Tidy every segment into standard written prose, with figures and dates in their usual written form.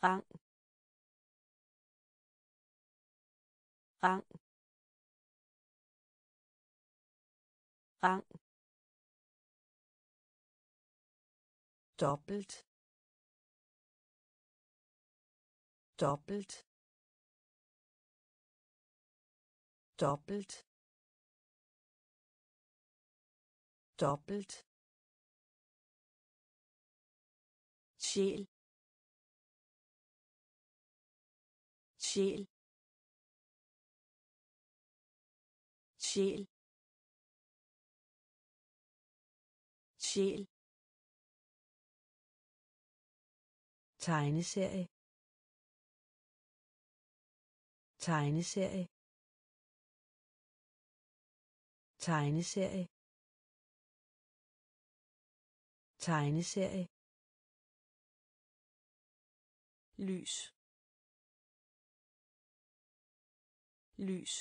rang, rang, rang, dobbelt, dobbelt, dobbelt, dobbelt, sjæl, sjæl, sjæl, sjæl, tegneserie, tegneserie, tegneserie, tegneserie, lys, lys,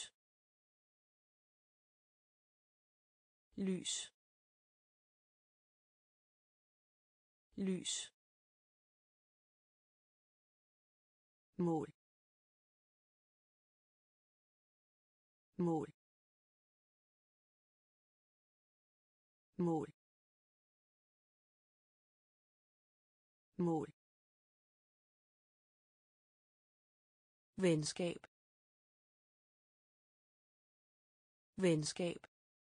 lys, lys, mål, mål, mål, mål, venskab, venskab,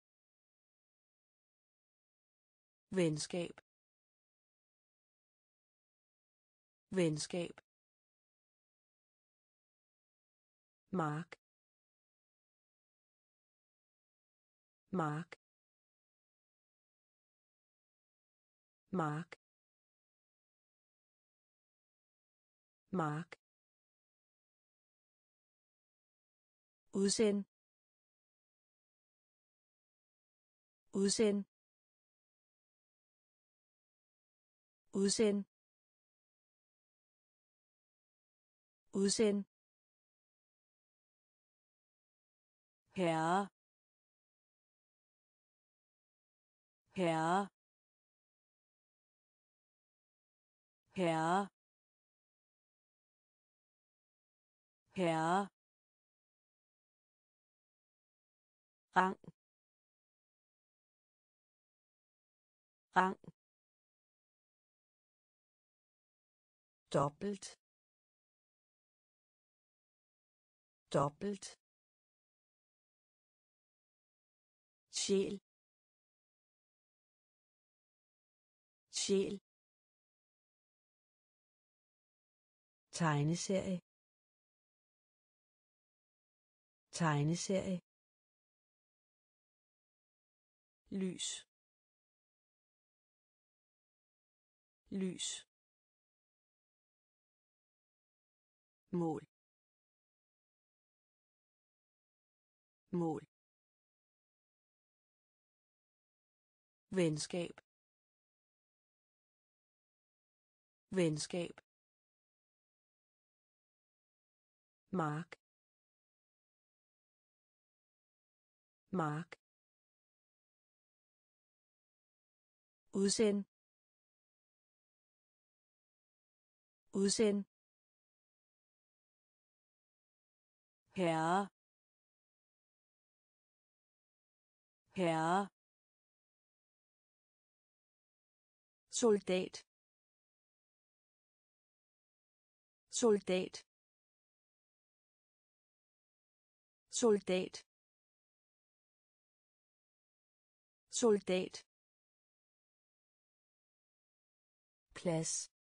venskab, venskab, mark, mark, mark, mark, udsend, udsend, udsend, udsend, herre, herre, herre, herre, rang, rang, dobbelt, dobbelt, sjæl, sjæl, tegneserie, tegneserie, lys, lys, mål, mål, venskab, venskab, mark, mark, udsend, udsend, herre, herre, soldat, soldat, soldat, soldat, plads,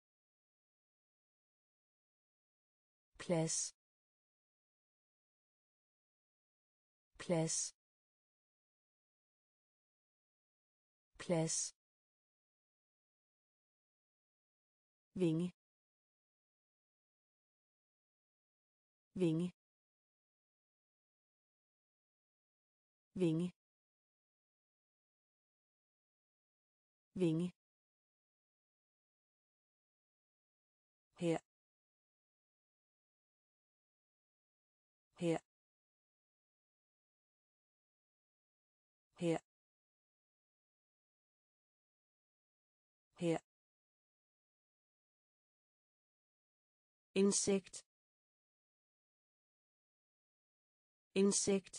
plads, plads, plads, vinge, vinge, vinge, vinge, her, her, her, her, insekt insekt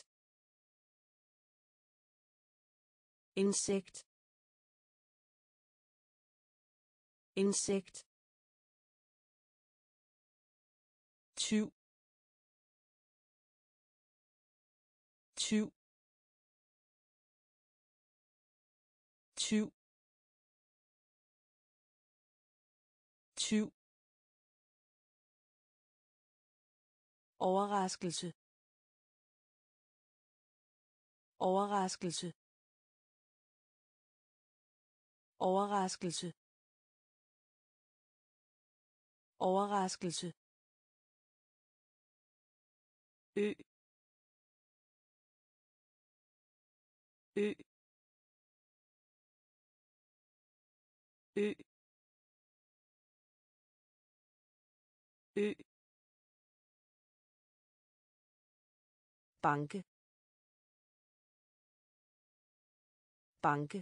insekt insekt tyv tyv tyv tyv overraskelse overraskelse overraskelse overraskelse ø ø ø ø banke banke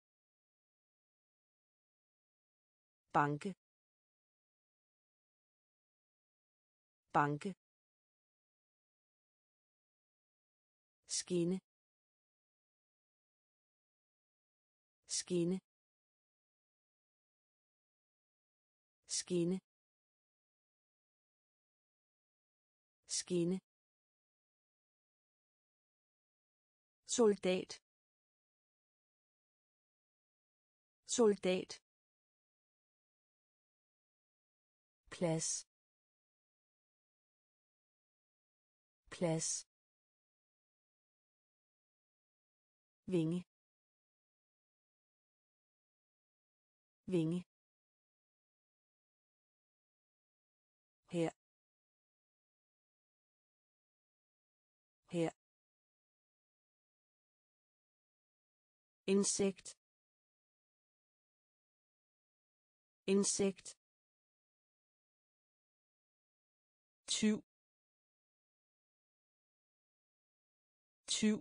banke banke skinne skinne skinne skinne soldat soldat plads plads vinge vinge her her insekt insekt tyv tyv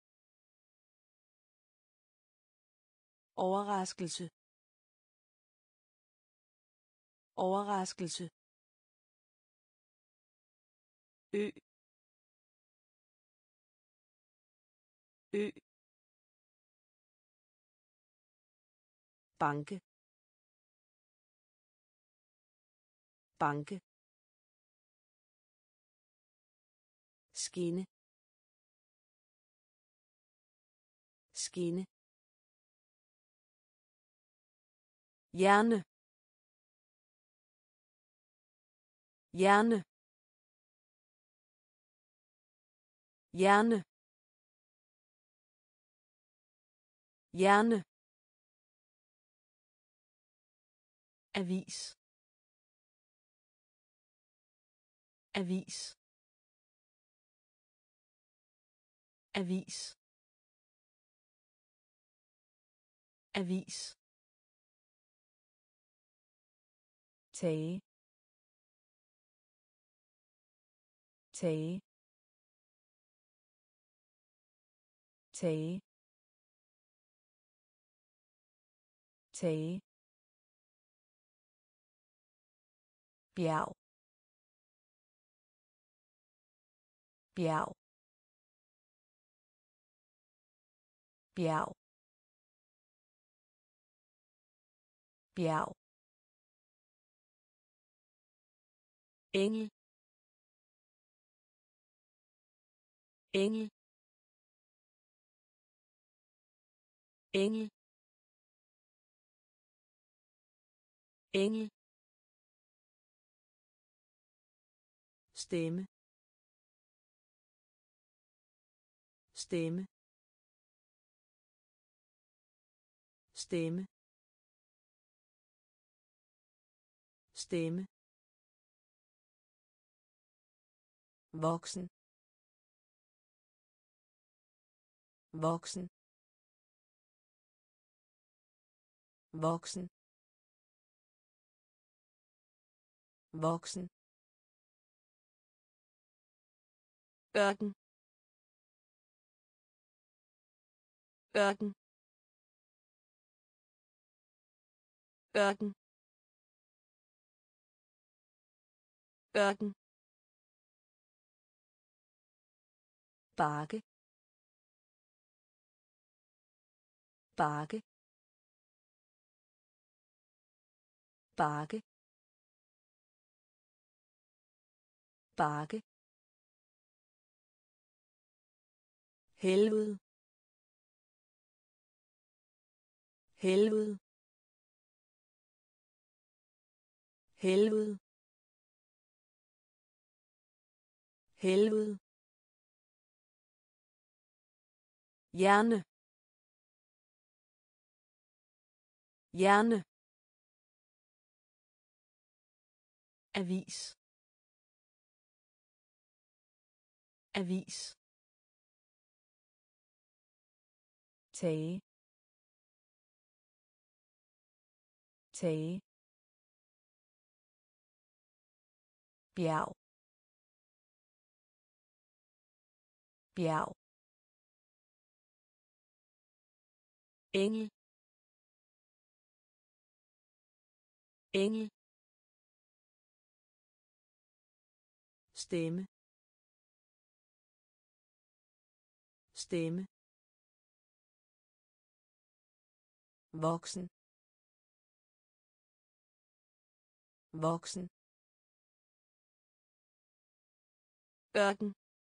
overraskelse overraskelse ø ø banke banke skinne skinne hjerne hjerne hjerne hjerne avis avis avis avis tage tage tage tage bjerg bjerg bjerg bjerg engel engel engel engel stemme stemme stemme stemme voksen voksen voksen voksen ørken ørken ørken ørken, bakke, bakke, bakke, bakke, helvede, helvede, helvede, helvede, hjerne, hjerne, avis, avis, tage, tage, bjerg, bjerg, engel, engel, stemme, stemme, voksen, voksen, ørken,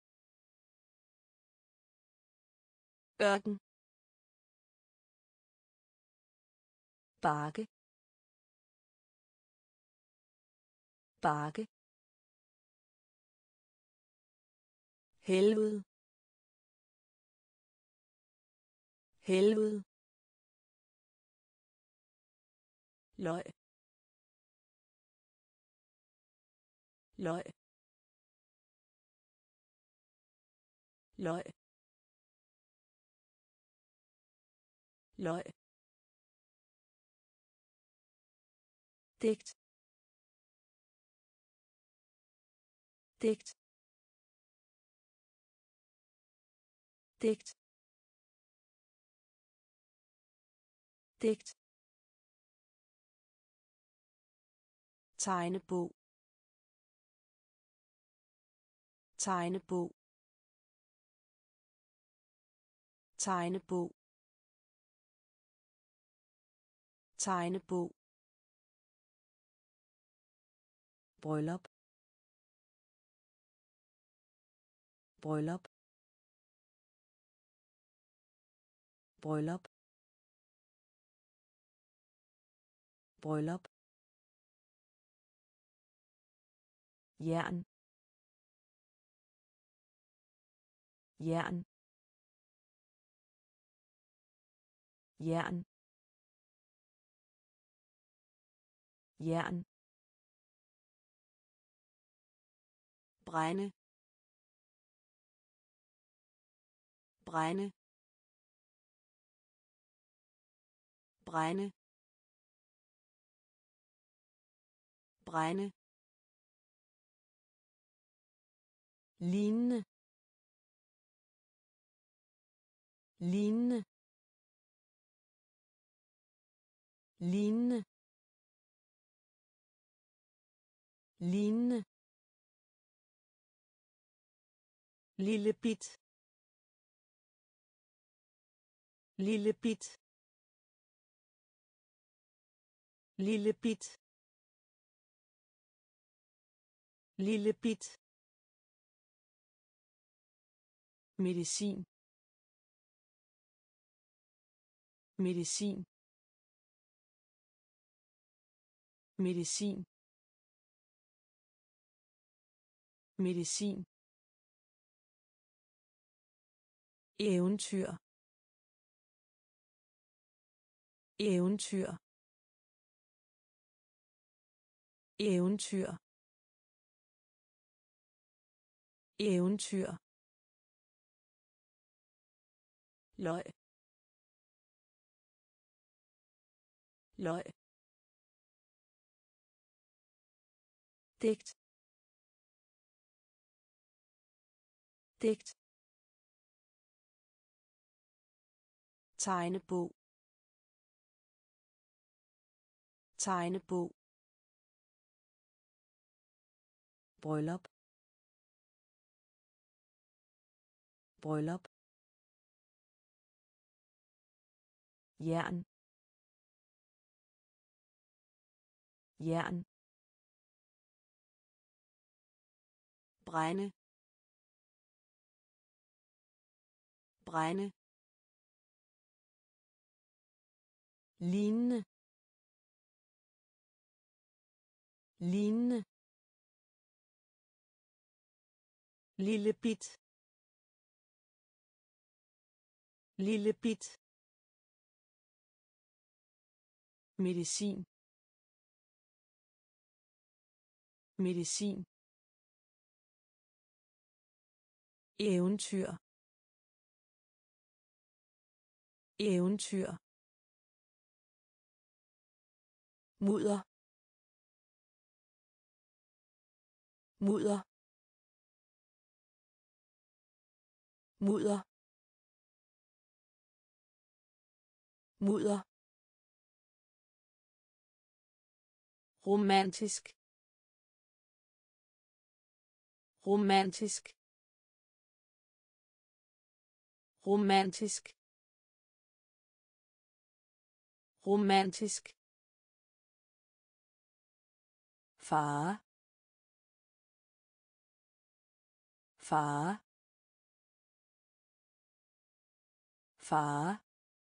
ørken, bakke, bakke, helvede, helvede, løg, løg, løg, løg, digt, digt, digt, digt, tegnebog, tegnebog, tegnebog, tegnebog, bryllup, bryllup, bryllup, bryllup, jern, jern, jern, jern, brænde, brænde, brænde, brænde, lignende, lignende, lignende, lignende, lille bit, lille bit, lille bit, lille bit, medicin, medicin, medicin, medicin, eventyr, eventyr, eventyr, eventyr, løg, løg, digt, digt, tegnebog, tegnebog, bryllup, bryllup, jern, jern, brænde, brænde, lignende, lignende, lille bit, lille bit, medicin, medicin, eventyr, eventyr, mudder, mudder, mudder, mudder, romantisk, romantisk, romantisk, romantisk, fare, fare, fare,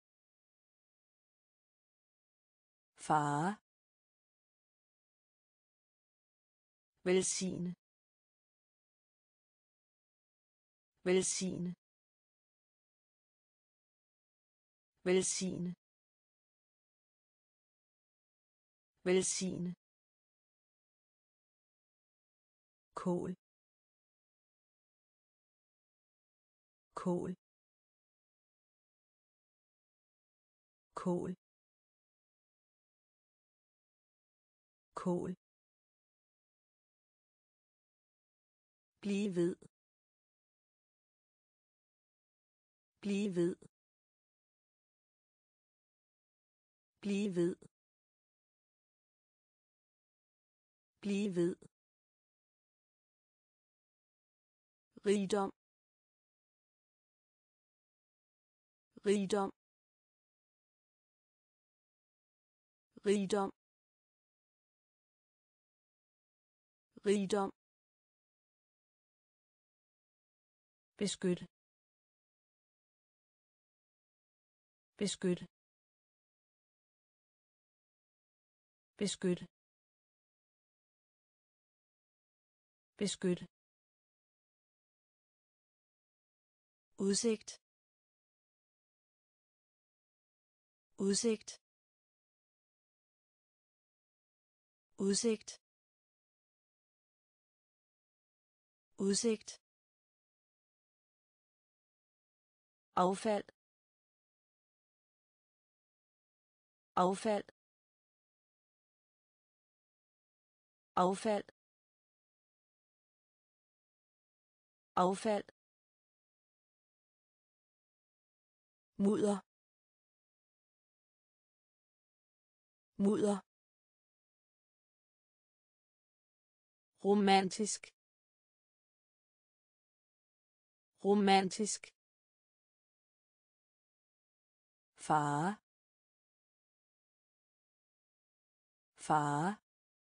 fare, velsigne, velsigne, velsigne, velsigne, kål, kål, kål, kål, blive ved, blive ved, blive ved, blive ved, rigdom, rigdom, rigdom, rigdom, beskyt, beskyt, beskyt, beskyt, udsigt, udsigt, udsigt, udsigt, affald, affald, affald, affald, mudder, mudder, romantisk, romantisk, fare, fare,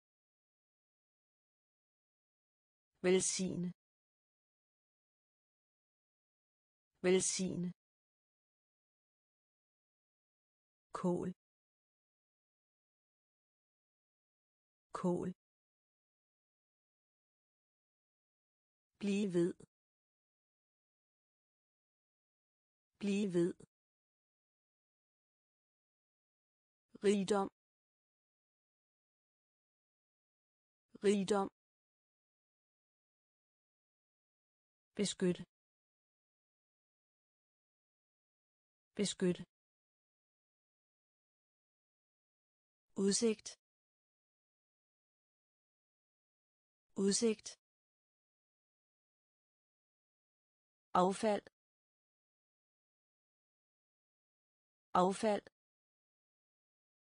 velsigne, velsigne, kål, kål, blive ved, blive ved, rigdom, rigdom, beskyt, beskyt, udsigt, udsigt, affald, affald,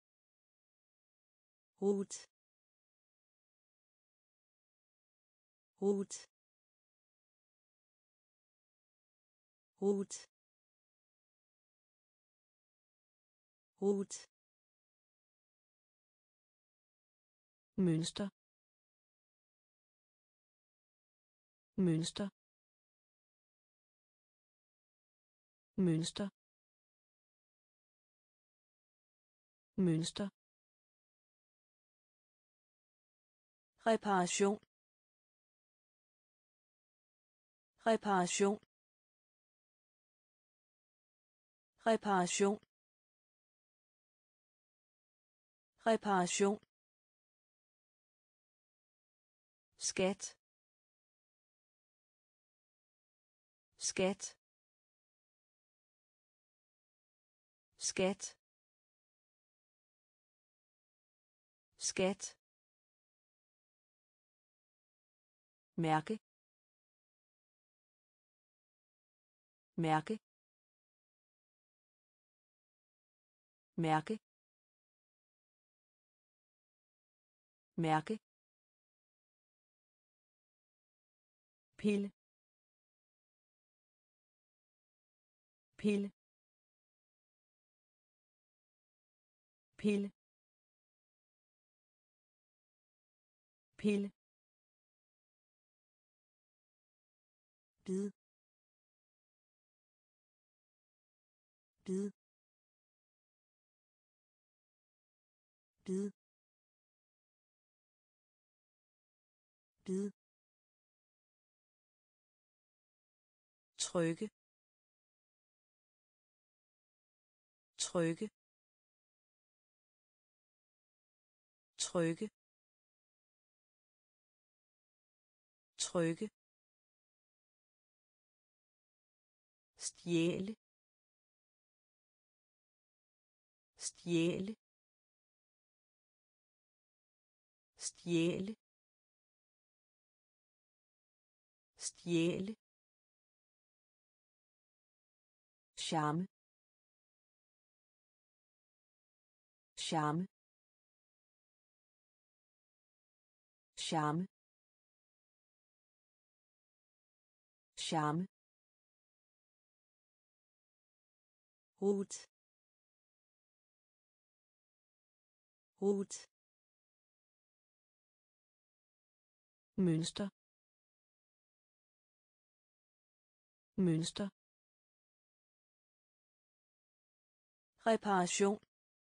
rot, Rot. Rot. Rot. Mønster. Mønster. Mønster. Mønster. Reparation. Reparation. Reparation. Reparation. Skat. Skat. Skat. Skat. Mærke. Mærke. Mærke. Mærke. Pille. Pille. Pille. Pille. Bid. Bid. Bid. Bid. Trykke. Trykke. Trykke. Trykke. Stjæle. Stjæle. Stjæle. Stjæle. Charme. Charme. Charme. Charme. Rot. Rot. Mønster. Mønster. Reparation.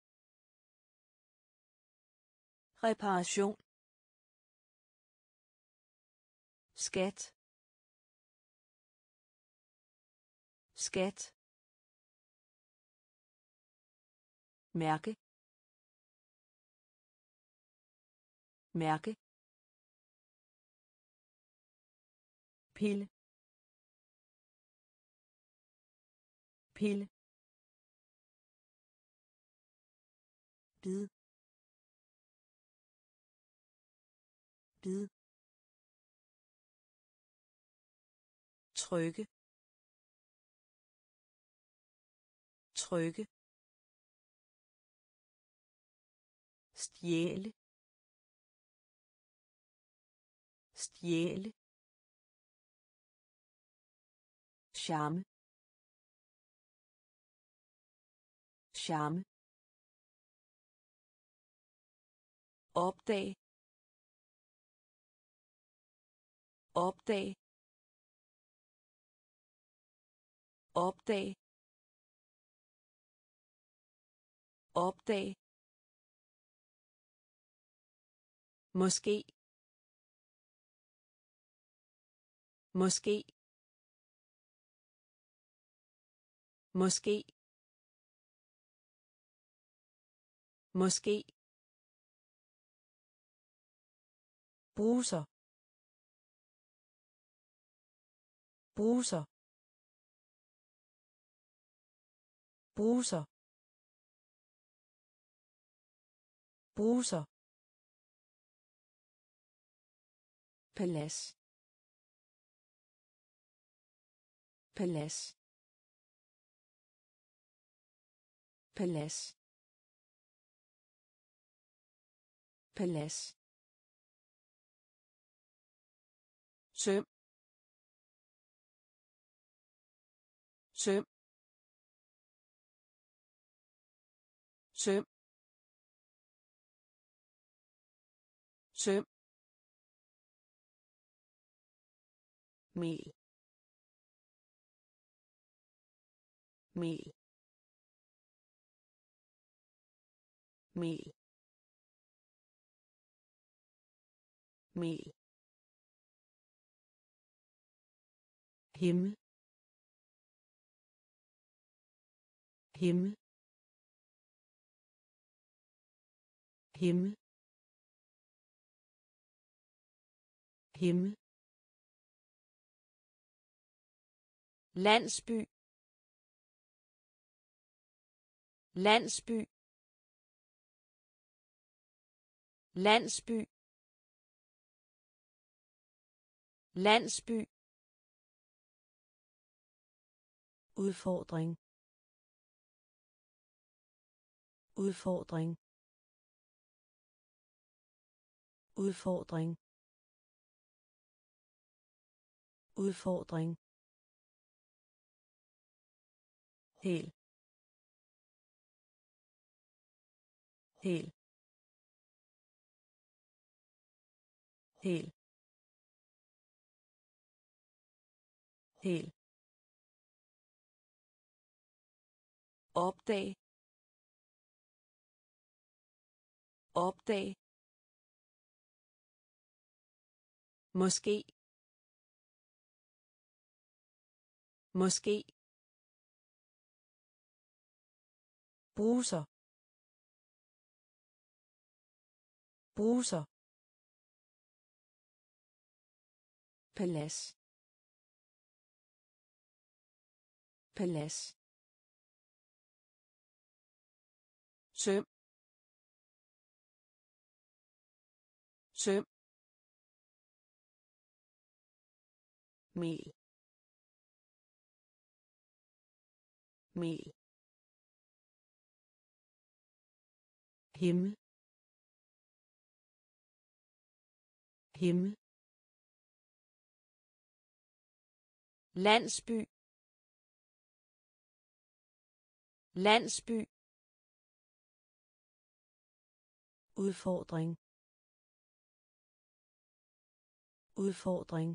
Reparation. Skat. Skat. Mærke. Mærke. Pille. Pille. Bid. Bid. Trykke. Trykke. Stjæle. Stjæle. Charme. Charme. Opdag. Opdag. Opdag. Opdag. Måske. Måske. Måske. Måske. Bruser. Bruser. Bruser. Bruser. Palads. Palads. Palads. Palads. søm søm søm søm mel mel mel mel himmel himmel himmel himmel landsby landsby landsby landsby udfordring udfordring udfordring udfordring hel hel hel hel opdag opdag måske måske bruser bruser palads palads søm søm mel mel himmel himmel landsby landsby udfordring udfordring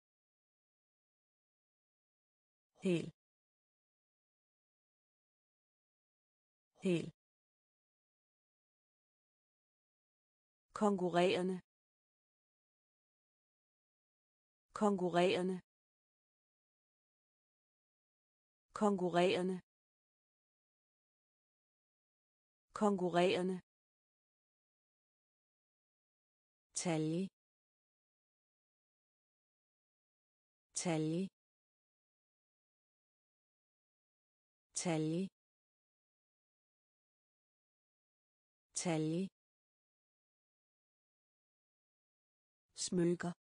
hel hel konkurrerende konkurrerende konkurrerende konkurrerende talje talje talje talje smykker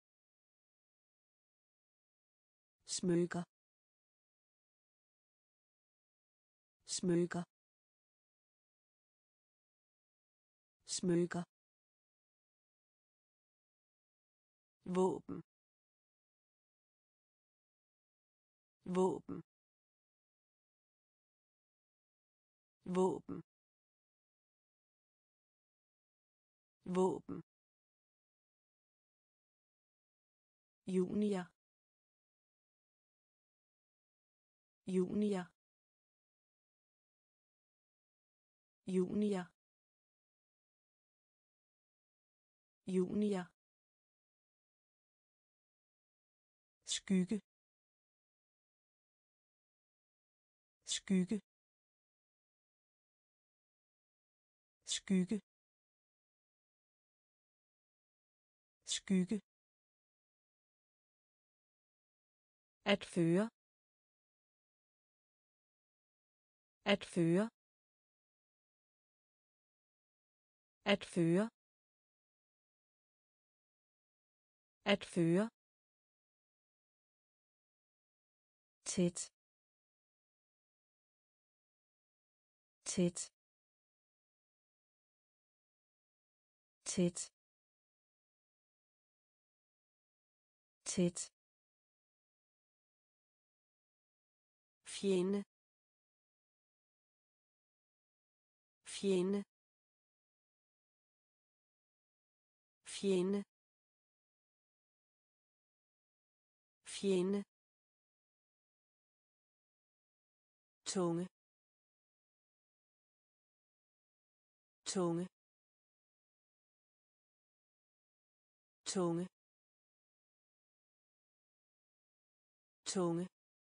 smykker smykker smykker våben våben våben våben junior junior junior junior skygge skygge skygge skygge at føre at føre at føre at føre tæt tæt tæt tæt, fjende, fjende, fjende, fjende, tunge, tunge, tunge, tunge,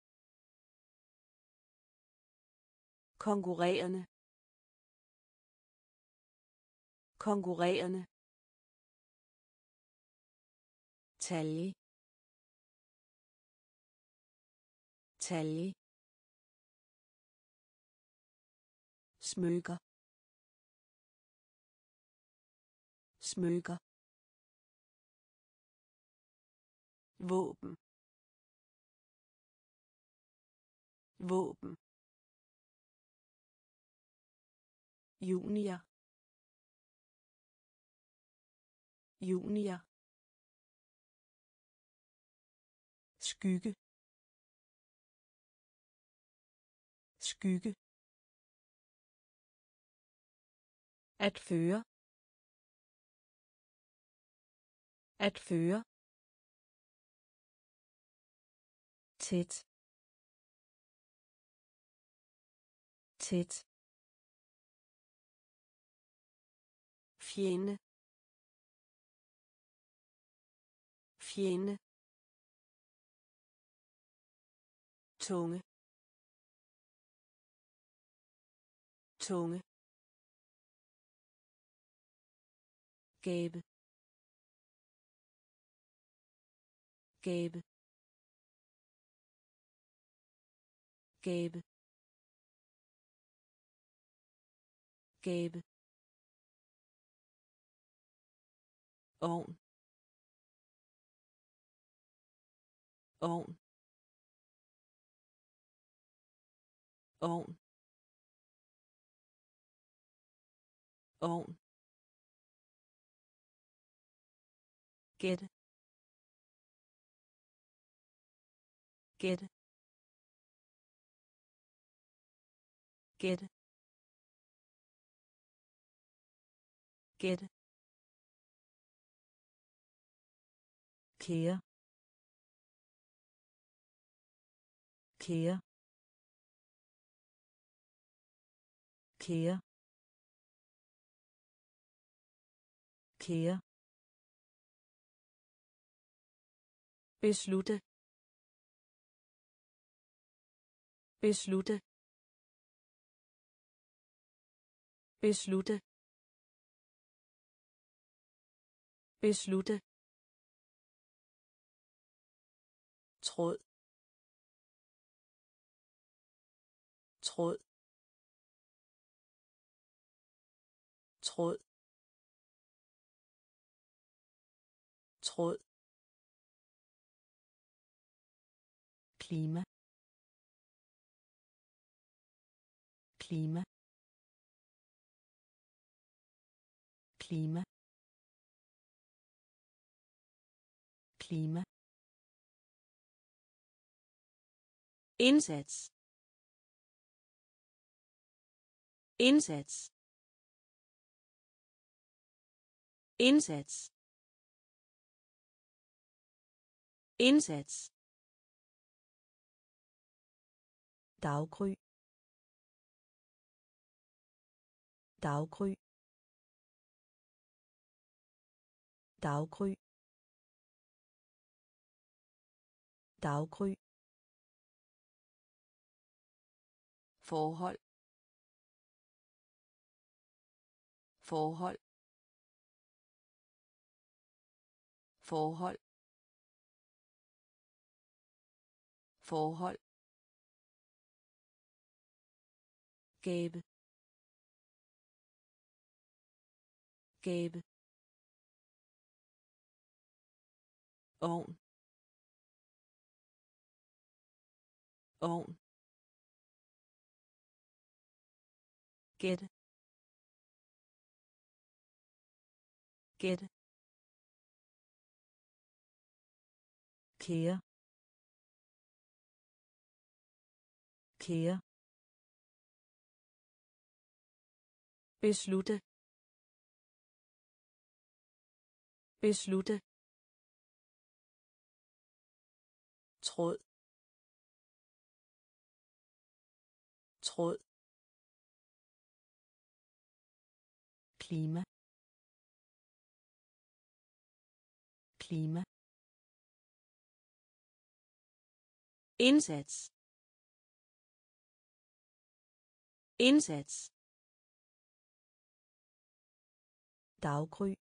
konkurrerende, konkurrerende, talje, talje, smykker, smykker, våben, våben, junior, junior, skygge, skygge, at føre, at føre, tæt, tæt, fjende, fjende, tunge, tunge, gabe, gabe, gabe, gabe, ovn, ovn, ovn, ovn, gætte, gætte, gætte, gætte, kære, kære, kære, kære, beslutte, beslutte, beslutte, beslutte, tråd, tråd, tråd, tråd, klima, klima, klima, klima, indsats, indsats, indsats, indsats, daggry, daggry, daggry, daggry, forhold, forhold, forhold, forhold, gabe, gabe, ovn, ovn, gætte, gætte, kære kære beslutte beslutte tråd tråd klima klima indsats indsats daggry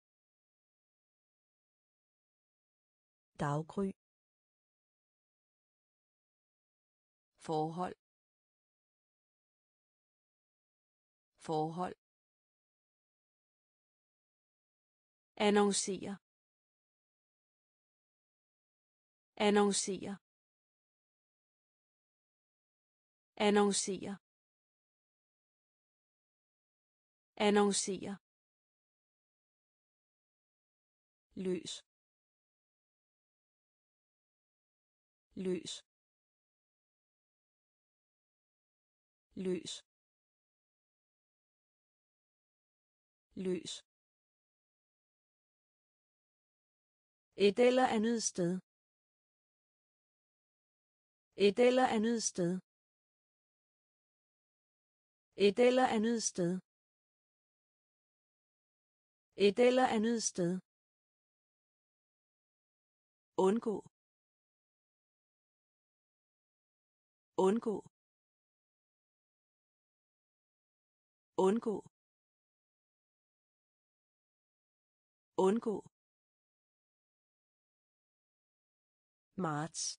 daggry forhold forhold annoncere annoncere annoncere annoncere løs løs løs løs et eller andet sted et eller andet sted et eller andet sted et eller andet sted undgå undgå undgå undgå marts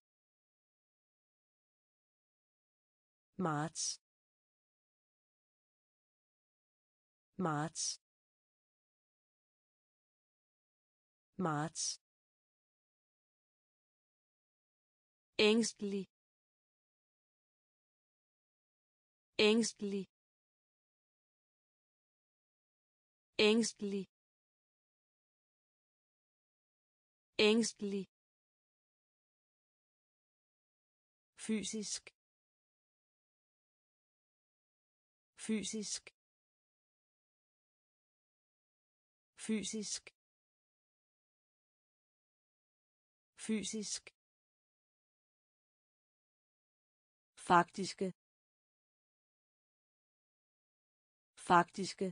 marts marts marts ængstelig ængstelig ængstelig ængstelig fysisk fysisk fysisk fysisk faktiske faktiske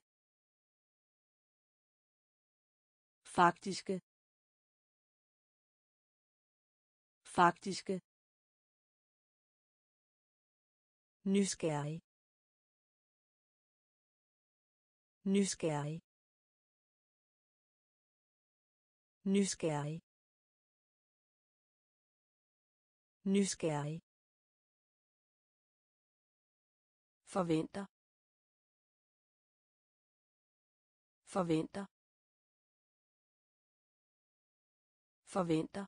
faktiske faktiske nysgerrig nysgerrig nysgerrig nysgerrig forventer forventer forventer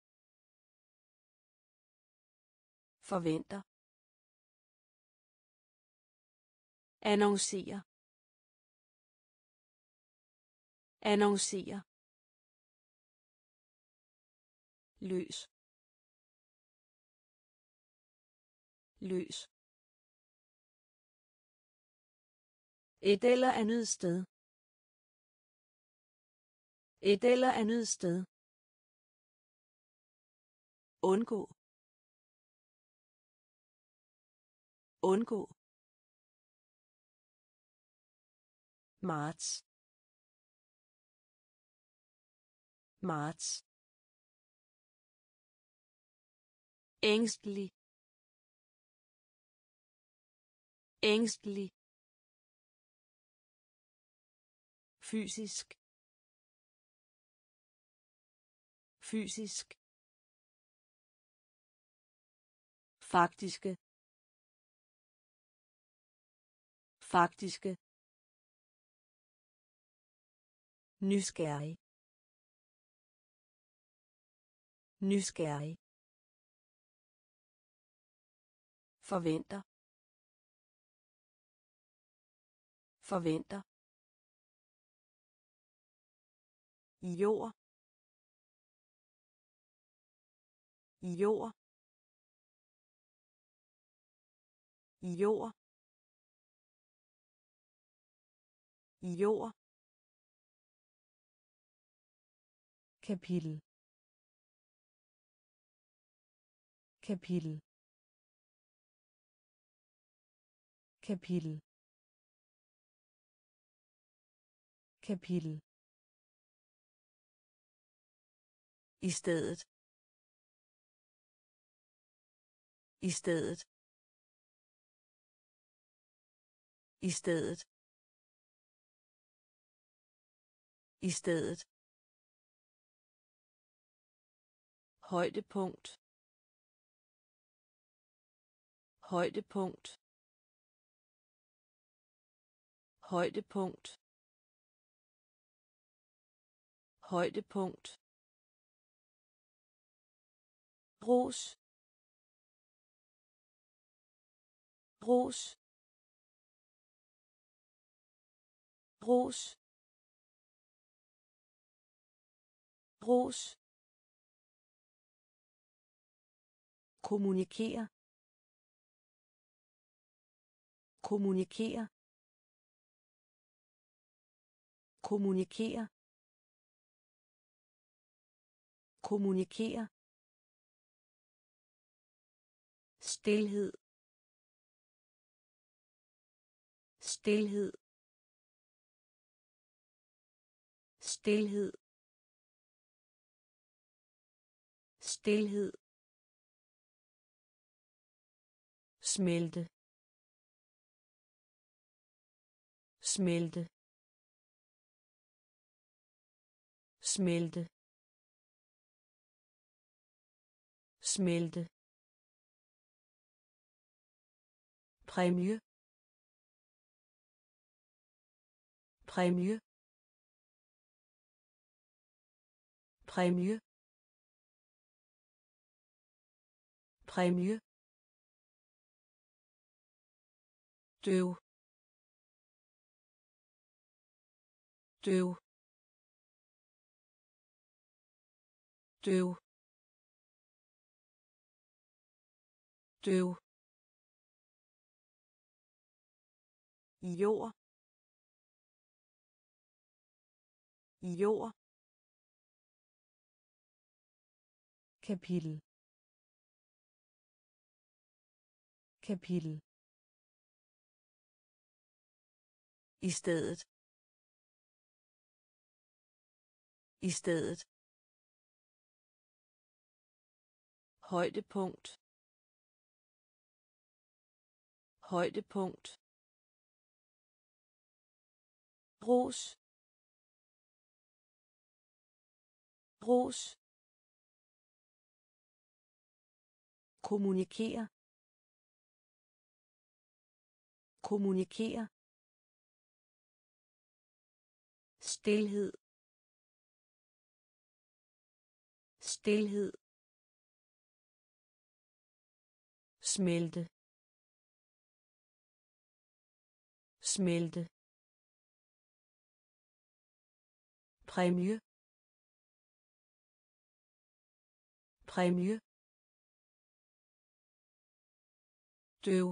forventer annoncere annoncere løs løs et eller andet sted et eller andet sted undgå undgå marts marts ængstelig ængstelig fysisk fysisk faktiske faktiske nysgerrig nysgerrig forventer forventer jord jord, jord, jord, kapitel, kapitel, kapitel, kapitel, i stedet, i stedet, i stedet, i stedet, højdepunkt, højdepunkt, højdepunkt, højdepunkt, ros, ros, ros, ros, kommunikere, kommunikere, kommunikere, kommunikere, stilhed, stilhed, stilhed, stilhed, smelte, smelte, smelte, smelte, præmie, præmie, præmie, præmie, døv, døv, døv, døv, jord, jord, kapitel, kapitel, i stedet, i stedet, højdepunkt, højdepunkt, ros, ros, kommunikere, kommunikere, stilhed, stilhed, smelte, smelte, præmie, præmie, døv,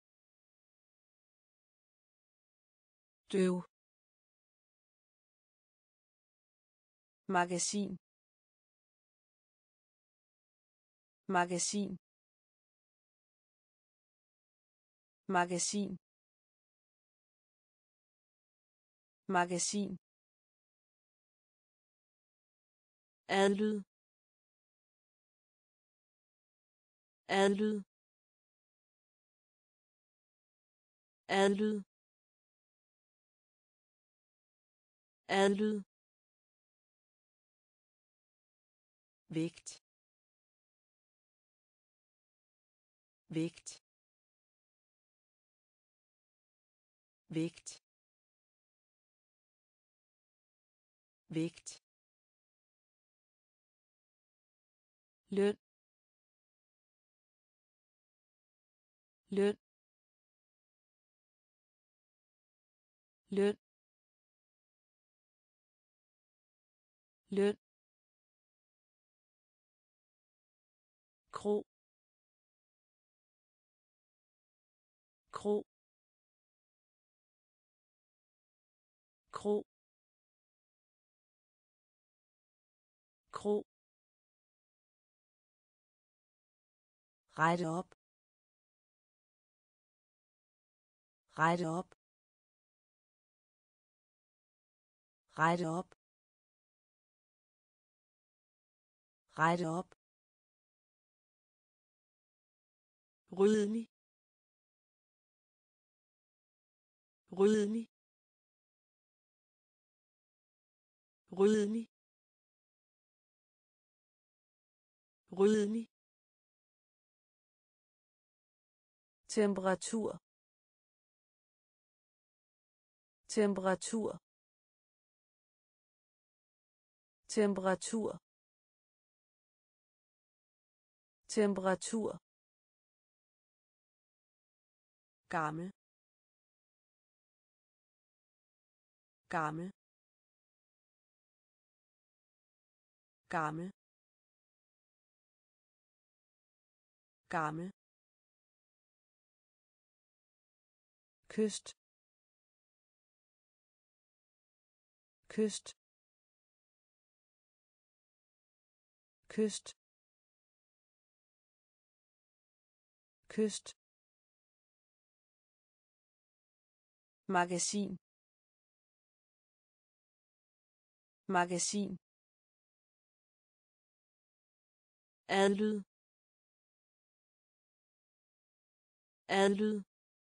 døv, magasin, magasin, magasin, magasin, adlyd, adlyd, adlyd, adlyd, vægt, vægt, vægt, vægt, løn, løn, løn, løn, Kro. Kro. Kro. Kro. Rette op. Rette op. Rette op. Rette op. Rydlig. Rydlig. Rydlig. Rydlig. Temperatur. Temperatur. Temperatur. Temperatur. Gammel. Gammel. Gammel. Gammel. Kyst. Kyst. Kyst. Kyst. Magasin. Magasin. Adlyd. Adlyd.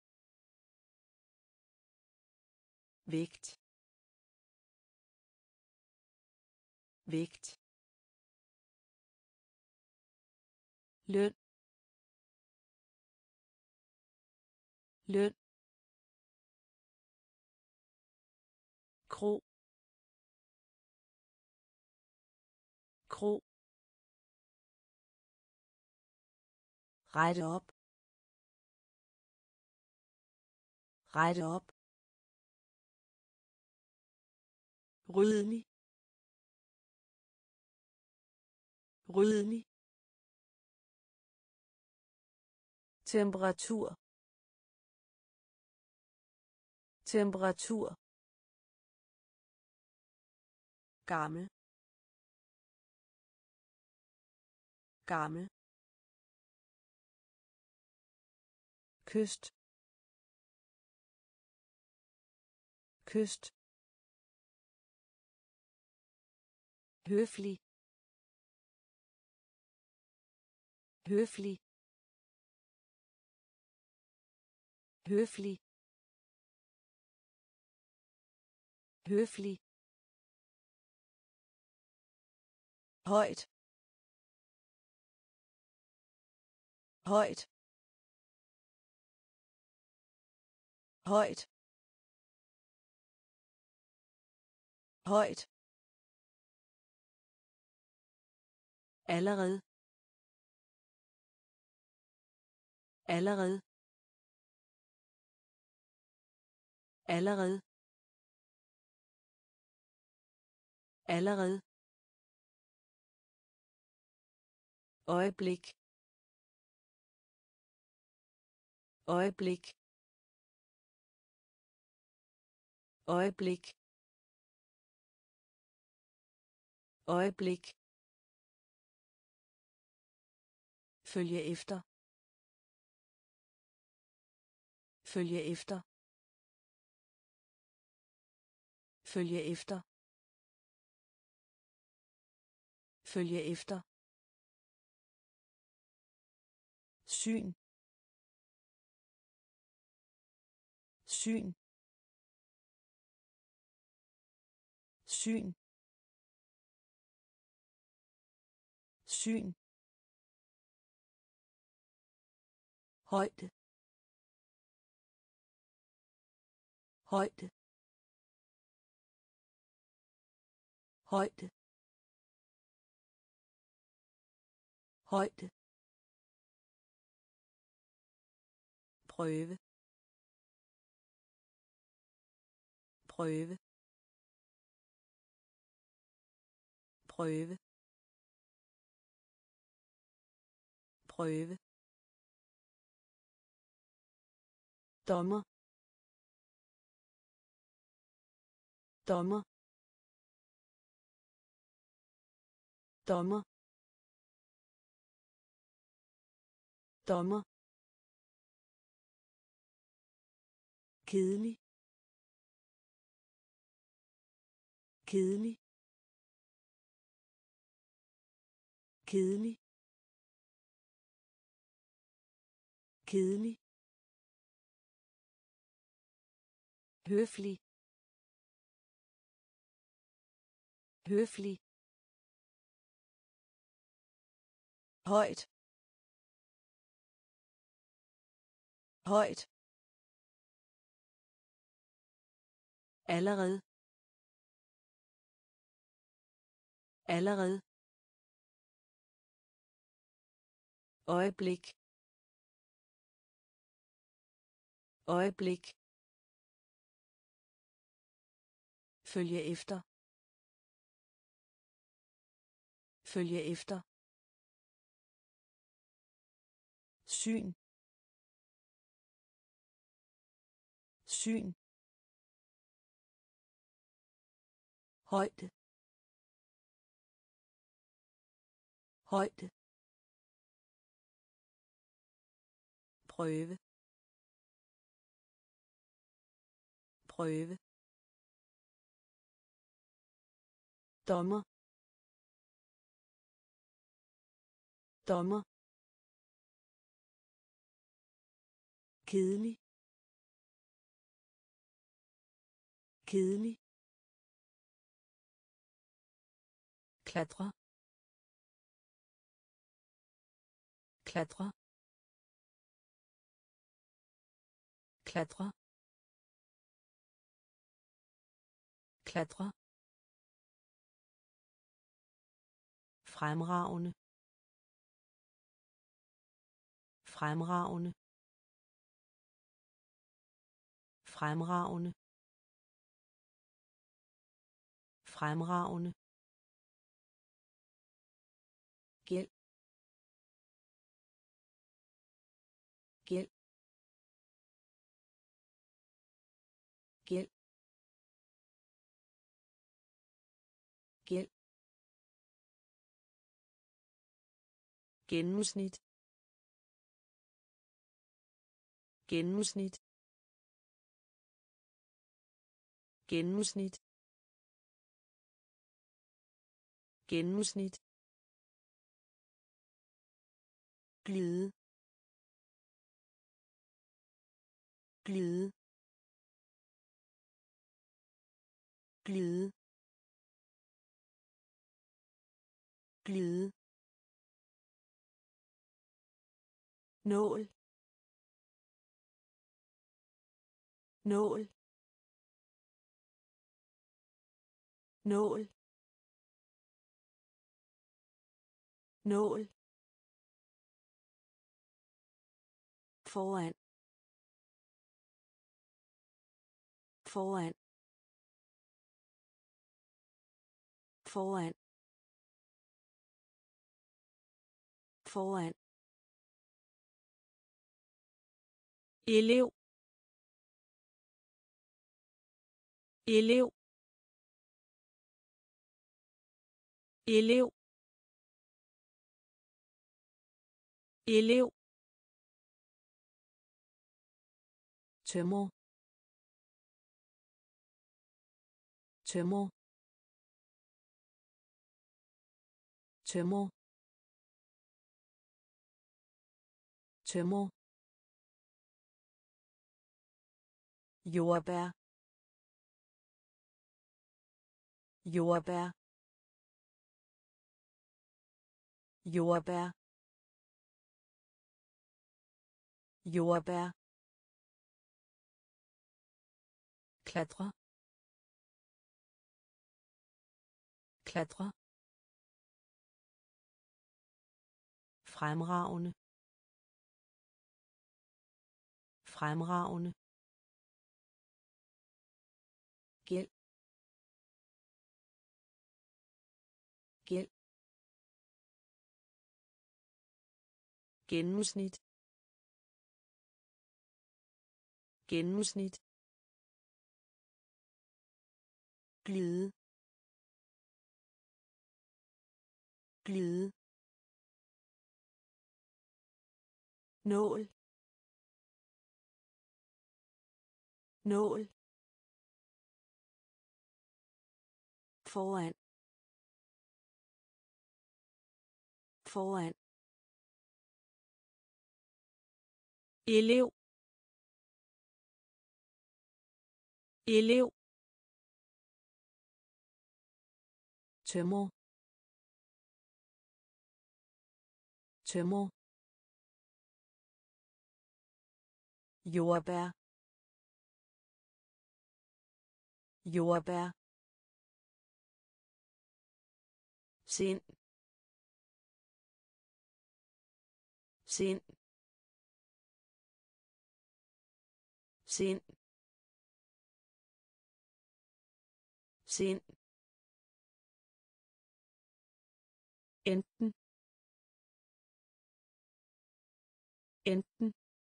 Vægt. Vægt. Løn. Løn. Kro. Kro. Rette op. Rette op. Rydlig. Rydlig. Temperatur. Temperatur. Gammel. Gammel. Kyst. Kyst. Høflig. Høflig. Høflig. Høflig. Højt. Højt. Højt. Højt. Allerede. Allerede. Allerede. Allerede. Øjeblik. Øjeblik. Øjeblik. Øjeblik. Følge efter. Følge efter. Følge efter. Følge efter. Syn. Syn. Syn. Syn. Højde. Højde. Højde. Højde. Prøve. Prøve. Prøve. prøve, dommer, dommer, dommer, dommer, kedelig, kedelig, kedelig, kedelig, høflig, høflig, højt, højt, allerede, allerede, øjeblik, øjeblik, følge efter, følge efter, syn, syn, højde, højde, prøve, prøve, dommer, dommer, kedelig, kedelig, klatre, klatre, klatre, klatre, fremragende, fremragende, fremragende, fremragende, gæld, gæld, gæld, gæld, gennemsnit, gennemsnit, gennemsnit, gennemsnit, glide, glide, glide, glide, nål, nål, nål, nål, foran, foran, foran, foran, elev, elev, elev, elev, tømmer, tømmer, tømmer, tømmer, jordbær, jordbær, jordbær, jordbær, klatre, klatre, fremragende, fremragende, gæld, gæld, gennemsnit gennemsnit glide glide nål nål foran foran elev elev tømmer tømmer jordbær jordbær sind sind sind sind enten enten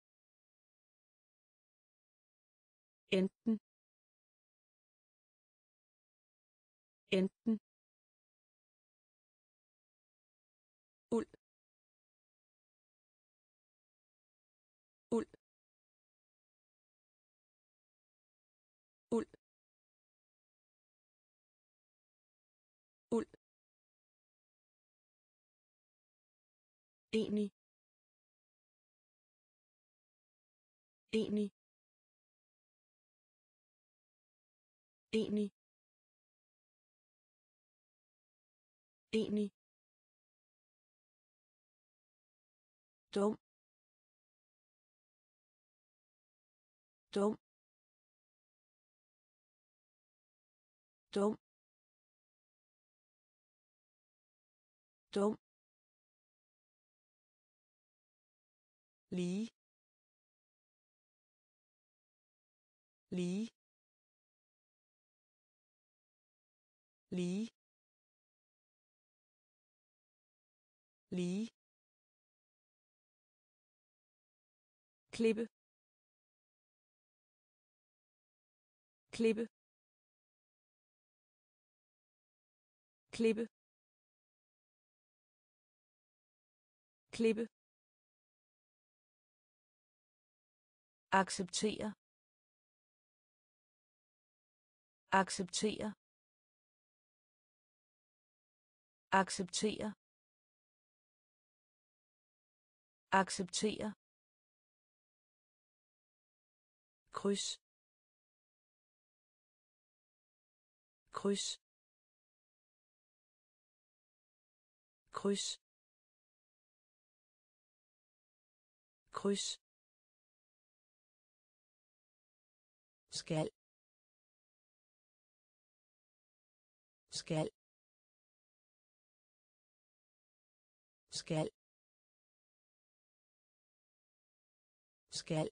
enten enten uld uld uld uld enig enig enig enig dum dum dum dum lige lige lige lige klippe klippe klippe klippe acceptere acceptere acceptere acceptere kryds kryds kryds kryds skal skal skal skal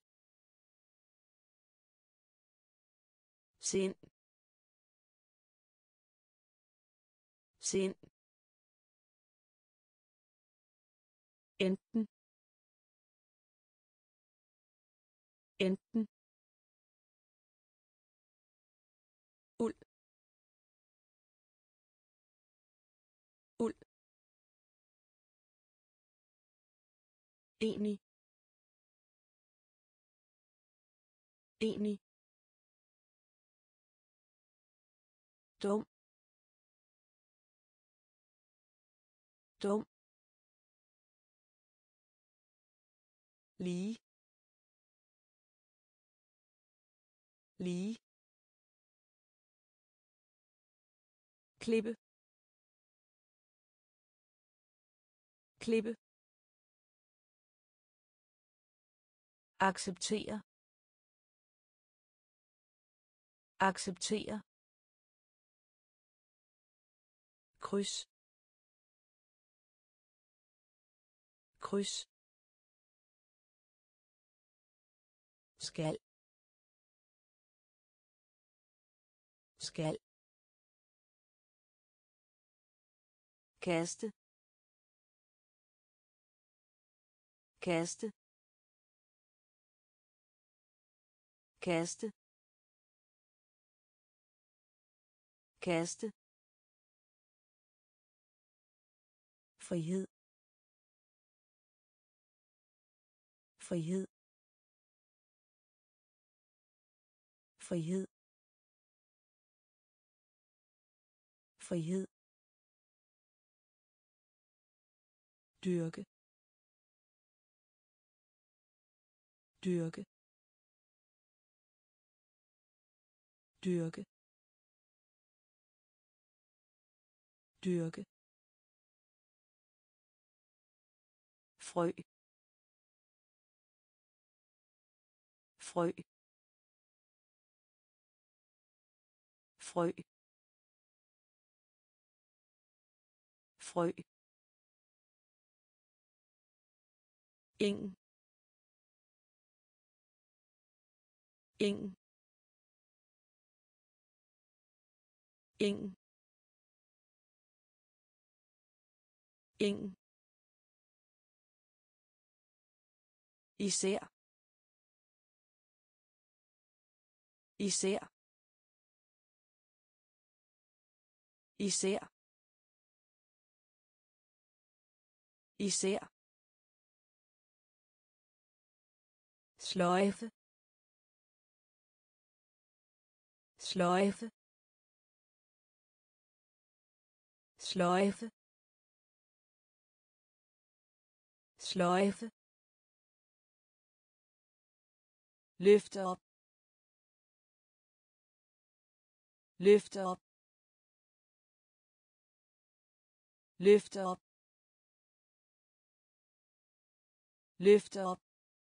sind sind enten enten uld uld enig enig dum dum lige lige klippe klippe acceptere acceptere kryds kryds skal skal kaste kaste kaste kaste frihed frihed frihed frihed dyrke dyrke dyrke dyrke frø frø frø frø ing ing ing ing især især især især sløjfe sløjfe sløjfe sløjfe løfte op løfte op løfte op løfte op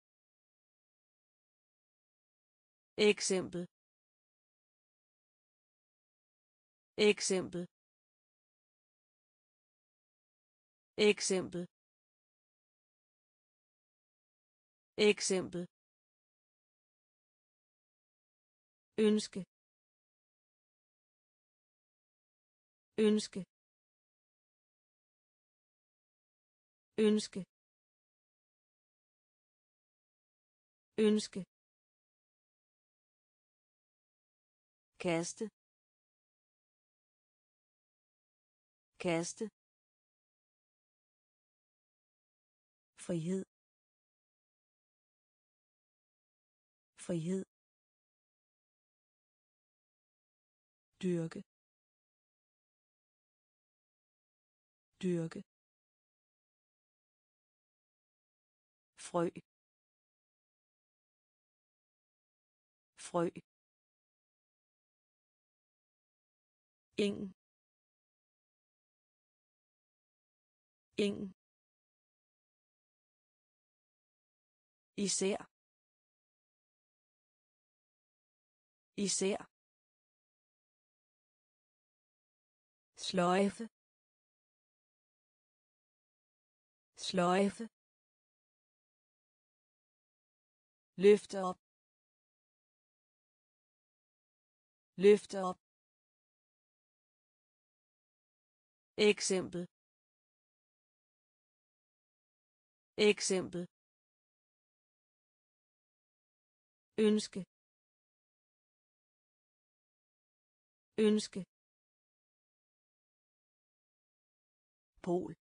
eksempel eksempel eksempel eksempel ønske ønske ønske ønske kaste kaste frihed frihed dyrke dyrke frø frø ing ing især især sløjfe sløjfe løfte op løfte op eksempel eksempel ønske ønske pol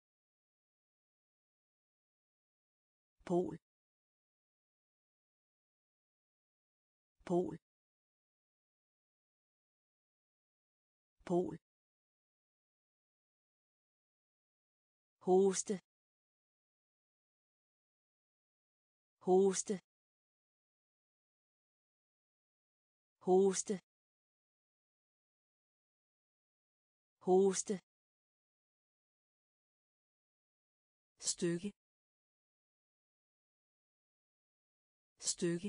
pol pol pol hoste hoste hoste hoste stykke stykke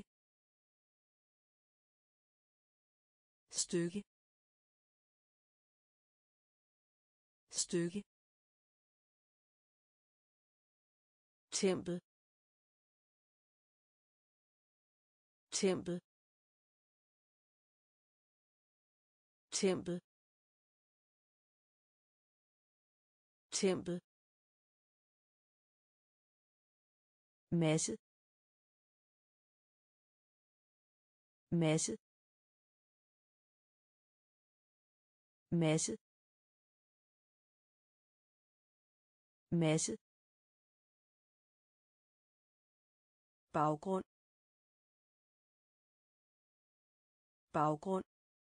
stykke stykke tempel tempel tempel tempel masse masse masse masse baggrund baggrund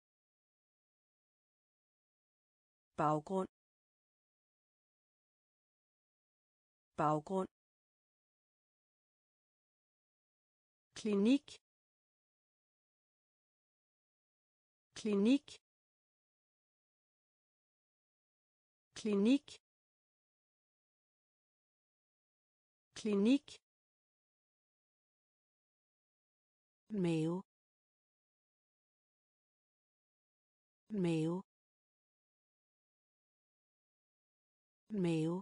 baggrund baggrund klinik klinik klinik klinik mave mave mave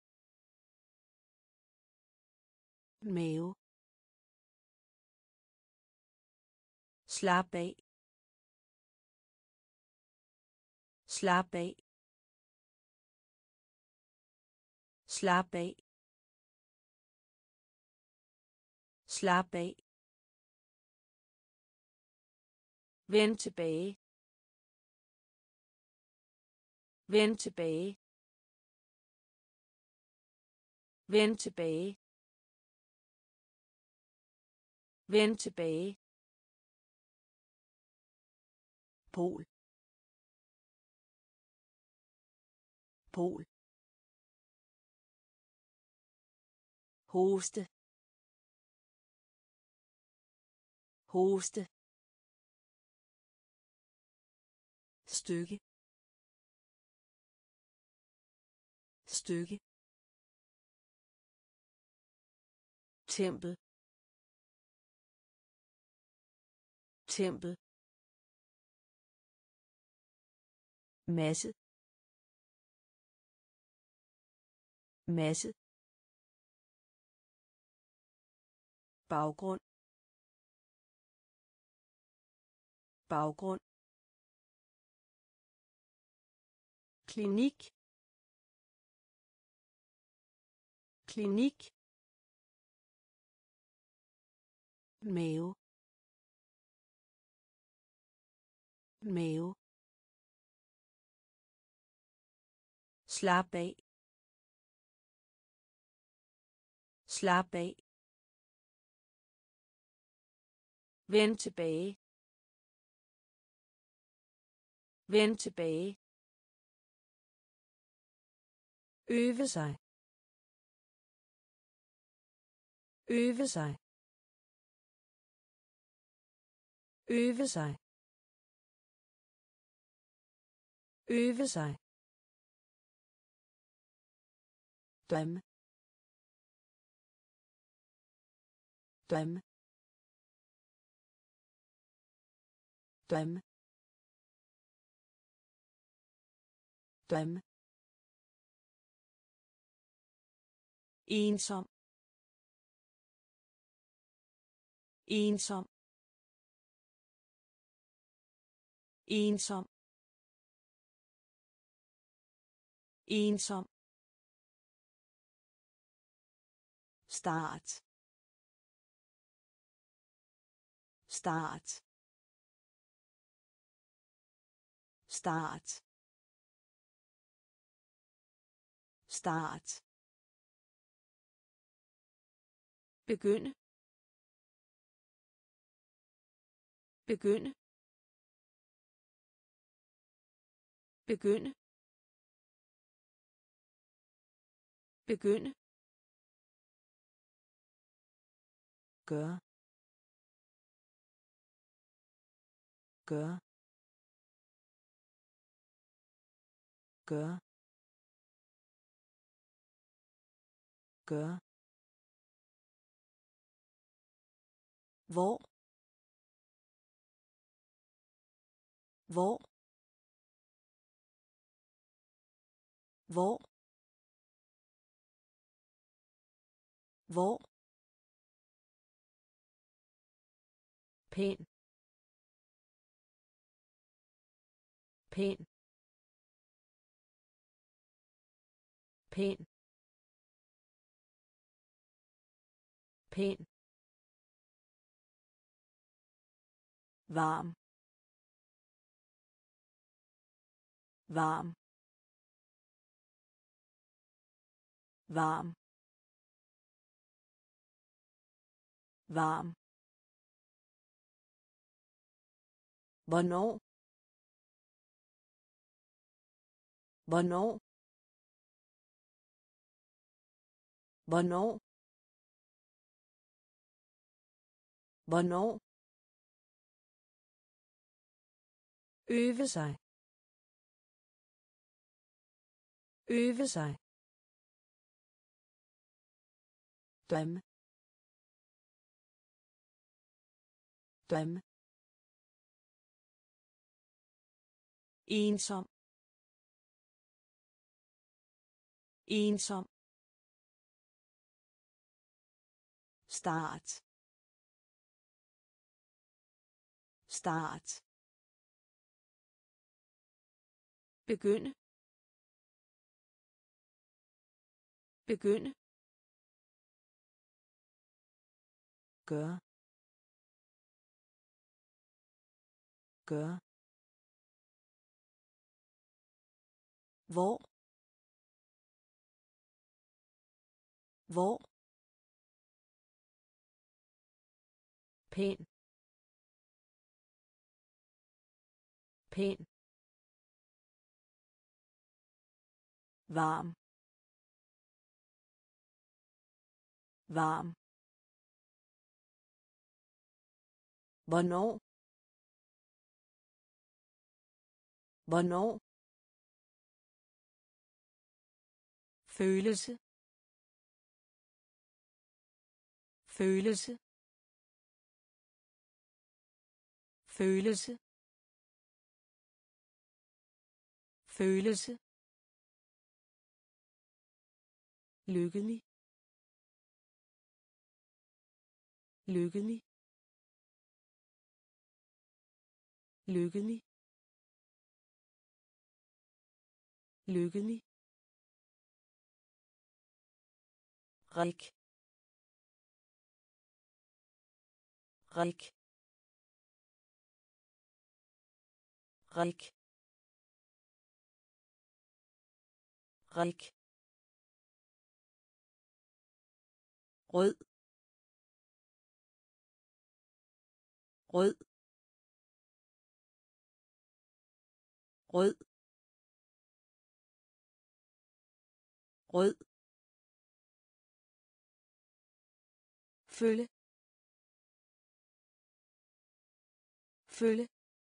mave slap af slap af slap af slap af vend tilbage vend tilbage vend tilbage vend tilbage pol pol hoste hoste stykke stykke tempel tempel masse masse baggrund baggrund klinik klinik mave mave slap af slap af vend tilbage vend tilbage øve sig øve sig øve sig øve sig døm døm døm døm ensom ensom ensom ensom start start start start begynde begynde begynde begynde gør gør gør gør hvor hvor hvor hvor pæn pæn pæn pæn, varm, varm, varm, varm. Hvornår? Hvornår? Hvornår? Hvornår? Øve sig. Øve sig. Drømme. Drømme. Ensom. Ensom. Start. Start. Begynde. Begynde. Gør. Gør. Hvor? Hvor? Pæn. Pæn. Varm. Varm. Hvornår? Hvornår? Følelse. Følelse. Følelse. Følelse. Lykkelig. Lykkelig. Lykkelig. Lykkelig. Rik. Rik. Rik. Rik. Rød. Rød. Rød. Rød. Følge. Følge.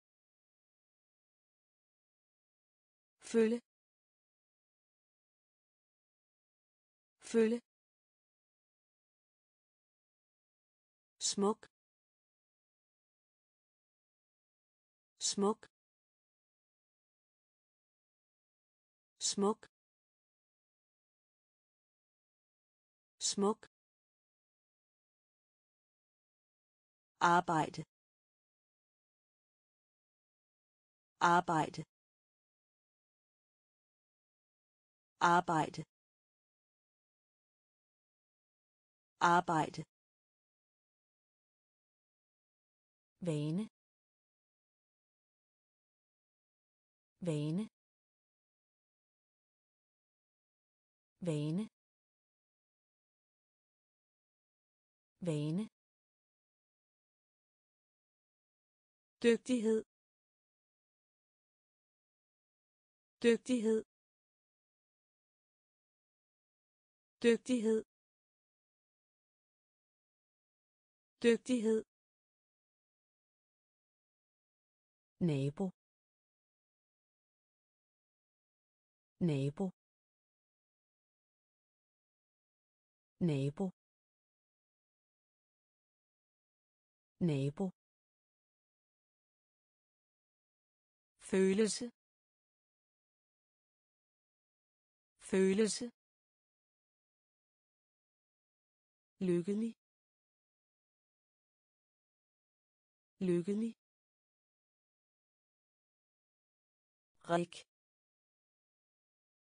Følge. Følge. Smuk. Smuk. Smuk. Smuk. Arbejde. Arbejde. Arbejde. Arbejde. Vane. Vane. Vane. Vane. Dygtighed. Dygtighed. Dygtighed. Dygtighed. Nabo. Nabo. Nabo. Nabo. Følelse. Følelse. Lykkelig. Lykkelig. Rik.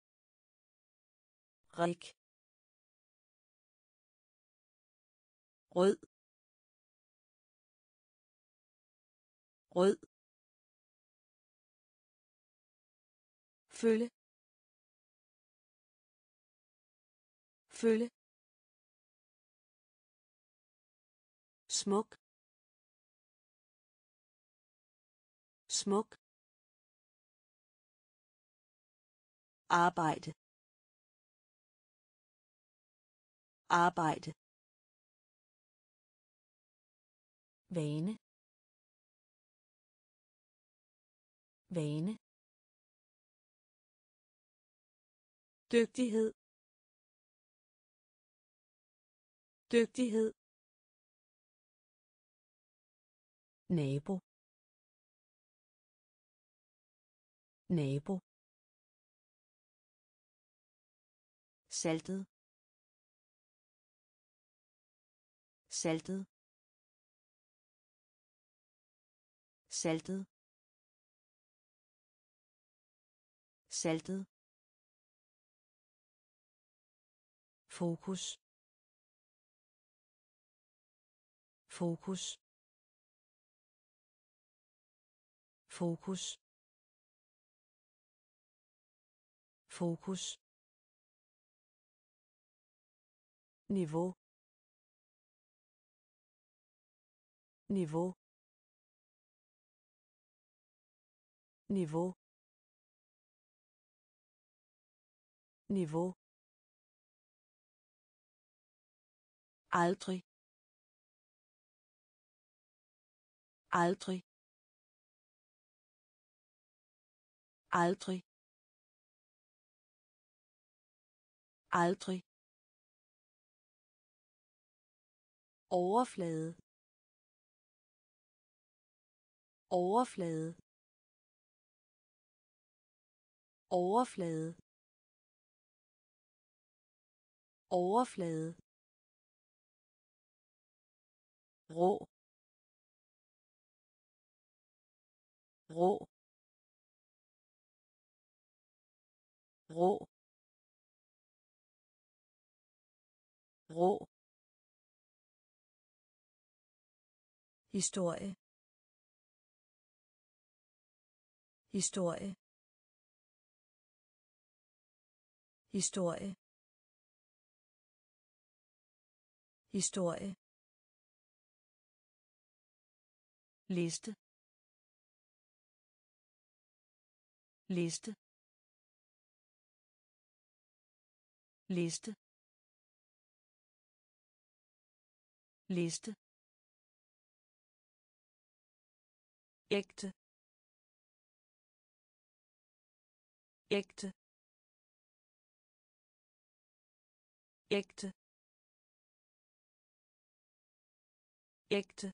Rik. rød, rød, følge, følge, smuk, smuk, arbejde, arbejde, vane, vane, dygtighed, dygtighed, nabo, nabo, saltet, saltet, saltet, saltet, fokus, fokus, fokus, fokus, niveau, niveau, niveau, niveau, aldrig, aldrig, aldrig, aldrig, overflade, overflade, overflade, overflade, rå, rå, rå, rå, historie, historie, historie, historie, liste, liste, liste, liste, ægte, ægte, ægte, ægte,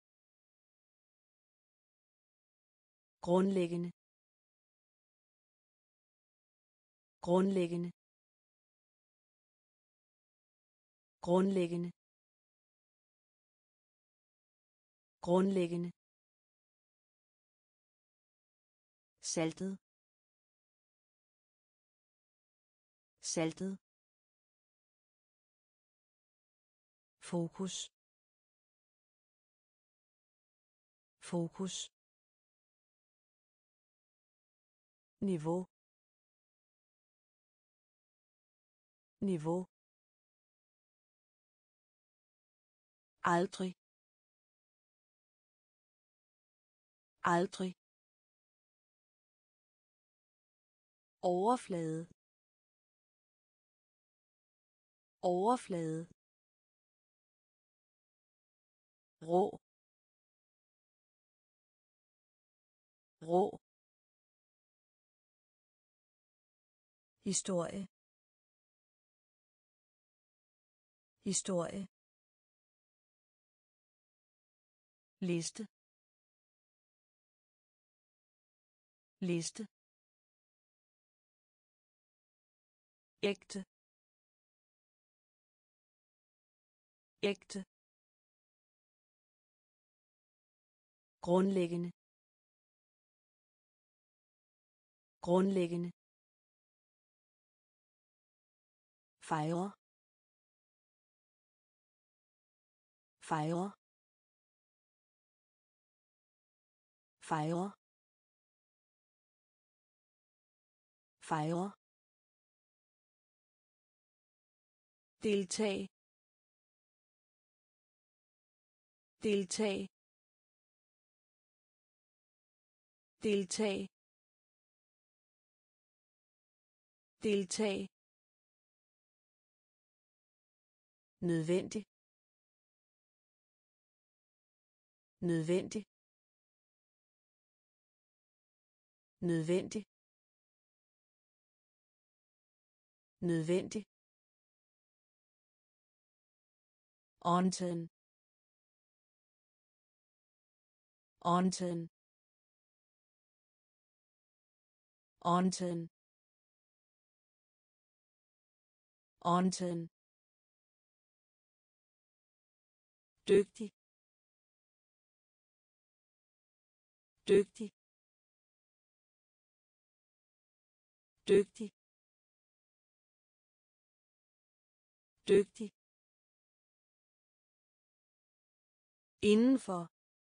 grundlæggende, grundlæggende, grundlæggende, grundlæggende, saltet, saltet, fokus, fokus, niveau, niveau, aldrig, aldrig, overflade, overflade, rå, rå, historie, historie, liste, liste, ægte, ægte, grundlæggende, grundlæggende, fejre, fejre fejre fejre deltag deltag deltag deltag nødvendig nødvendig nødvendig nødvendig Onten. Onten. Onten. Onten. Dygtig. Dygtig. Dygtig. Dygtig. Indenfor.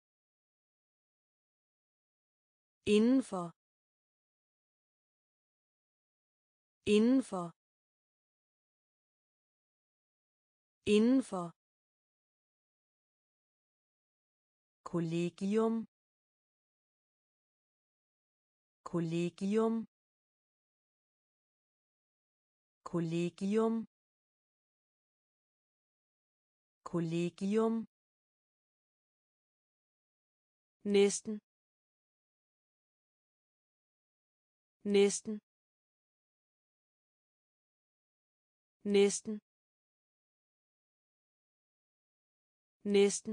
Indenfor. Indenfor. Indenfor. Kollegium. Kollegium. Kollegium. Kollegium. Næsten. Næsten. Næsten. Næsten.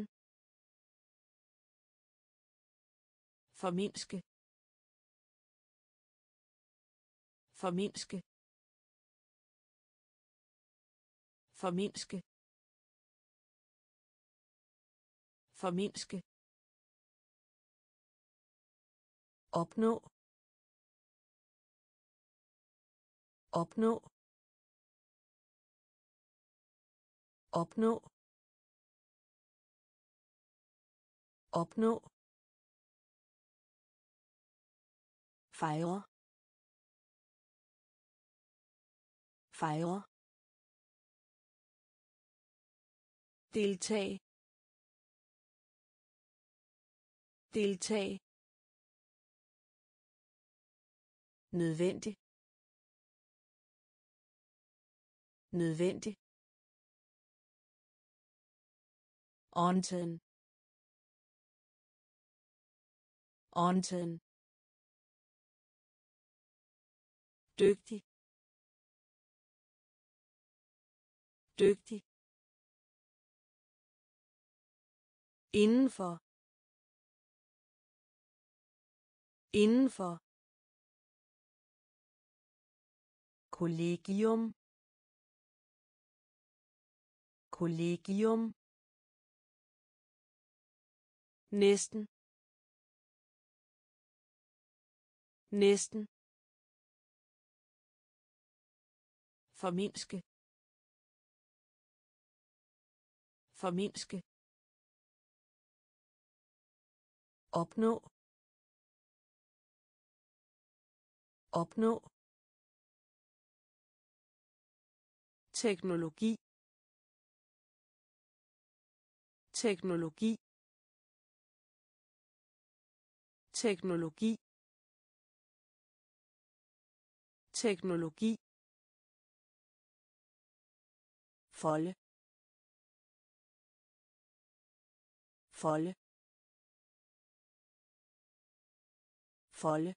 Formindske. Formindske. Formindske. Formindske. Opnå. Opnå. Opnå. Opnå. Fejre. Fejre. Deltag. Deltag. Nødvendig. Nødvendig. Onten. Onten. Dygtig. Dygtig. Indenfor. Indenfor. Kollegium. Kollegium. Næsten. Næsten. Formindske. Formindske. Opnå. Opnå. Teknologi. Teknologi. Teknologi. Teknologi. Folde. Folde. Folde.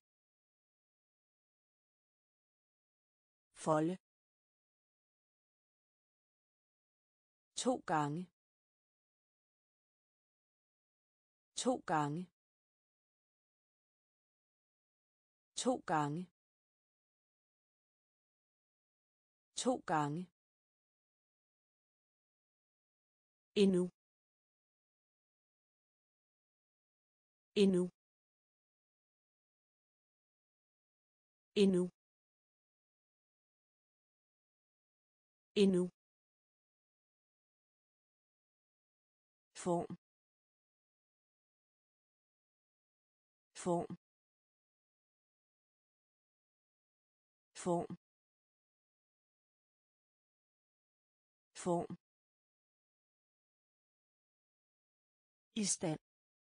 Folde. 2 gange. 2 gange. 2 gange. 2 gange. Endnu. Endnu. Endnu. Endnu. form form form form i stand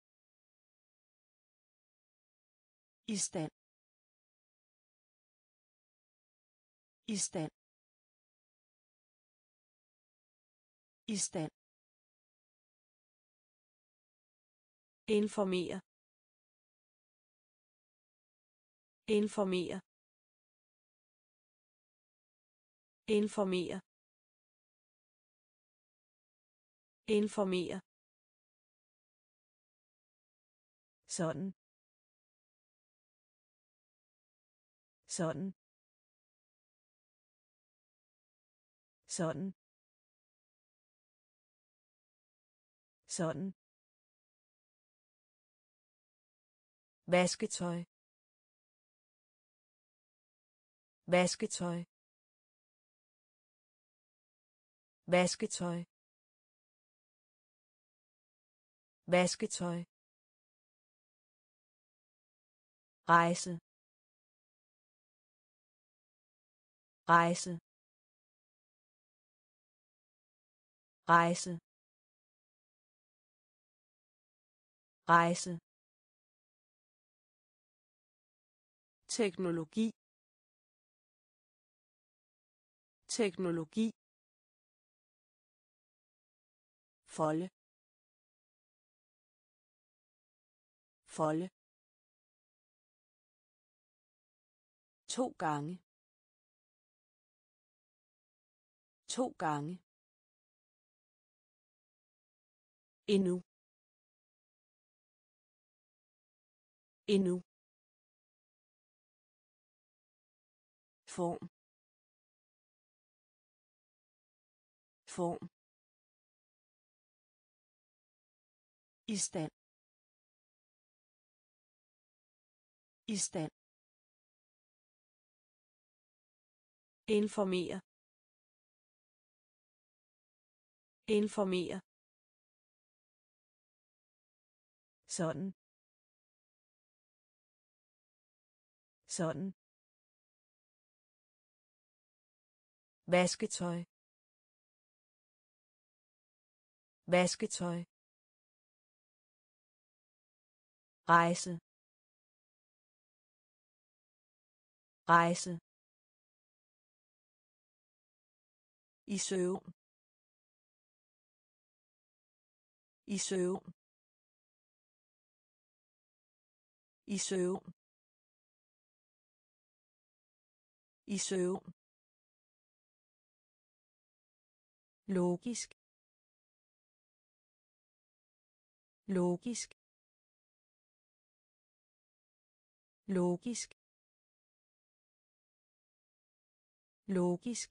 i stand i stand i stand informere informere informere informere sådan sådan sådan sådan vasketøj vasketøj vasketøj vasketøj rejse rejse rejse rejse teknologi teknologi folde folde 2 gange 2 gange endnu endnu form form i stand i stand informere informere sådan sådan vasketøj vasketøj rejse rejse i søvn i søvn i søvn i søvn logisk logisk logisk logisk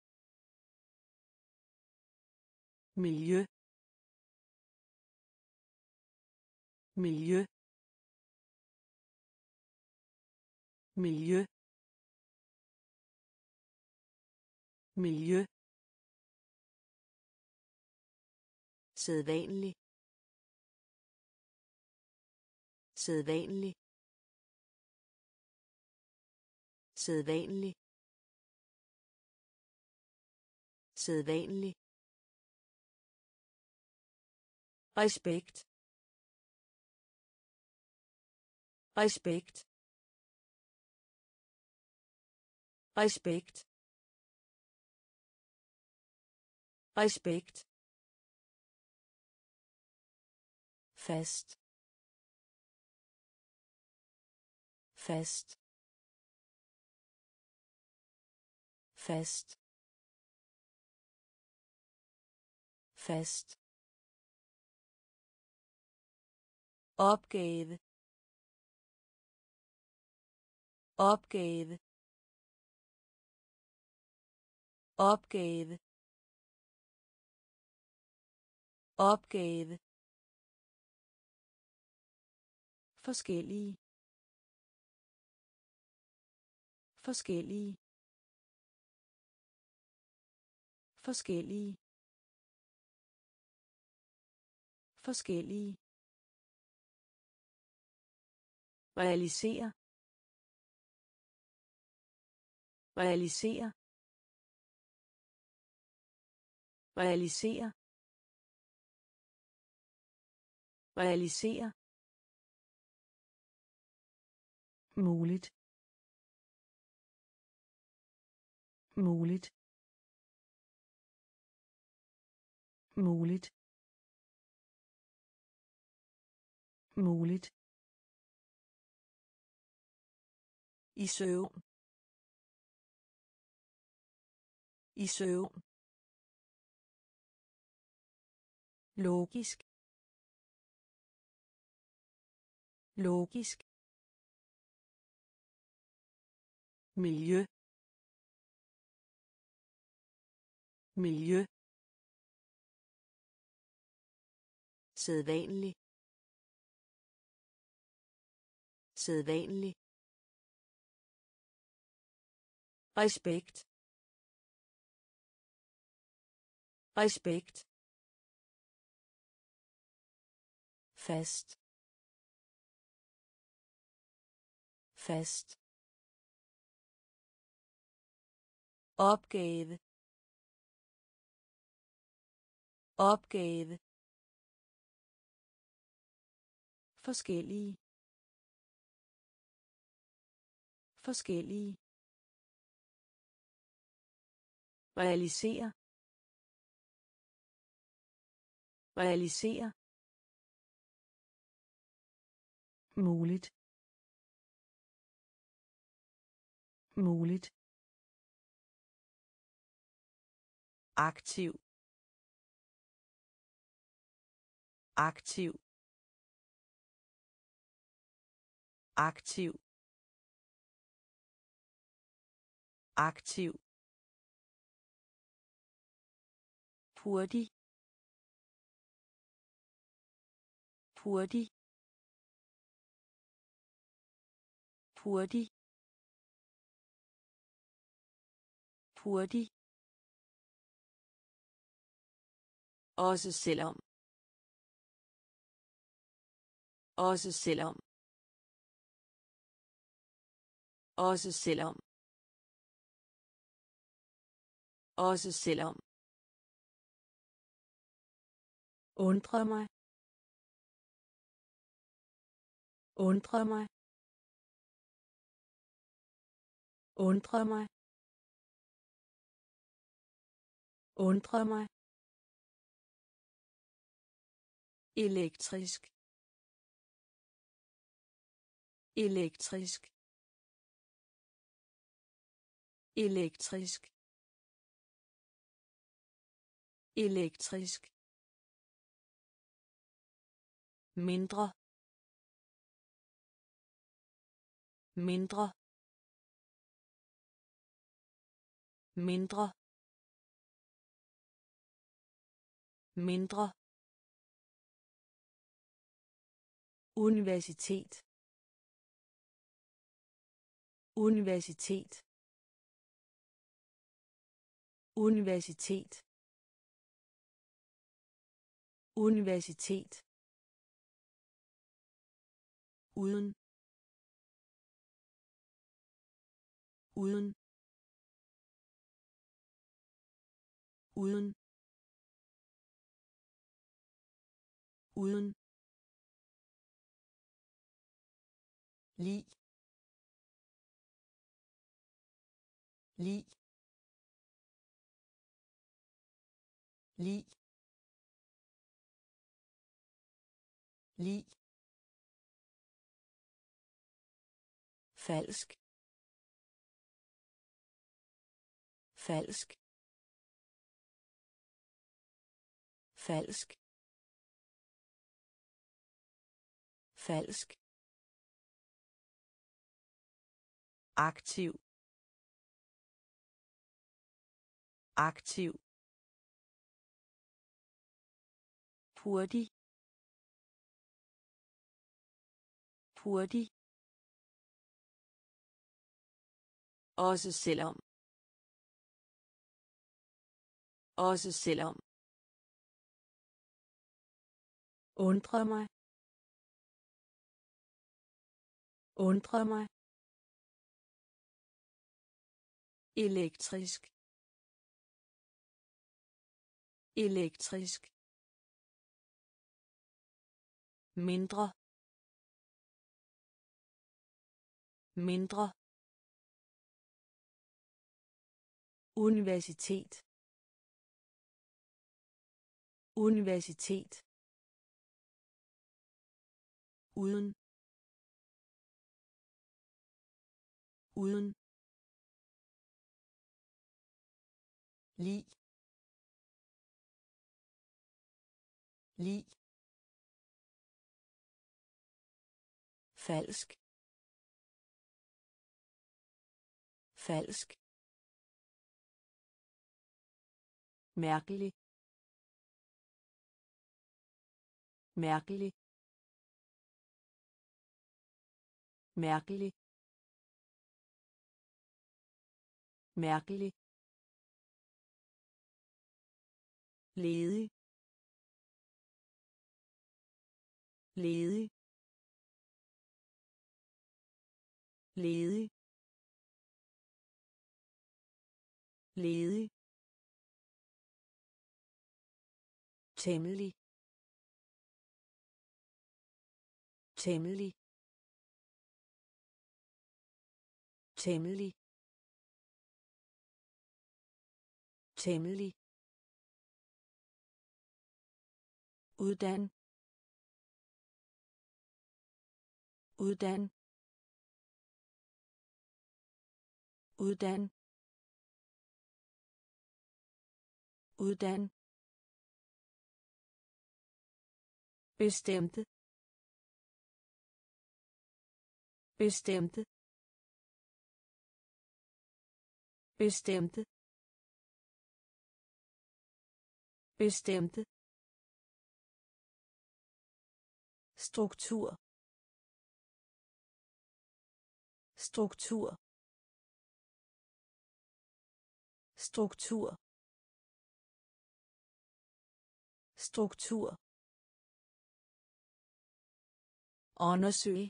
miljø miljø miljø miljø sædvanlig sædvanlig sædvanlig sædvanlig respekt respekt respekt respekt fast fast fast fast opgave opgave opgave opgave forskellige forskellige forskellige forskellige, realisere, realisere, realisere, realisere, muligt, muligt, muligt, muligt, i søvn, i søvn, logisk, logisk, miljø, miljø, sædvanlig, sædvanlig, respekt, respekt, fast, fast, opgave, opgave, forskellige, forskellige, realisere, realisere, muligt, muligt, aktiv, aktiv, aktiv, aktiv, hurtig, hurtig, hurtig, hurtig, også selvom, også selvom, også selvom, også selvom, undre mig, undre mig, undre mig, undre mig, elektrisk, elektrisk, elektrisk, elektrisk, mindre, mindre, mindre, mindre, universitet, universitet, universitet, universitet, uden, uden, uden, uden, lig, lig, lig, lig, falsk, falsk, falsk, falsk, aktiv, aktiv, hurtig, hurtig, også selvom, også selvom, undre mig, undre mig, elektrisk, elektrisk, mindre, mindre, universitet, universitet, uden, uden, lig, lig, falsk, falsk, mærkelig, mærkelig, mærkelig, mærkelig, ledig, ledig, ledig, ledig, temmelig, temmelig, temmelig, temmelig, uddan, uddan, uddan, uddan, bestemte, bestemte, bestemte, bestemte, struktur, struktur, struktur, struktur, undersøge,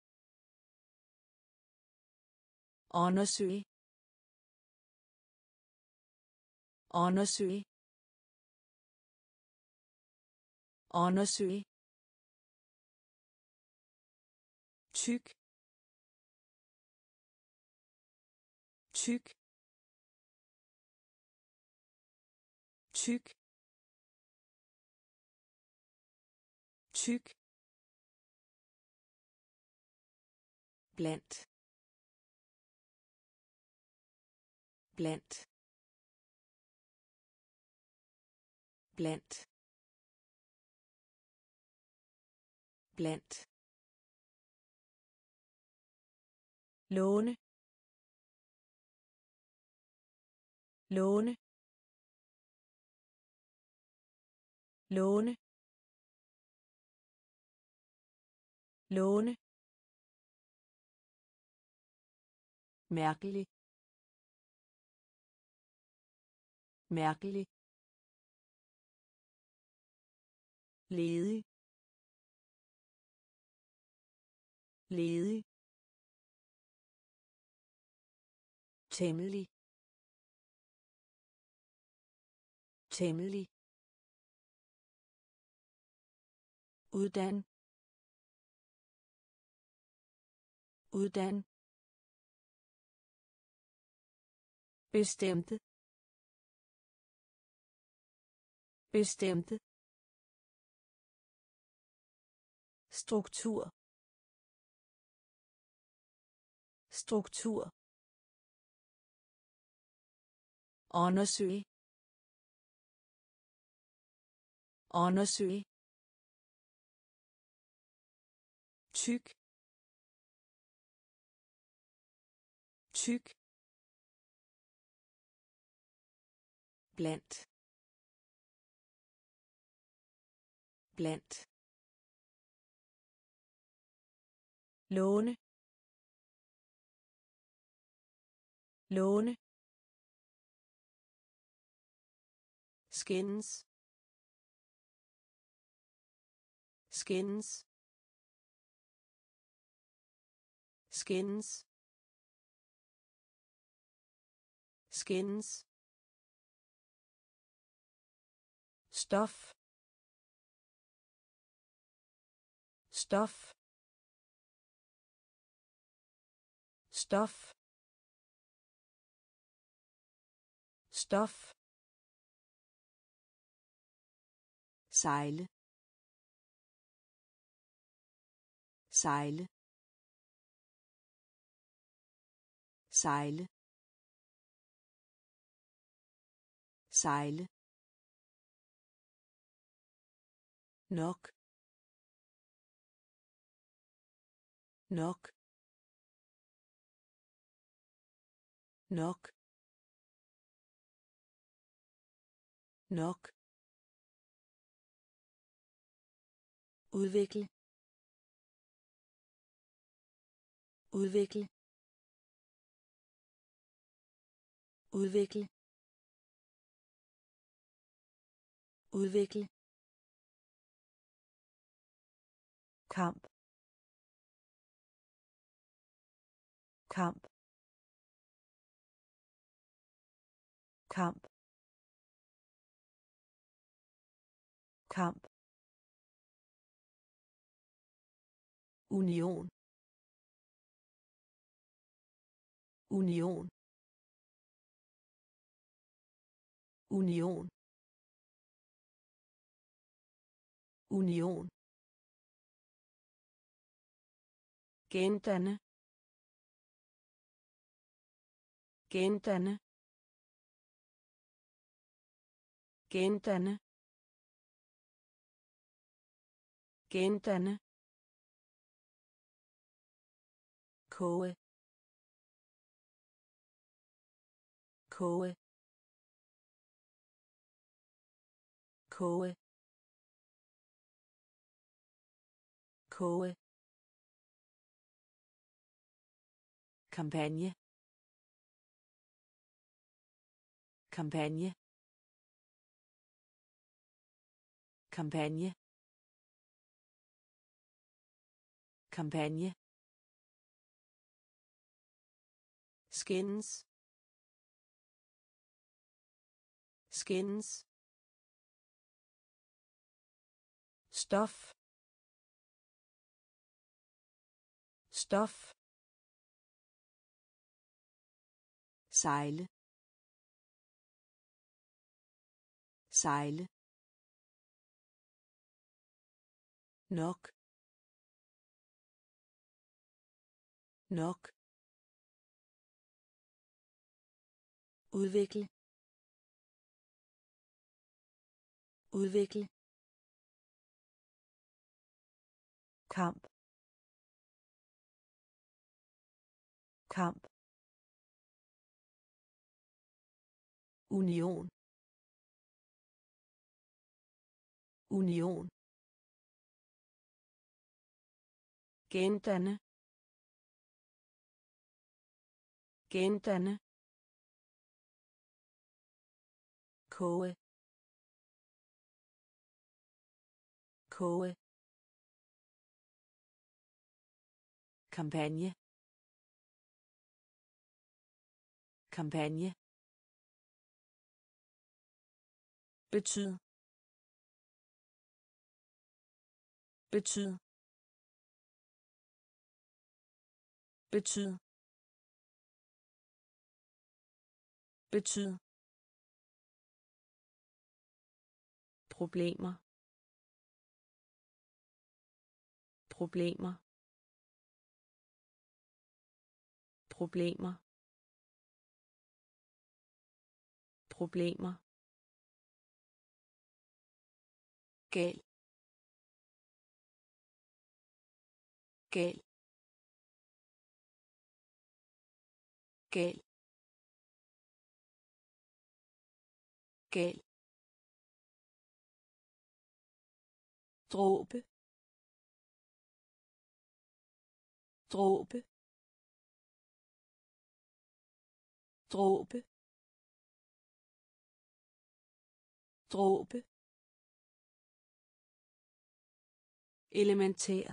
undersøge, undersøge, undersøge, tyk, tyk, tyk, tyk, blandt, blandt, blandt, blandt, låne, låne, låne, låne, mærkelig, mærkelig, ledig, ledig, temmelig, temmelig, uddan, uddan, bestemte, bestemte, struktur, struktur, undersøge, undersøge, tyk, tyk, blandt, blandt, låne, låne, skændes, skændes skændes skændes stof stof stof stof sejle sejle sejle sejle nok nok nok nok udvikle udvikle udvikle udvikle kamp kamp kamp kamp union union union union gendanne gendanne gendanne gendanne koge koge koge koge kampagne kampagne kampagne kampagne skændes skændes stof stof sejle sejle nok nok udvikle udvikle kamp kamp union union gendanne gendanne koge koge kampagne kampagne betyd betyd betyd betyd problemer problemer problemer problemer gal gal gal gal dråbe dråbe dråbe dråbe elementær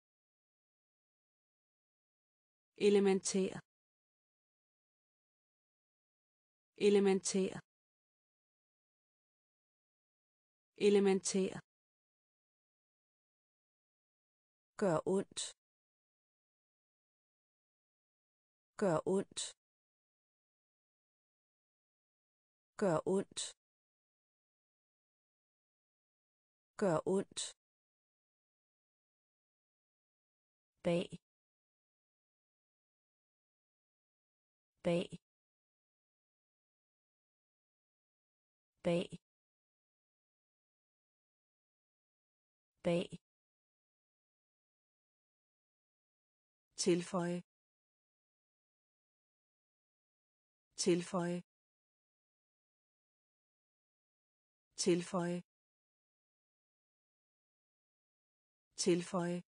elementær elementær elementær Gør ondt. Gør ondt. Gør ondt. Gør ondt. Bag. Bag. Bag. Bag. Tilføje. Tilføje. Tilføje. Tilføje.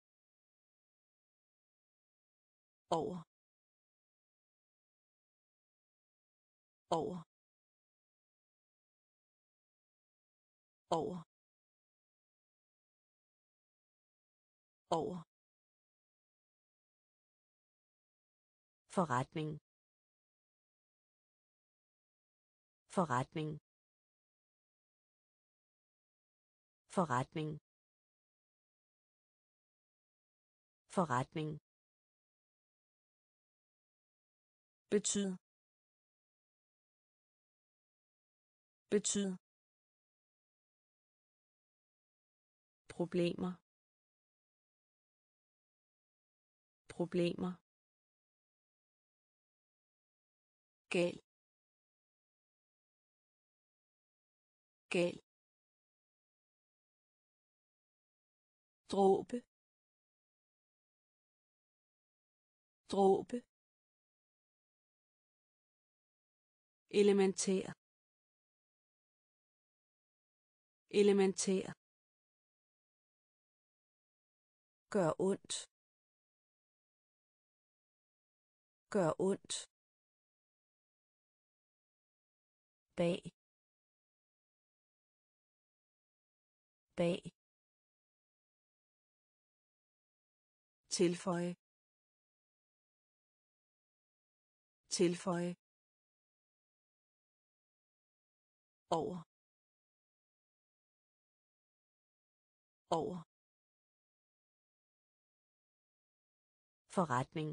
Over. Over. Over. Over. Forretning. Forretning. Forretning. Forretning. Betyd. Betyd. Problemer. Problemer. Gal. Gal. Dråbe. Dråbe. Elementær. Elementær. Gør ondt. Gør ondt. Bag. Bag. Tilføje. Tilføje. Over. Over. Forretning.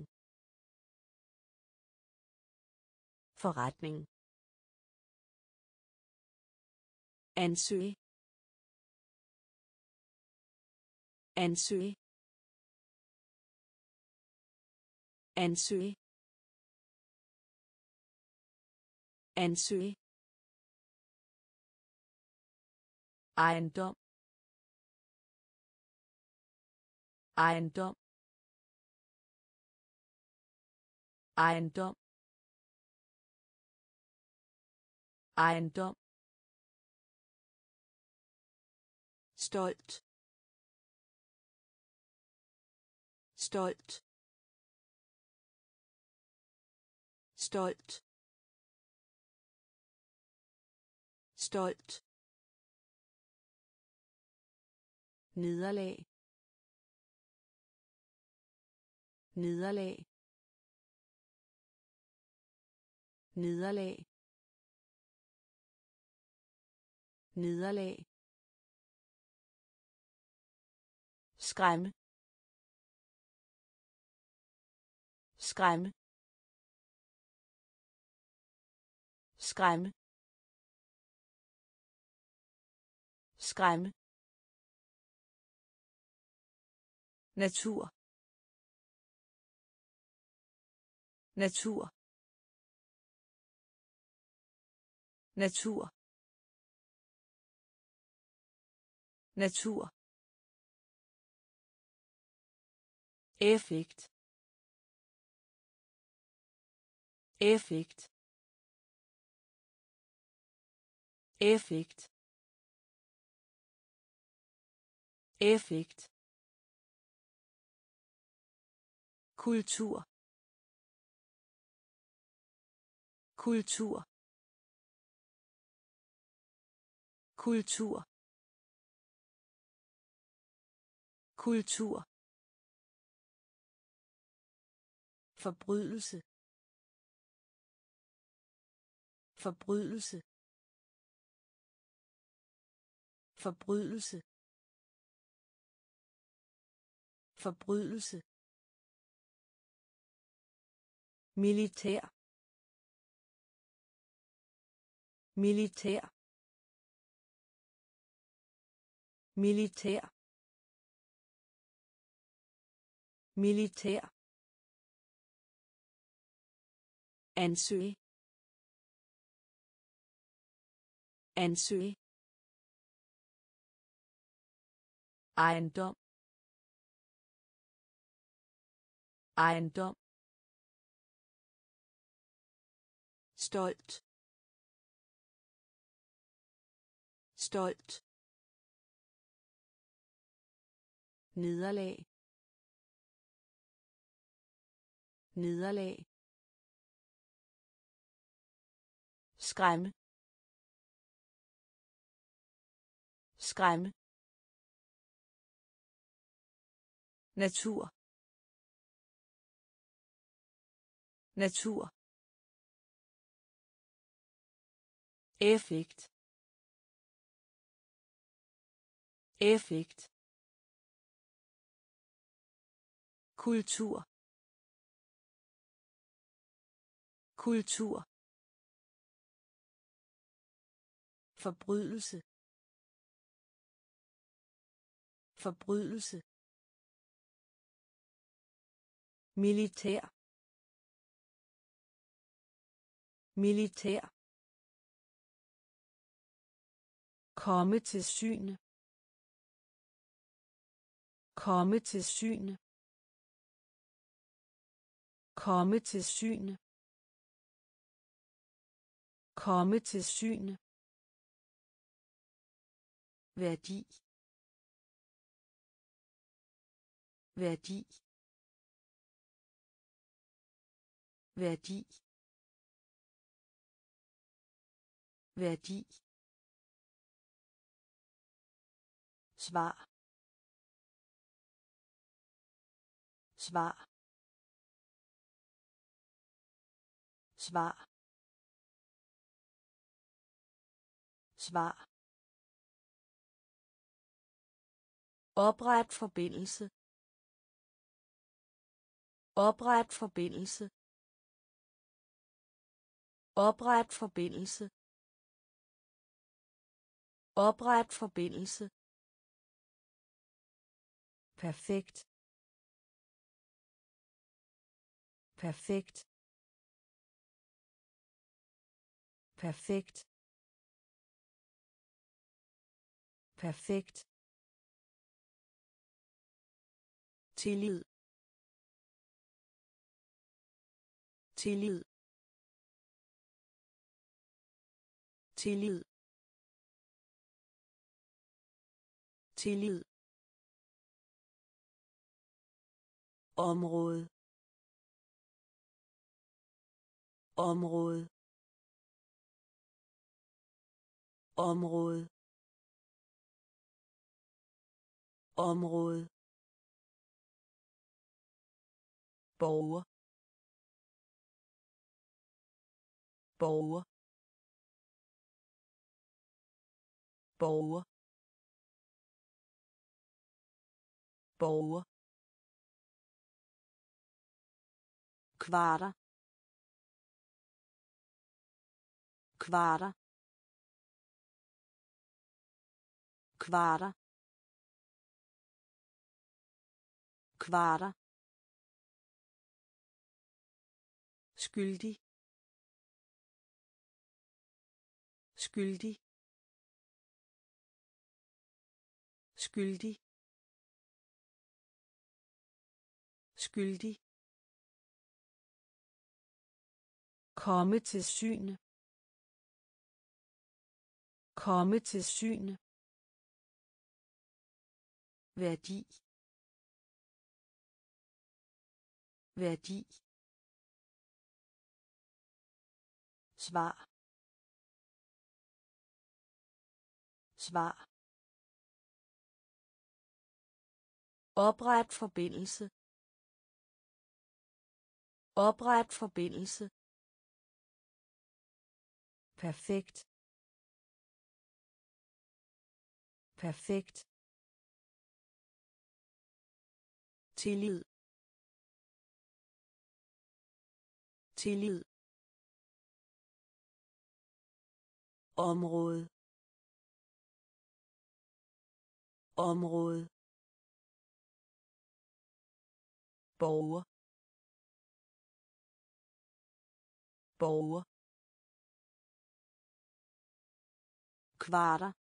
Forretning. Ansøge. Ansøge. Ansøge. Ansøge. Ejendom. Ejendom. Ejendom. Ejendom. Stolt. Stolt. Stolt. Stolt. Nederlag. Nederlag. Nederlag. Nederlag. Skræmme. Skræmme. Skræmme. Skræmme. Natur. Natur. Natur. Natur. Effekt. Effekt. Effekt. Effekt. Kultur. Kultur. Kultur. kultur, forbrydelse, forbrydelse, forbrydelse, forbrydelse, militær, militær, militær, militær, ansøge, ansøge, ejendom, ejendom, stolt, stolt, nederlag, nederlag, skræmme, skræmme, natur, natur, effekt, effekt, kultur, kultur, forbrydelse, forbrydelse, militær, militær, komme til syne, komme til syne, komme til syne, komme til syne, værdi, værdi, værdi, værdi, svar, svar, svar, svar, opret forbindelse, opret forbindelse, opret forbindelse, opret forbindelse, perfekt, perfekt, perfekt, perfekt, tillid, tillid, tillid, tillid, område, område, område, område, borger, borger, borger, borger, kvarter, kvarter, kvarter, kvarter, skyldig, skyldig, skyldig, skyldig, komme til syne, komme til syne, værdi, værdi, svar, svar, Opret forbindelse. Opret forbindelse. Perfekt. Perfekt. Tillid. Tillid. Område. Område. Borger. Borger. Kvarter.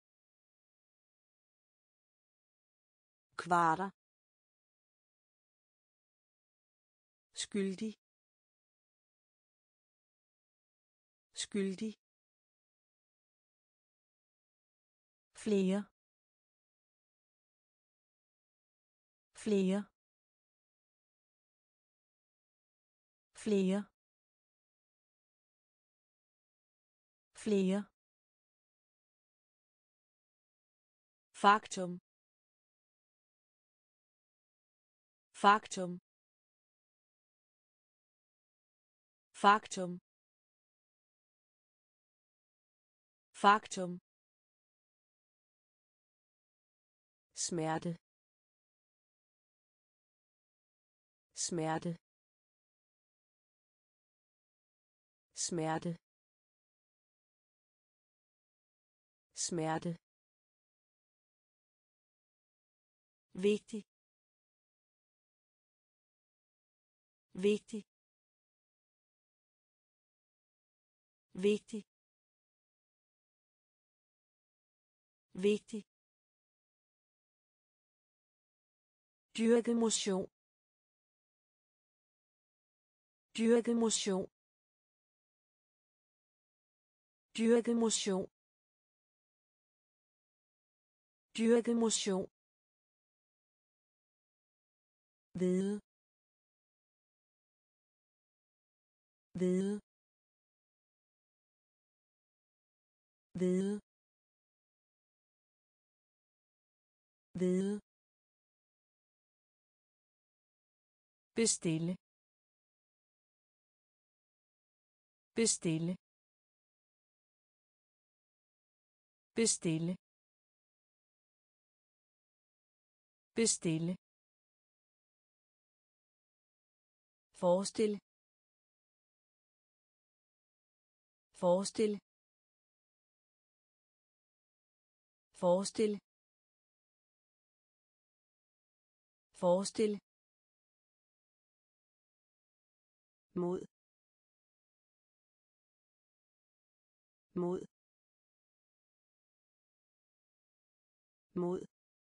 Kvarter. Skyldig. Skyldig. Flere. Flere. Flere. Flere. Faktum. Faktum. Faktum. Faktum. Smerte. Smerte. Smerte. Smerte. Vigtig. Vigtig. Vigtig. Vigtig. Dyrke motion. Dyrke motion. Dyrke motion. Dyrke motion. Vide. Vide. Vide. Vide. Bestille. Bestille. Bestille. Bestille. Forestil. Forestil. Forestil. Forestil. Mod. Mod. Mod.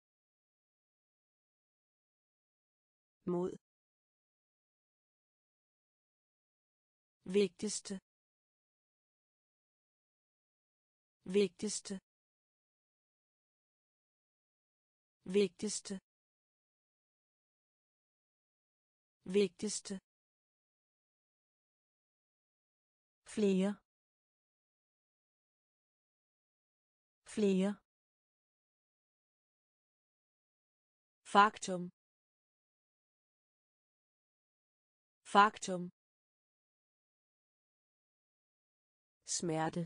Mod. Vigtigste. Vigtigste. Vigtigste. Vigtigste. Flere. Flere. Faktum. Faktum. Smerte.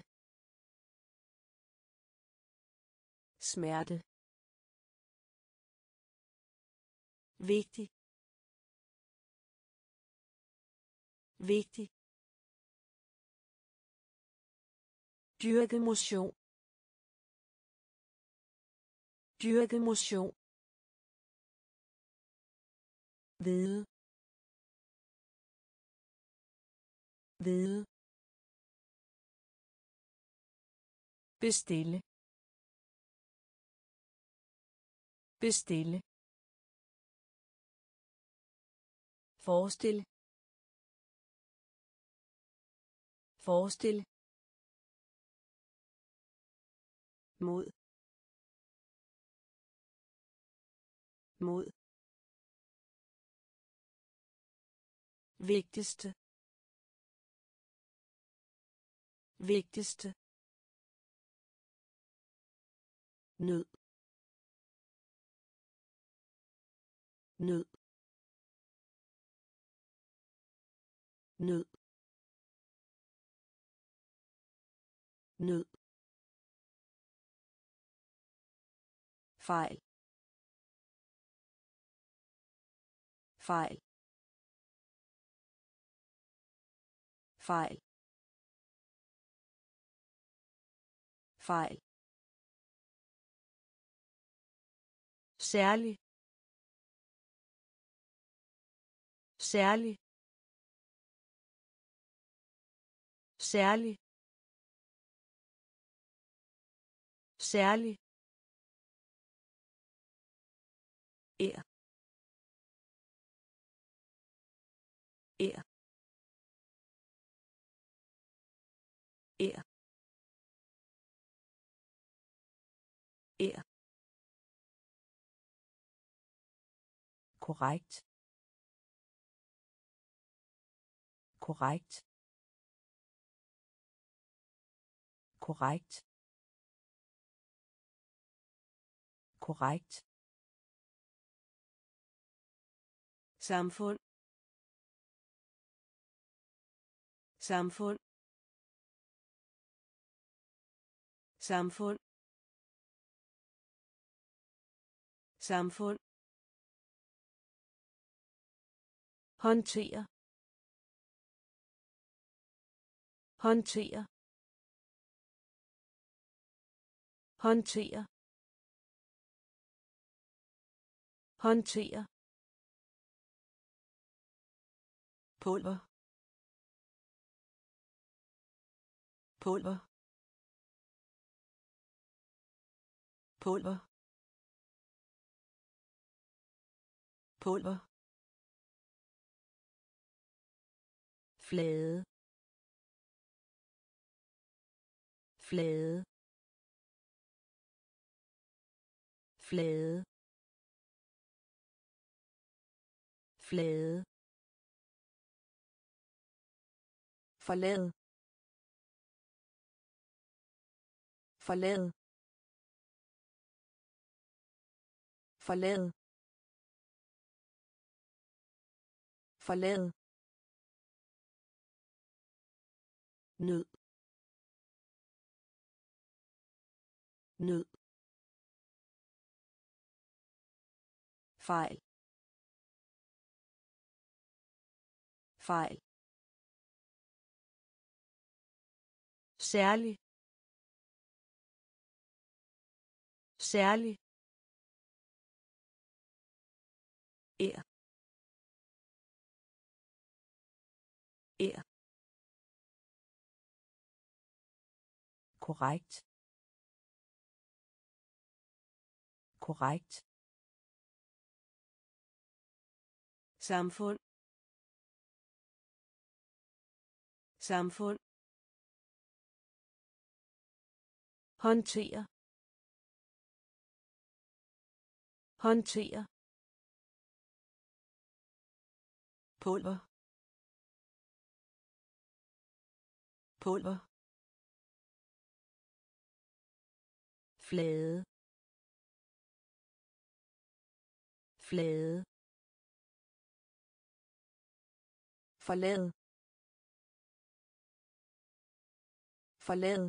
Smerte. Vigtig. Vigtig. Dyrke motion. Dyrke motion. Vide. Vide. Bestille. Bestille. Forestil. Forestil. Mod. Mod. Vigtigste. Vigtigste. Nød. nød, nød, nød, fejl, fejl, fejl, fejl, særlig, særlig, særlig, særlig, ære, ære, ære, ære, korrekt, korrekt, korrekt, korrekt, samfund, samfund, samfund, samfund, håndtere, håndtere, håndtere, håndtere, pulver, pulver, pulver, pulver, flade, flade, flade, flade, forlade, forlade, forlade, forlade, nød, nød, fejl, fejl, særlig, særlig, ære, ære, korrekt, korrekt, samfund, samfund, håndtere, håndtere, pulver, pulver, flade, flade, forlade, forlade,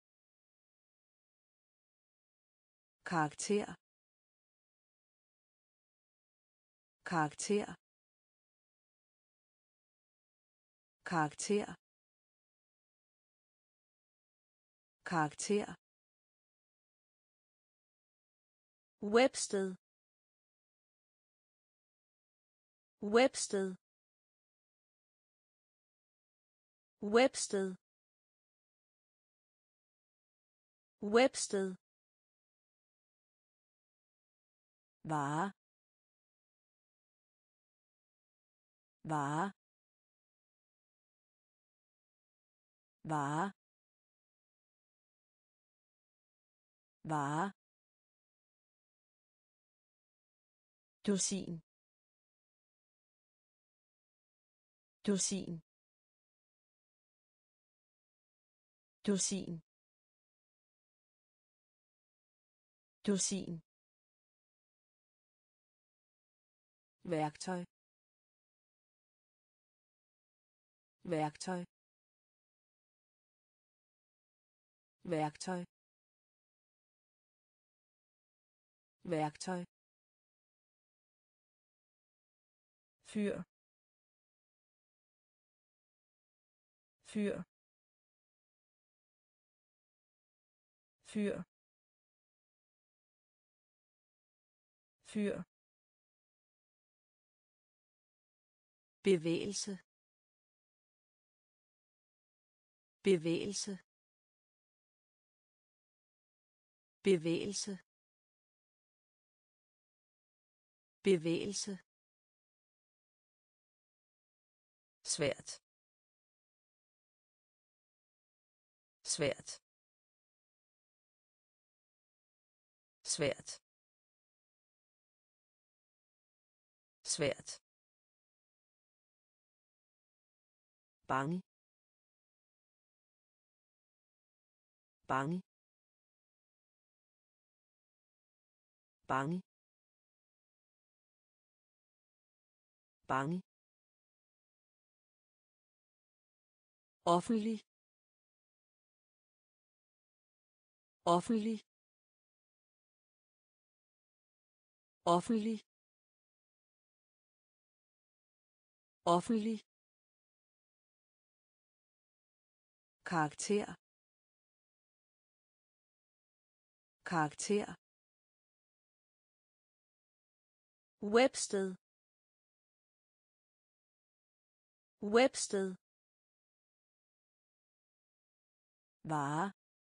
karakter, karakter, karakter, karakter, Websted, Websted, Websted, Websted, vare, vare, vare, vare, dusin, dusin, dusin, dusin, værktøj, værktøj, værktøj, værktøj, fyr, fyr, fyr, fyr, bevægelse, bevægelse, bevægelse, bevægelse, svært, svært, svært, svært, bange, bange, bange, bange, offentlig, offentlig, offentlig, offentlig, karakter, karakter, websted, websted, vare,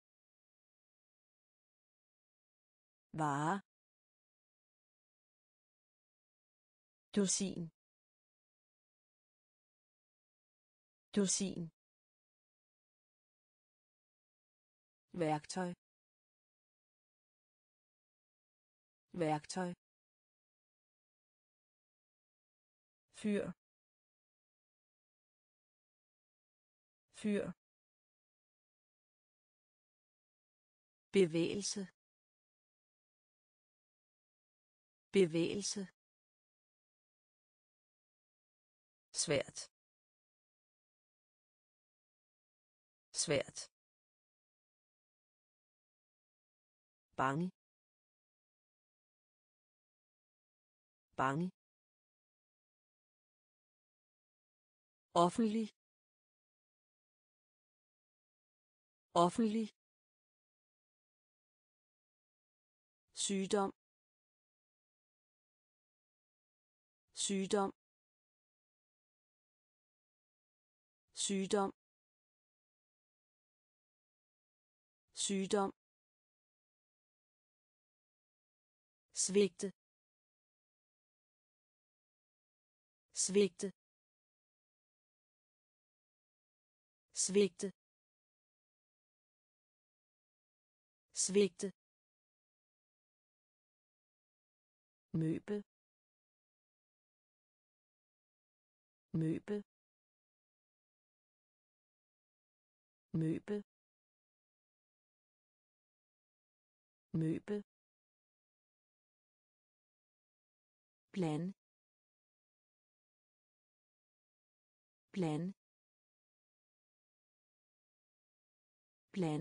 vare, dusin, dusin, værktøj, værktøj, fyr, fyr, bevægelse, bevægelse, svært, svært, bange, bange, offentlig, offentlig, sygdom, sygdom, sygdom, sygdom, svigte, svigte, svigte, svigte, møbel, møbel, møbel, møbel, plan, plan, plan,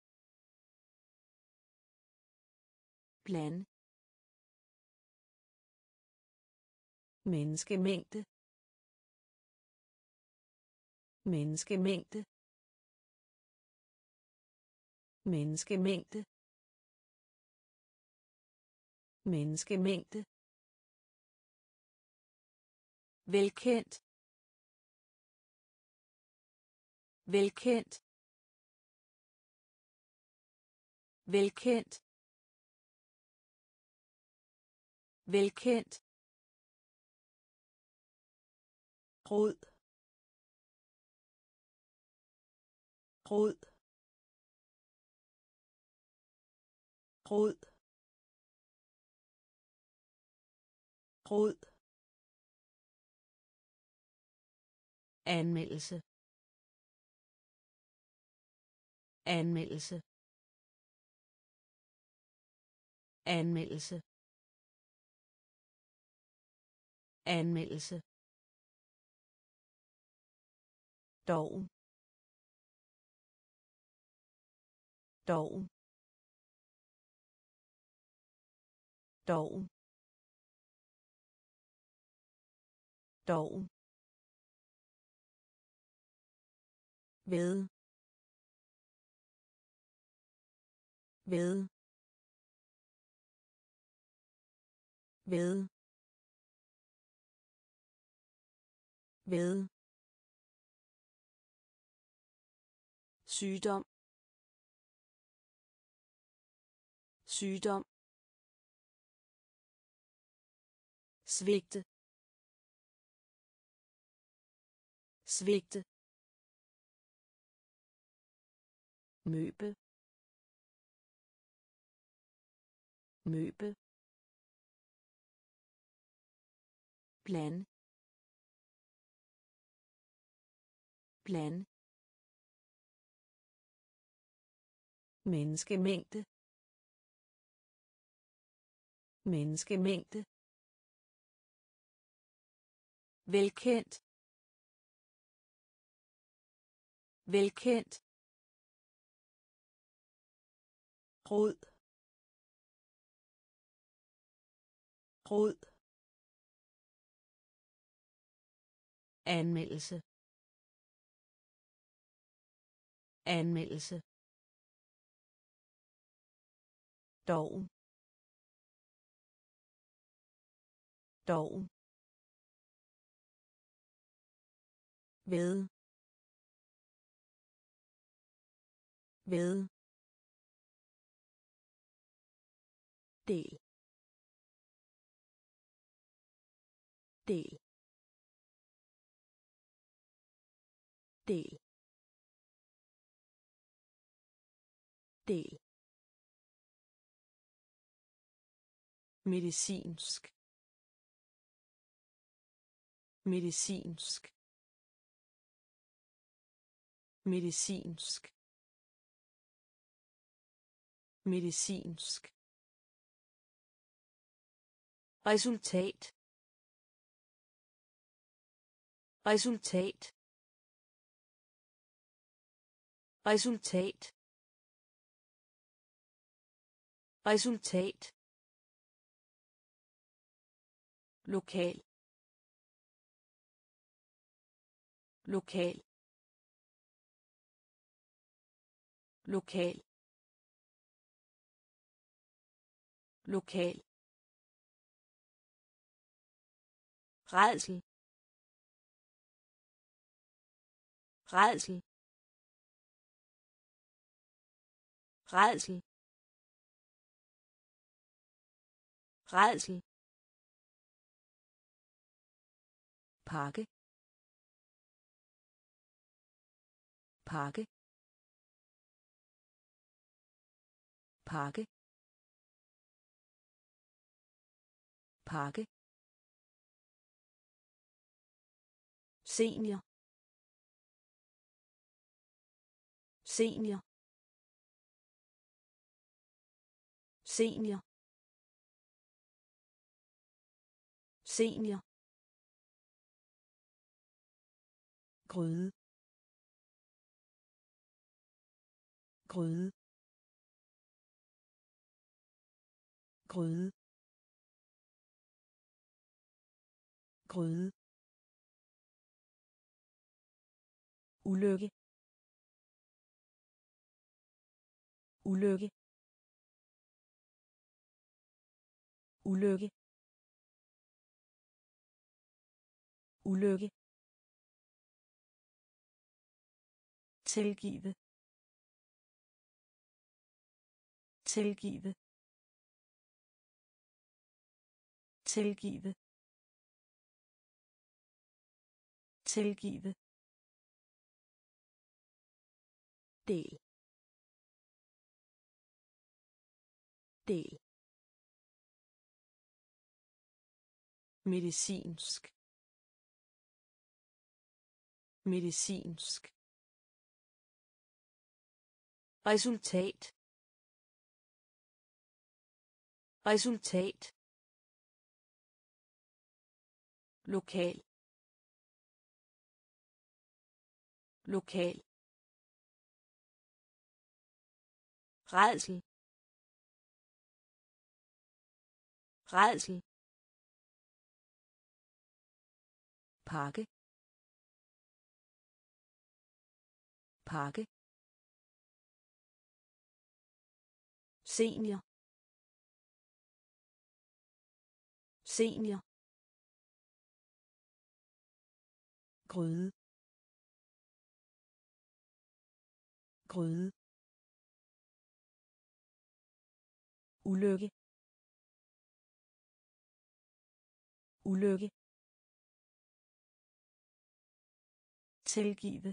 plan, menneskemængde, menneskemængde, menneskemængde, menneskemængde, velkendt, velkendt, velkendt, velkendt, rod, rod, rod, rod, anmeldelse, anmeldelse, anmeldelse, Anmeldelse. Dog. Dog. Dog. Dog. Ved. Ved. Ved. Ved. Sygdom. Sygdom. Svigte. Svigte. Møbel. Møbel. Plan. Plan. Menneskemængde. Menneskemængde. Velkendt. Velkendt. Rod. Rod. Anmeldelse. Anmeldelse. Dog. Dog. Ved. Ved. Del. Del. Del. Del. Medicinsk. Medicinsk. Medicinsk. Medicinsk. Resultat. Resultat. Resultat. Resultat. Lokal. Lokal. Lokal. Lokal. Rædsel. Rædsel. Rædsel. Rædsel. Pakke. Pakke. Pakke. Pakke. Senior. Senior. Senior. Senior. Gryde. Gryde. Gryde. Gryde. Ulykke. Ulykke. Ulykke. Ulykke. Tilgive. Tilgive. Tilgive. Tilgive. Del. Del. Medicinsk. Medicinsk. Resultat. Resultat. lokal lokal rædsel rædsel pakke pakke senior senior gryde gryde ulykke ulykke tilgive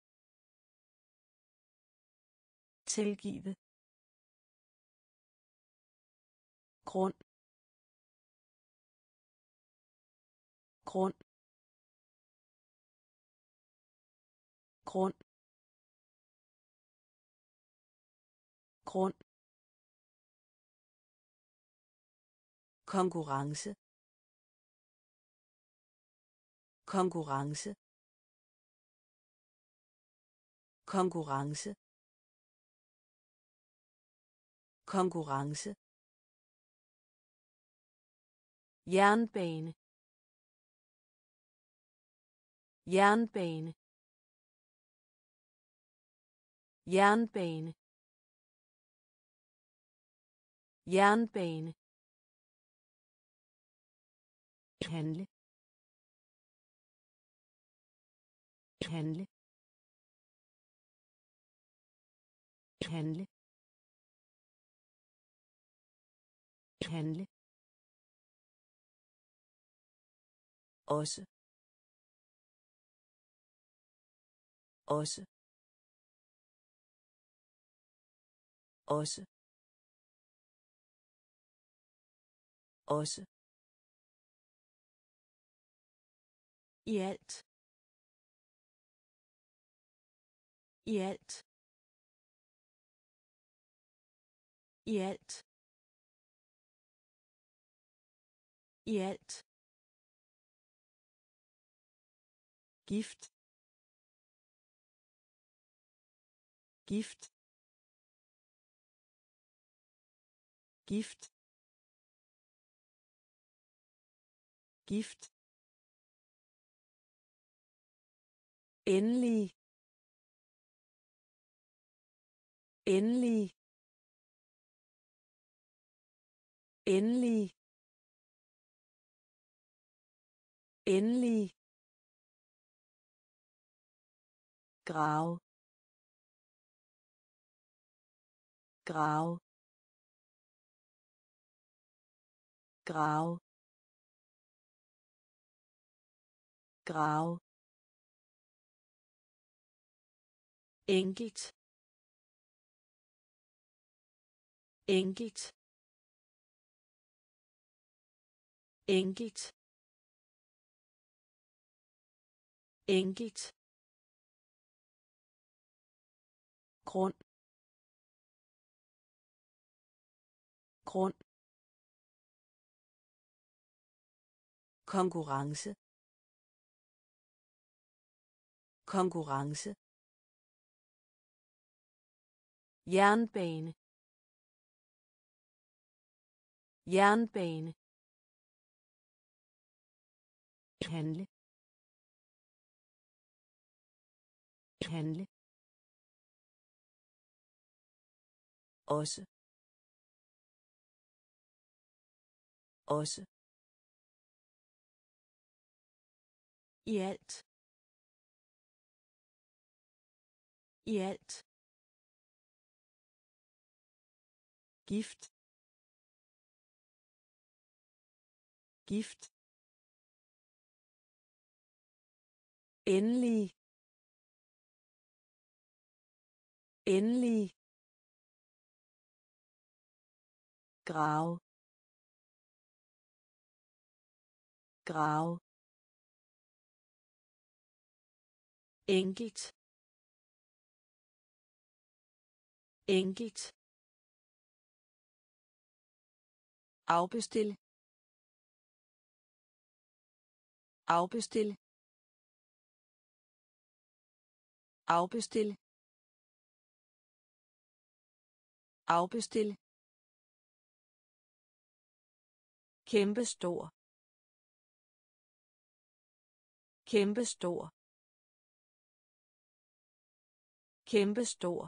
tilgive grund grund grund grund konkurrence konkurrence konkurrence konkurrence jernbane jernbane jernbane jernbane handle handle handle handle også også også også i alt i alt i alt i alt gift gift gift gift endelig endelig endelig endelig grav grav grav grav enkelt enkelt enkelt enkelt grund grund konkurrence konkurrence jernbane jernbane handle handle også også i alt i alt gift gift endelig endelig grav grav enkelt enkelt afbestil afbestil afbestil afbestil kæmpestor kæmpestor kæmpestor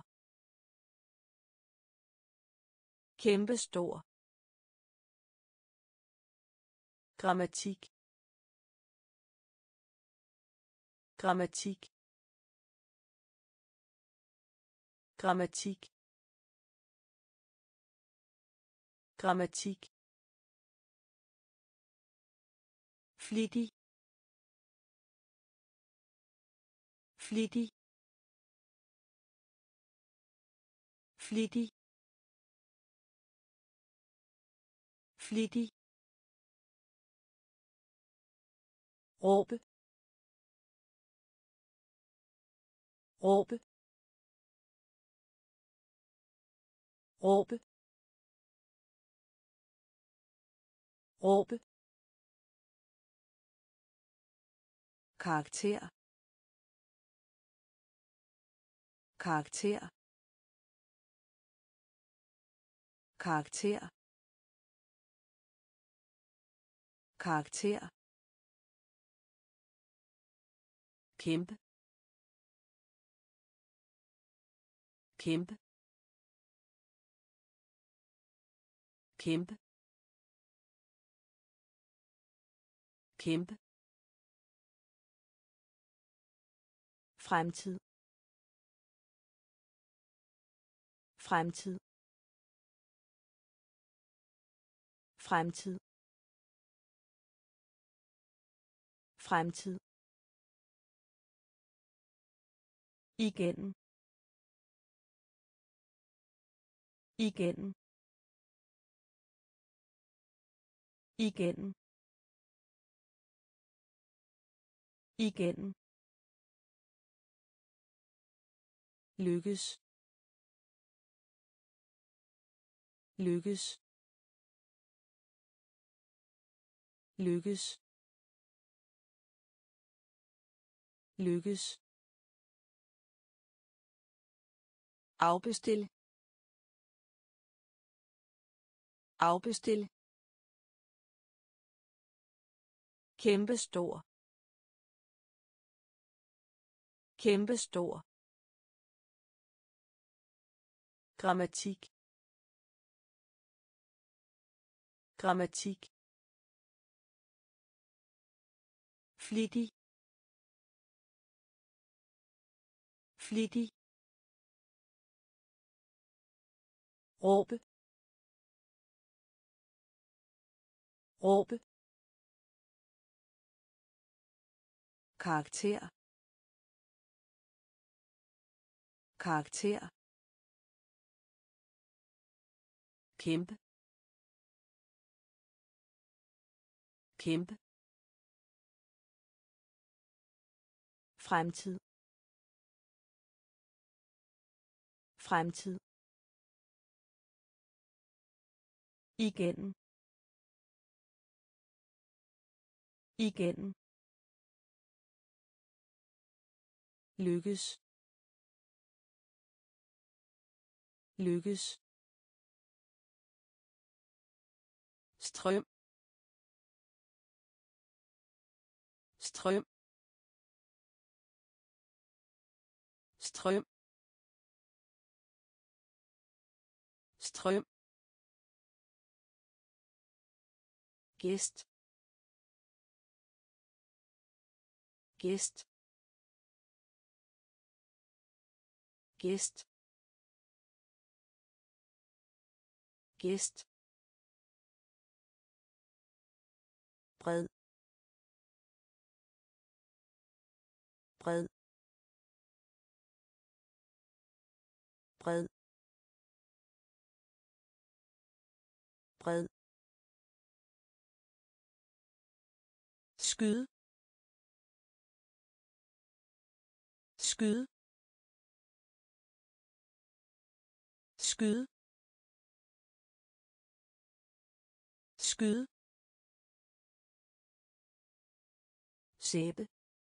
kæmpestor grammatik grammatik grammatik grammatik flittig flittig flittig flittig råbe råbe råbe råbe karakter karakter karakter karakter kæmpe kæmpe kæmpe kæmpe fremtid fremtid fremtid fremtid igen igen igen igen lykkes lykkes lykkes lykkes afbestil afbestil kæmpestor kæmpestor grammatik grammatik flittig flittig råbe råbe karakter karakter kæmpe kæmpe fremtid fremtid igen igen lykkes lykkes strøm strøm strøm strøm gæst gæst gæst gæst bred bred bred bred skyd skyd skyd skyd sæbe,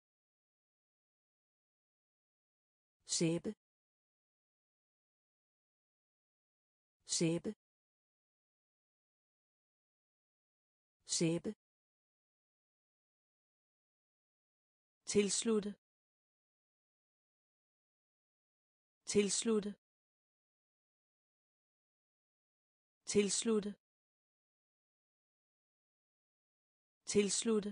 sæbe, sæbe, sæbe, tilslutte, tilslutte, tilslutte, tilslutte,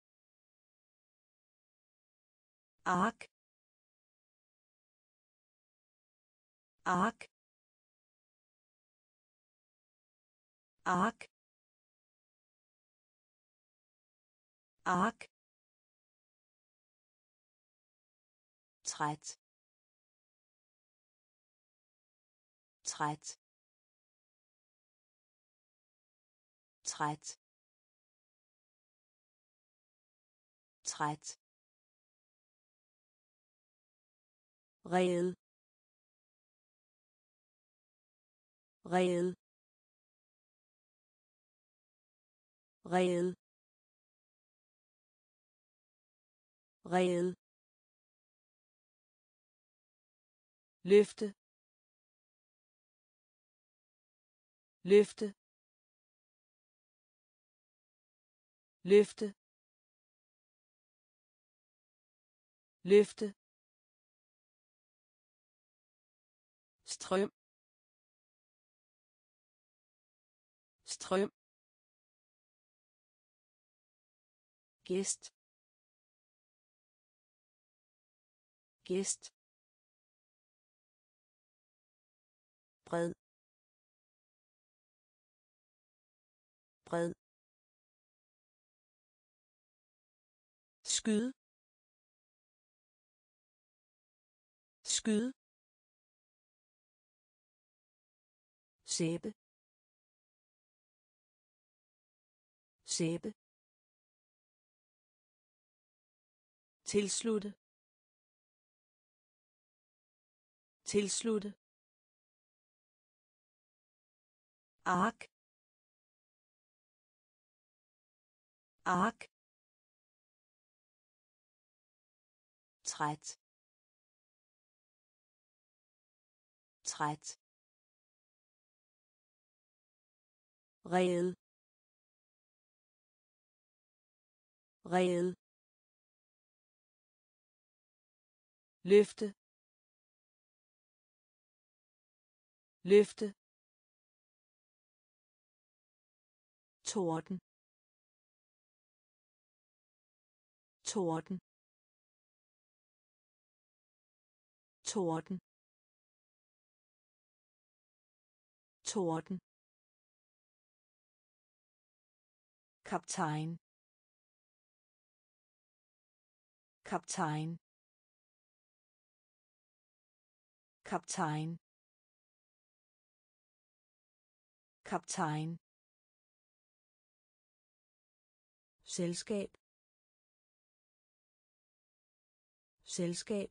ark, ark, ark, ark, træt, træt, træt, træt, reel, reel, reel, reel, løfte, løfte, løfte, løfte, strøm, strøm, gæst, gæst, bred, bred, skyd, skyd, sæbe, sæbe, tilslutte, tilslutte, ark, ark, træt, træt, reel, reel, løfte, løfte, torden, torden, torden, torden, kaptajn, kaptajn, kaptajn, kaptajn, selskab, selskab,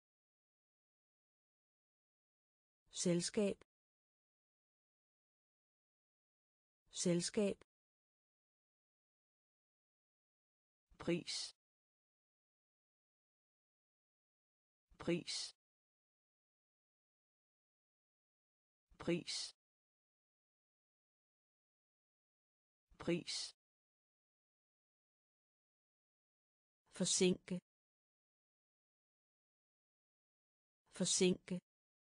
selskab, selskab, pris, pris, pris, pris, forsinke, forsinke,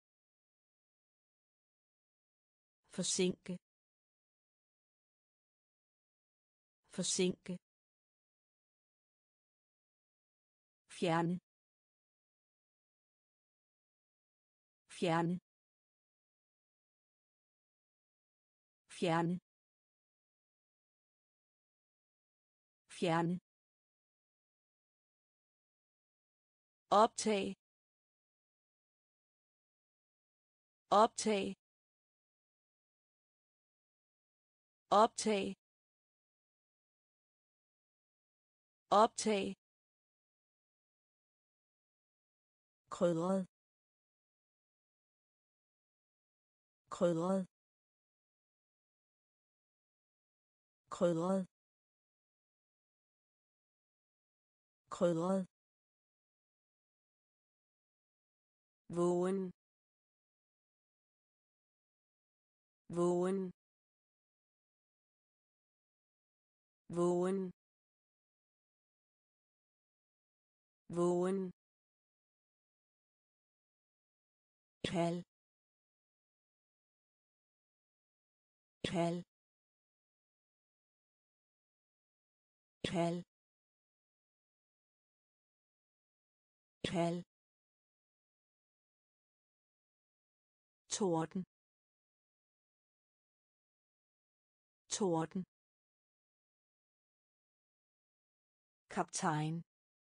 forsinke, forsinke, fjerne, fjerne, fjerne, fjerne, optag, optag, optag, optag, krydret, krydret, krydret, krydret, vågen, vågen, vågen, vågen, kald, kald, kald, kald, torden, torden, kaptajn,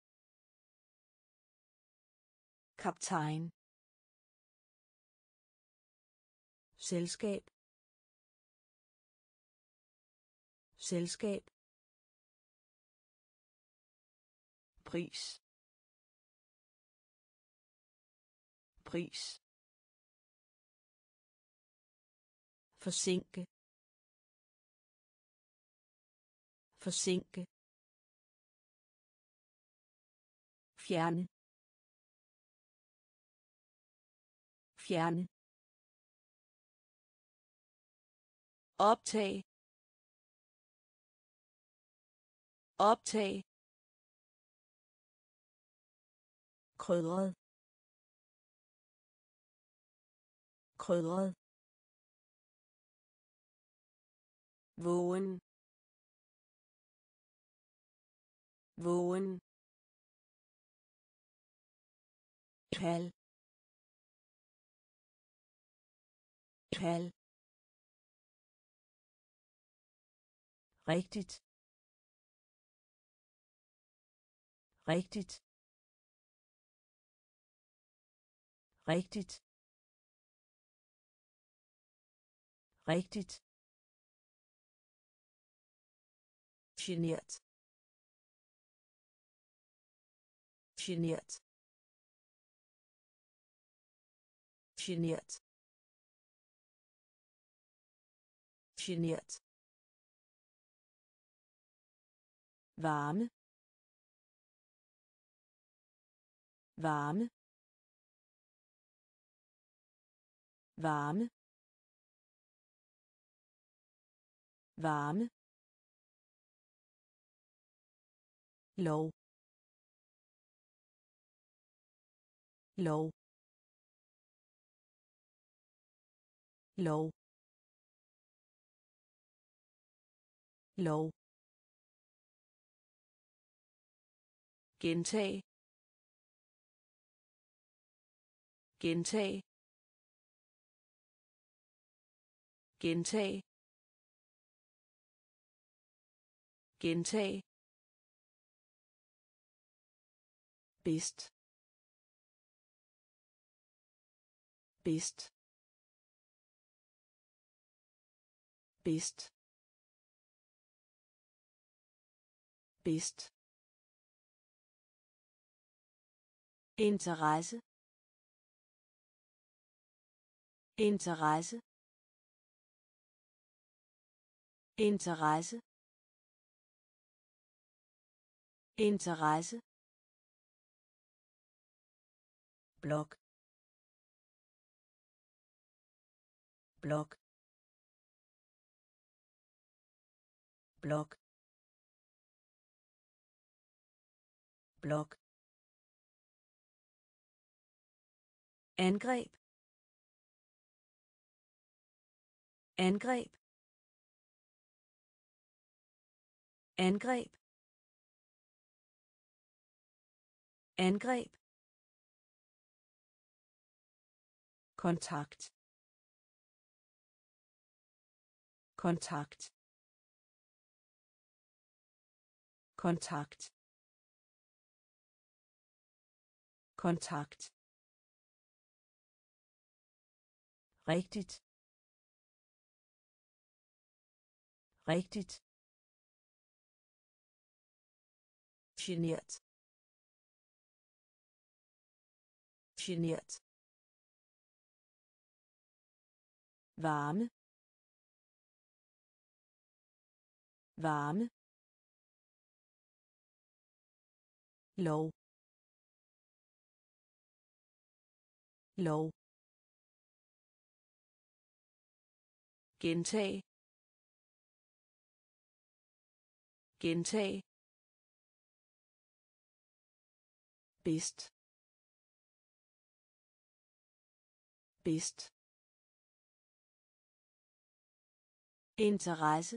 kaptajn, selskab, selskab, pris, pris, forsinke, forsinke, fjerne, fjerne, optag, optag, krydret, krydret, vågen, vågen, kald, kald, rigtigt, rigtigt, rigtigt, rigtigt, genert, genert, genert, genert, varme, varme, varme, varme, lov, lov, lov, lov, gentag, gentag, gentag, gentag, bedst, bedst, bedst, bedst, interesse, interesse, interesse, interesse, blok, blok, blok, blok, angreb, angreb, angreb, angreb, kontakt, kontakt, kontakt, kontakt, rigtigt, rigtigt, genert, genert, varme, varme, lov, lov, gentag, gentag, bedst, bedst, interesse,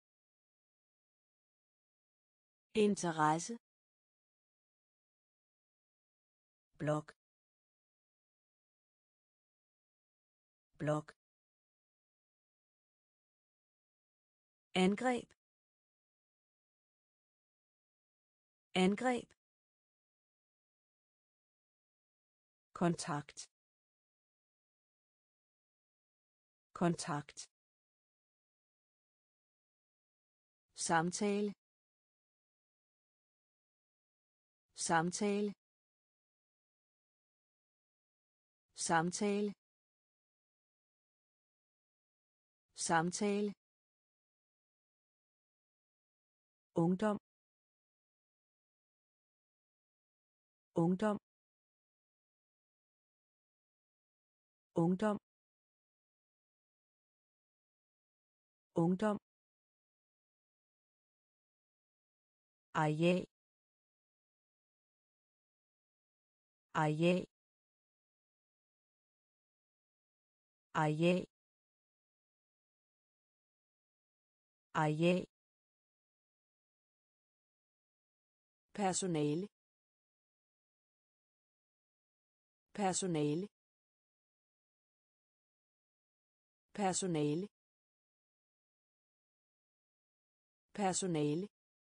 interesse, blok, blok, angreb, angreb, kontakt, kontakt, samtale, samtale, samtale, samtale, ungdom, ungdom, ungdom, ungdom, areal, areal, areal, areal, personale, personale, personale, personale,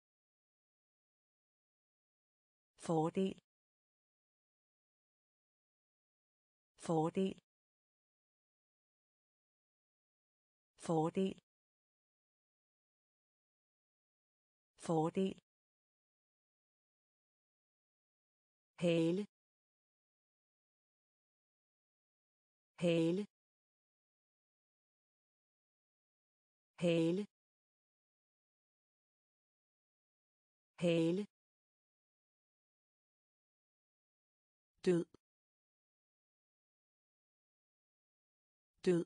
fordel, fordel, fordel, fordel, hale, hale, hale, hale, død, død,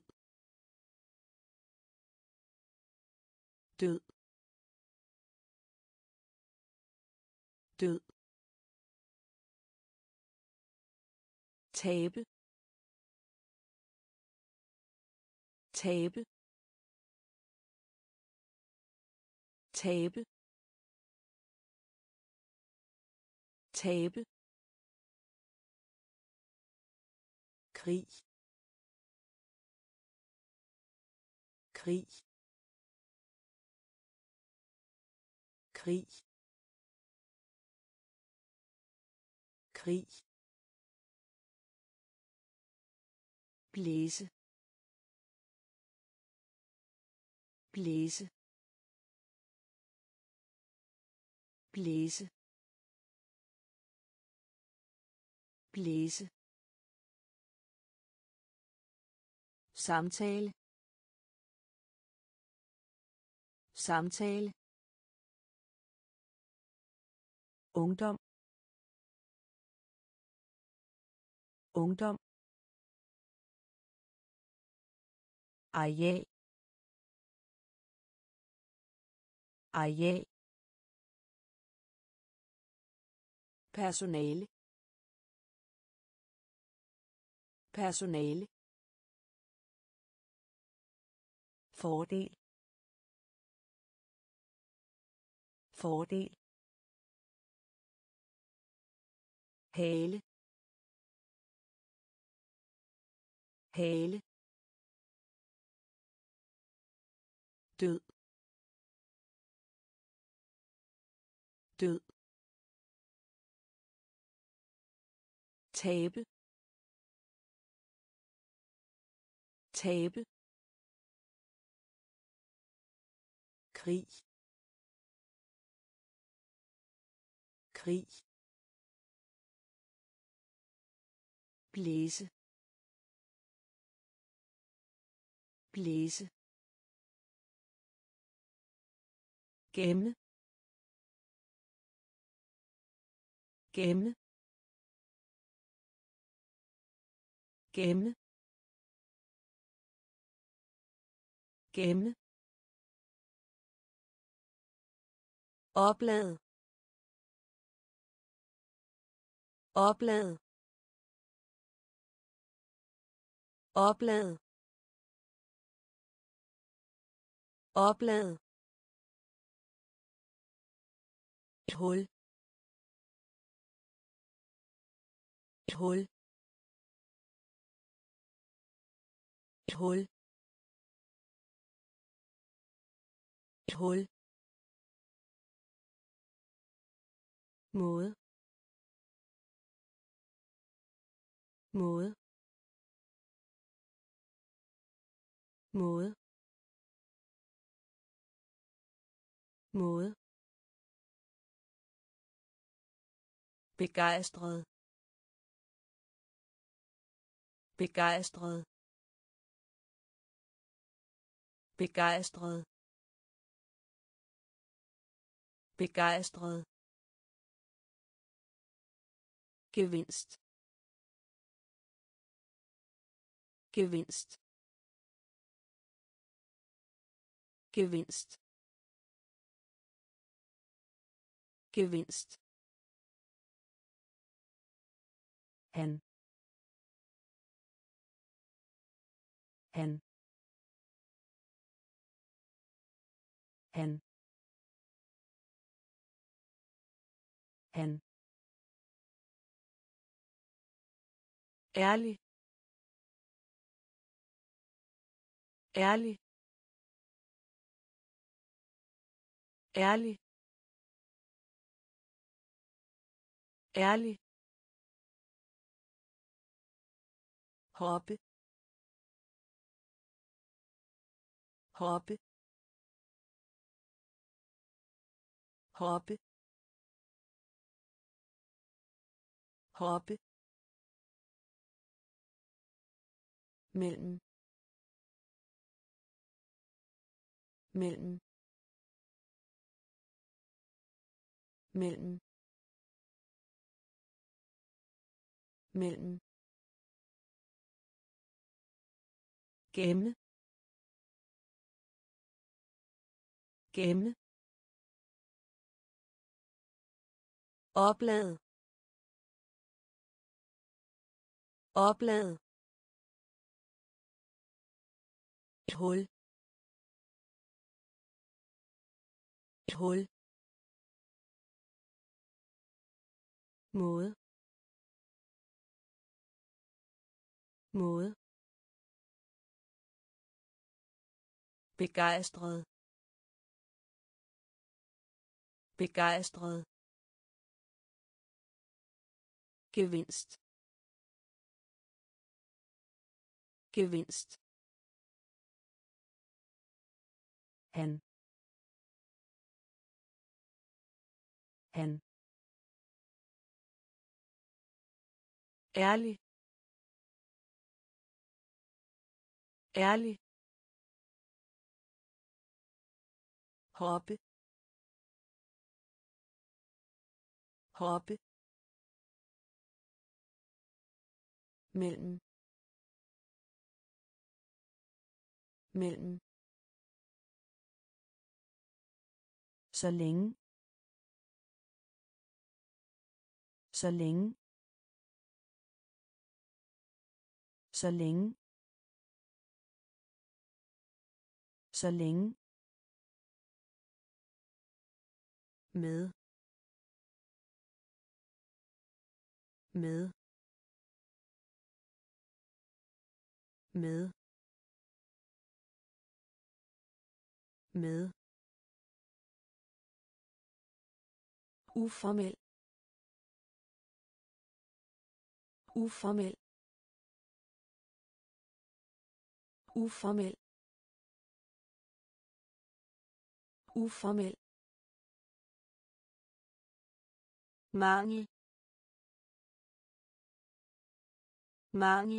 død, død, tabe, tabe, tabe, tabe, krig, krig, krig, krig, blæse, blæse, blæse, blæse, samtale, samtale, ungdom, ungdom, areal, areal, personale, personale, fordel, fordel, hale, hale, død, død, tabe, tabe, krig, krig, blæse, blæse, gemme, gemme, gemme, gemme, oplad, oplad, oplad, oplad, et hul, et hul, et hul, et hul, måde, måde, måde, måde, begejstret, begejstret, begejstret, begejstret, gevinst, gevinst, gevinst, gevinst, han, han, han, han, ærlig, ærlig, ærlig, ærlig, hoppe, hoppe, hoppe, hoppe, mellem, mellem, mellem, mellem, gemme, gemme, oplad, oplad, et hul, et hul, måde, måde, begejstret, begejstret, gevinst, gevinst, han, han, ærlig, ærlig, hoppe, hoppe, mellem, mellem, så længe, så længe, så længe, så længe, med, med, med, med, uformel, uformel, uformel, uformel, mangel, mangel,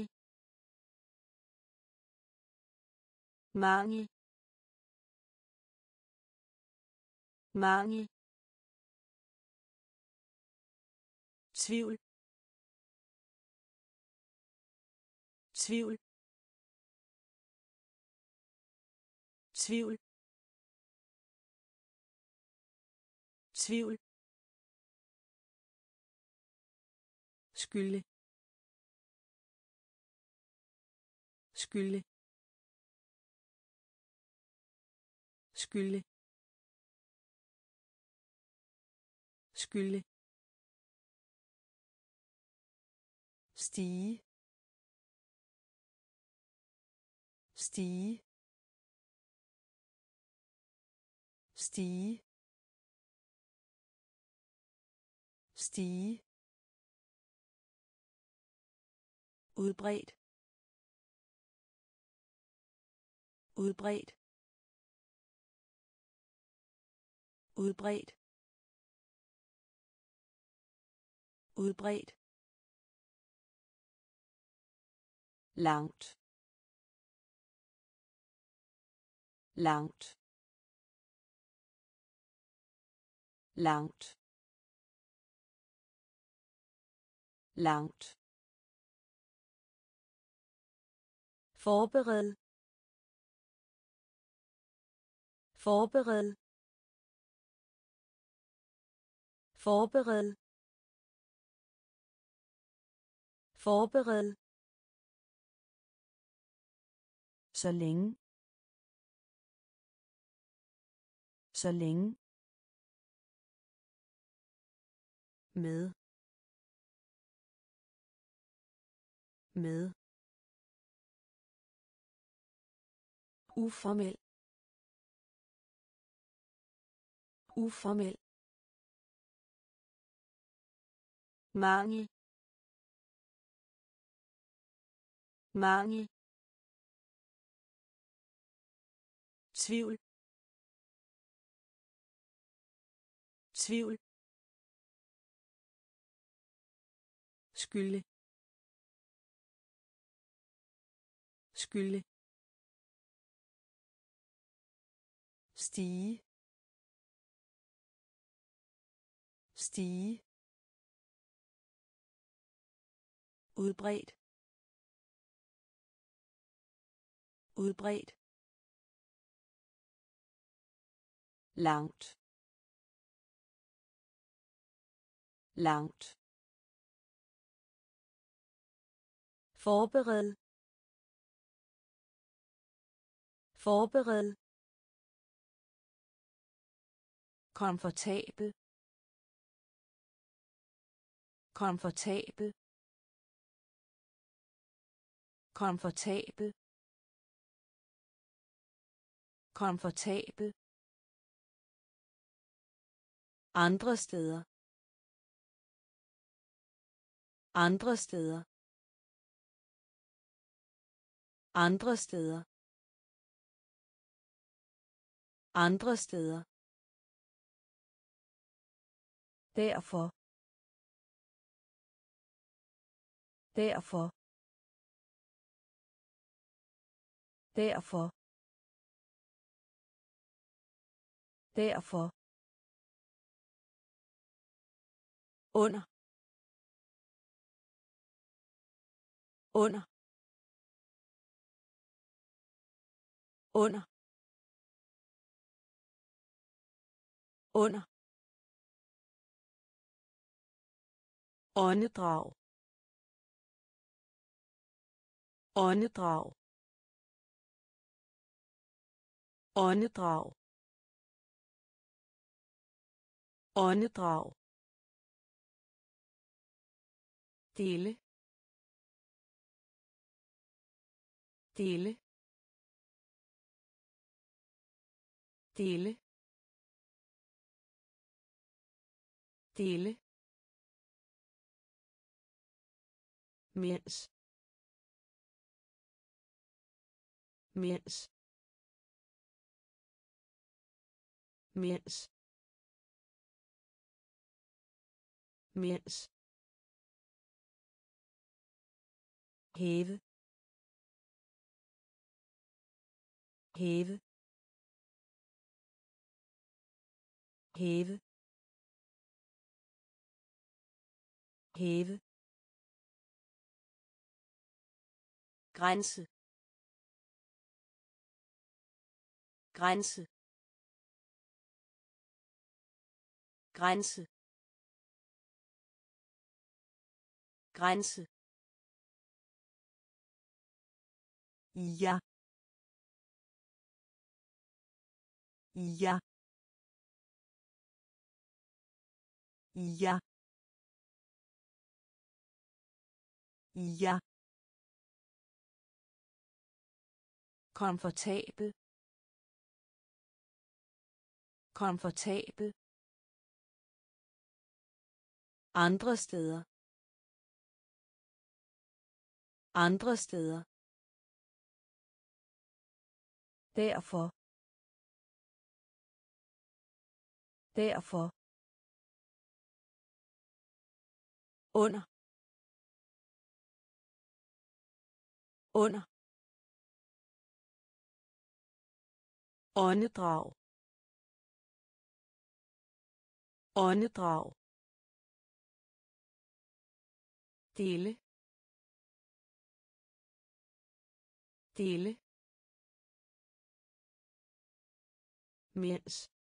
mangel, mangel, tvivl, tvivl, tvivl, tvivl, skylde, skylde, skylde, skylde, stige, stige, stige, stige, udbredt, udbredt, udbredt, udbredt, langt, langt, langt, langt, forbered, forbered, forbered, forbered, så længe, så længe, med, med, uformel, uformel, mangel, mangel, tvivl, tvivl, skylde, skylde, stige, stige, udbredt, udbredt, langt, langt, forbered, forbered, komfortabel, komfortabel, komfortabel, komfortabel, andre steder, andre steder, andre steder, andre steder, derfor, derfor, derfor, derfor, under, under, under, under, åndedrag, åndedrag, åndedrag, åndedrag, dele, dele, dele, dele, mens, mens, mens, mens, hæve, hæve, hæve, hæve, grænse, grænse, grænse, grænse, ja, ja, ja, ja, komfortabel, komfortabel, andre steder, andre steder, derfor, derfor, under, under, åndedrag, åndedrag, dele, dele, mens,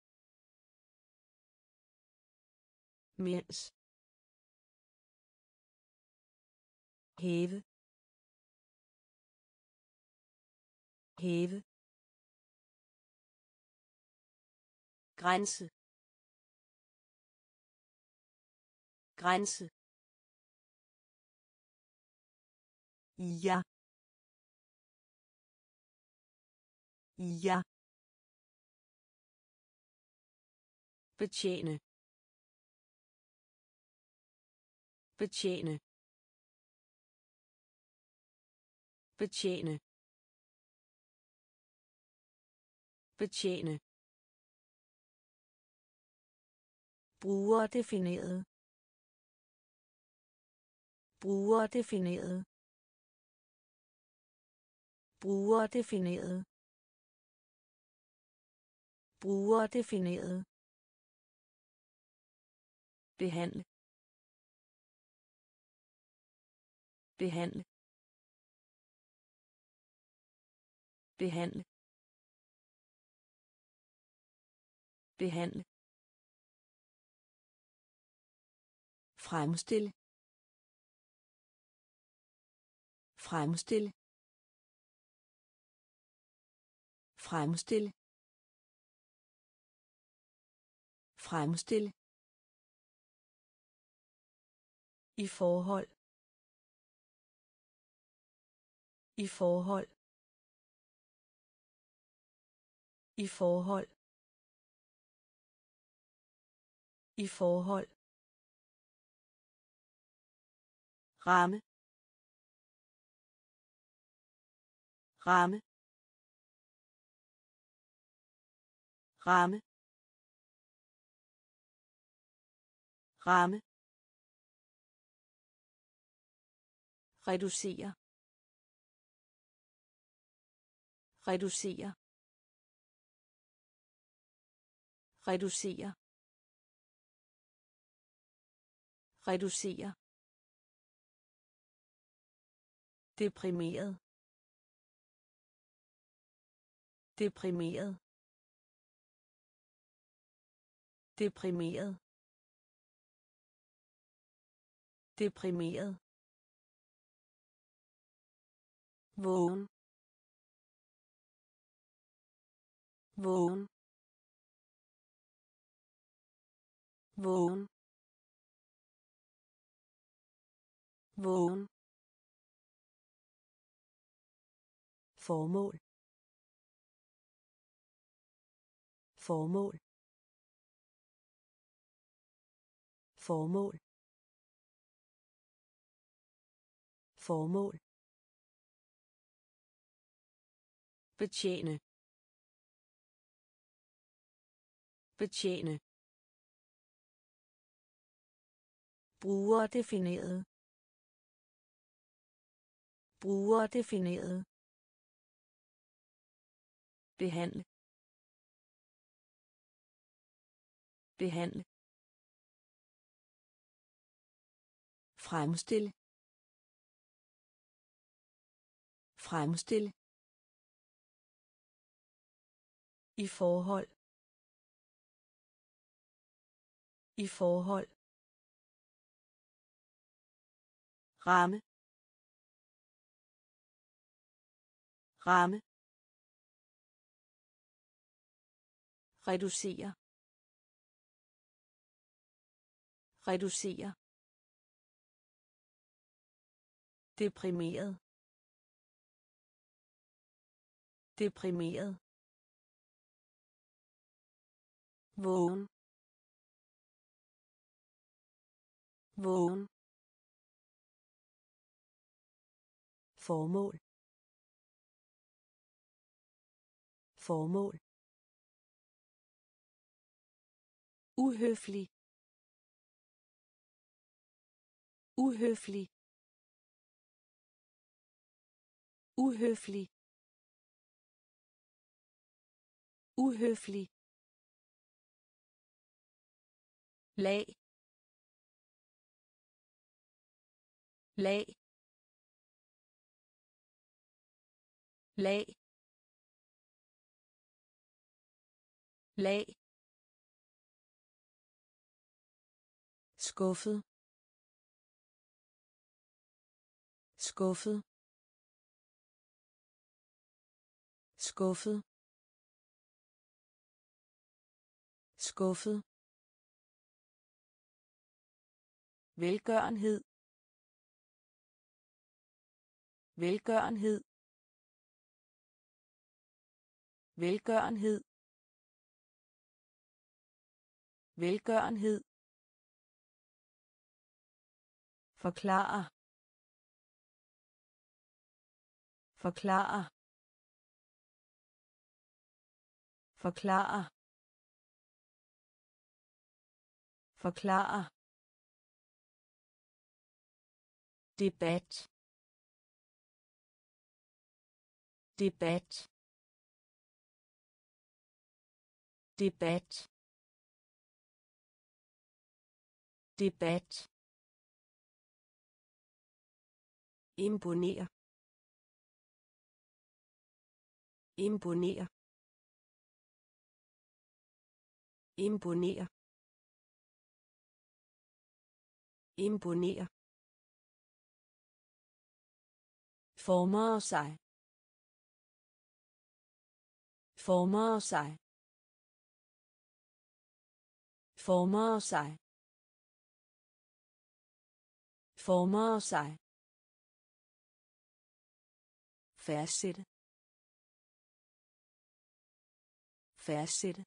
mens, hæve, hæve, grænse, grænse, ja, ja, betjene, betjene, betjene, betjene, brugerdefineret, brugerdefineret, brugerdefineret, brugerdefineret, behandle, behandle, behandle, behandle, fremstille, fremstille, fremstille, fremstille, i forhold, i forhold, i forhold, i forhold, ramme, ramme, ramme, ramme, reducere, reducere, reducere, reducere, deprimeret, deprimeret, deprimeret, deprimeret, vågen, vågen, vågen, vågen, formål, formål, formål, formål, betjene, betjene, brugerdefineret, brugerdefineret, behandle, behandle, Fremstil. Fremstil. I forhold. I forhold. Ramme. Ramme. Reducere. Reducere. Deprimeret. Deprimeret. Vågen. Vågen. Formål. Formål. Uhøflig. Uhøflig. Uhøflig. Uhøflig. Lag. Lag. Lag. Lag. Skuffet. Skuffet. Skuffet. Skuffet. Velgørenhed. Velgørenhed. Velgørenhed. Velgørenhed. Forklare. Forklare. Forklare. Forklare. Debat. Debat. Debat. Debat. Imponere. Imponere. Imponere. Imponere. Former sig. Former sig. Former sig. Former sig. Fastsætte. Fastsætte.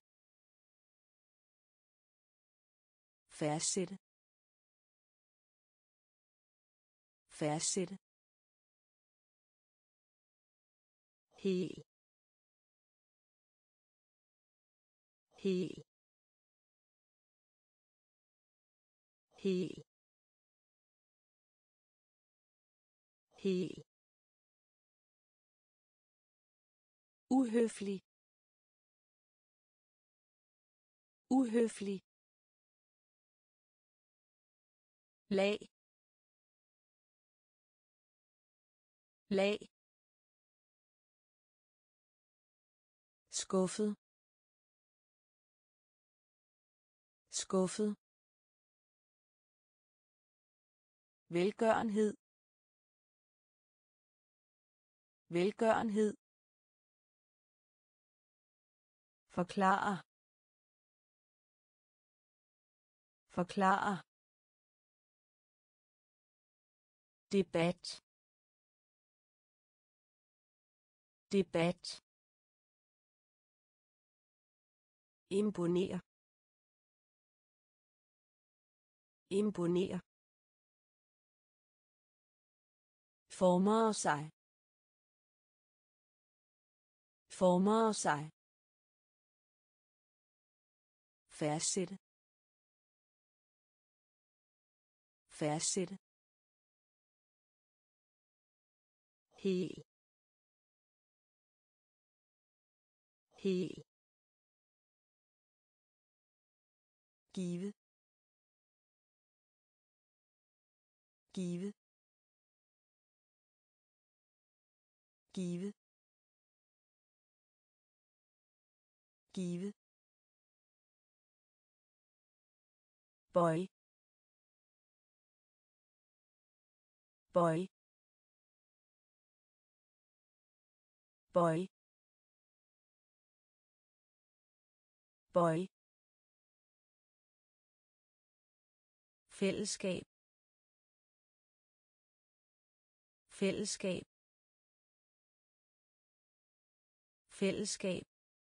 Fastsætte. Fastsætte. Hel. Hel. Hel. Hel. Uhøflig. Uhøflig. Lag. Lag. Skuffet. Skuffet. Velgørenhed. Velgørenhed. Forklare. Forklare. Debat. Debat. Imponere. Imponere. Former sig. Former sig. Fastsætte. Fastsætte. Hel. Hel. Give. give, give, give, boy, boy, boy, boy, fællesskab, fællesskab, fællesskab,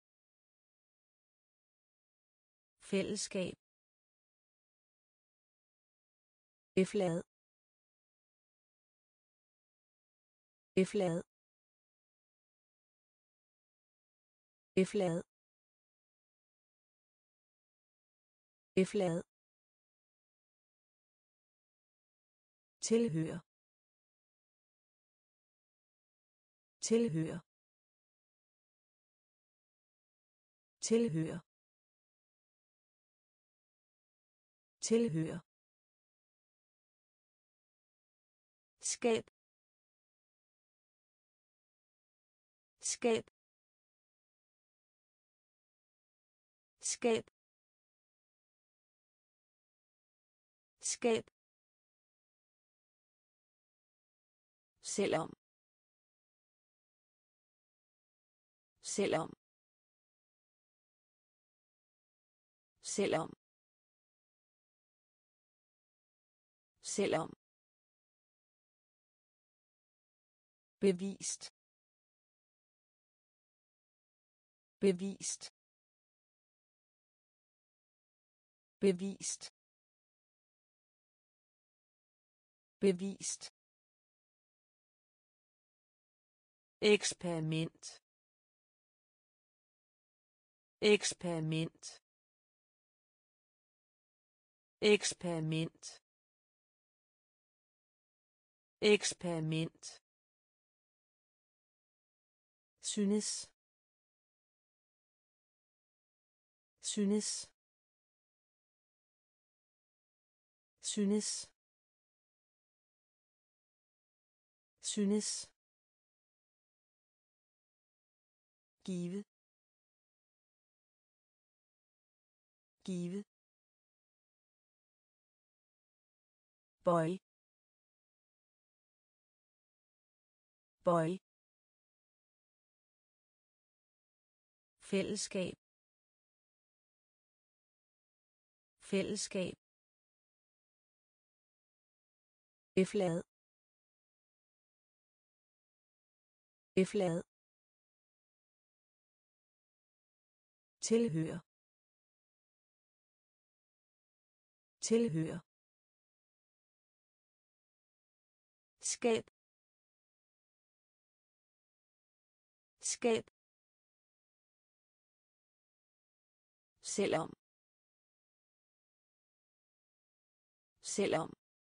fællesskab, efterlad, efterlad, efterlad, efterlad, tilhør, tilhør, tilhør, tilhør, skab, skab, skab, skab, selvom, selvom, selvom, selvom, bevist, bevist, bevist, bevist, eksperiment, eksperiment, eksperiment, eksperiment, synes, synes, synes, synes, give, give, boy, boy, fællesskab, fællesskab, efterlad, efterlad, tilhør, tilhør, skab, skab, selvom, selvom,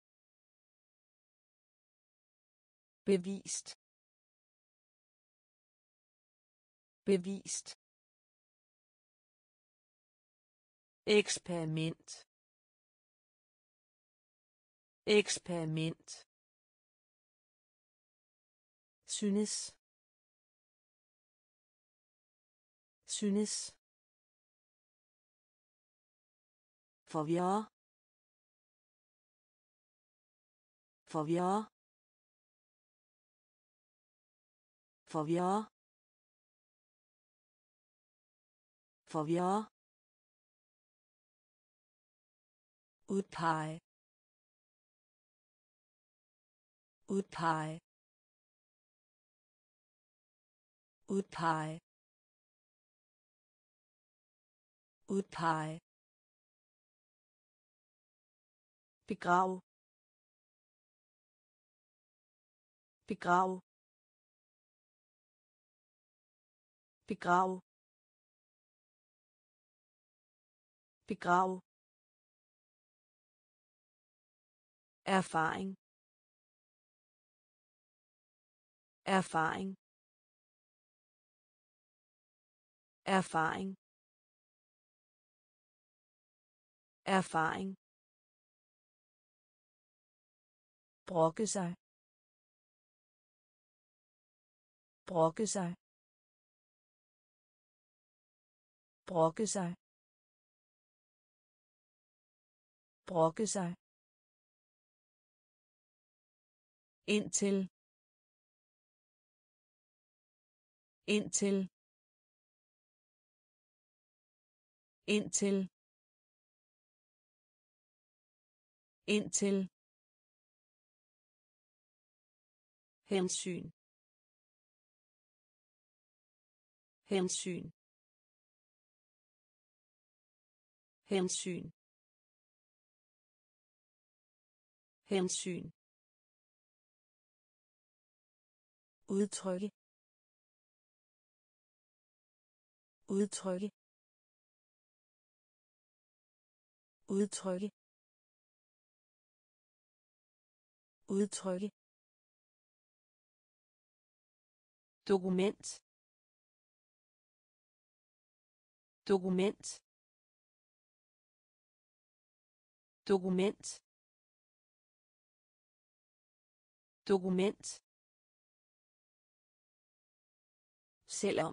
bevist, bevist, eksperiment, eksperiment, synes, synes, forvirre, forvirre, forvirre, forvirre, udpege, udpege, udpege, udpege, begrav, begrav, begrav, begrav, erfaring, erfaring, erfaring, erfaring, brokke sig, brokke sig, brokke sig, brokke sig, indtil, indtil, indtil, indtil, hensyn, hensyn, hensyn, hensyn, udtrykke, udtrykke, udtrykke, udtrykke, dokument, dokument, dokument, dokument, selvom,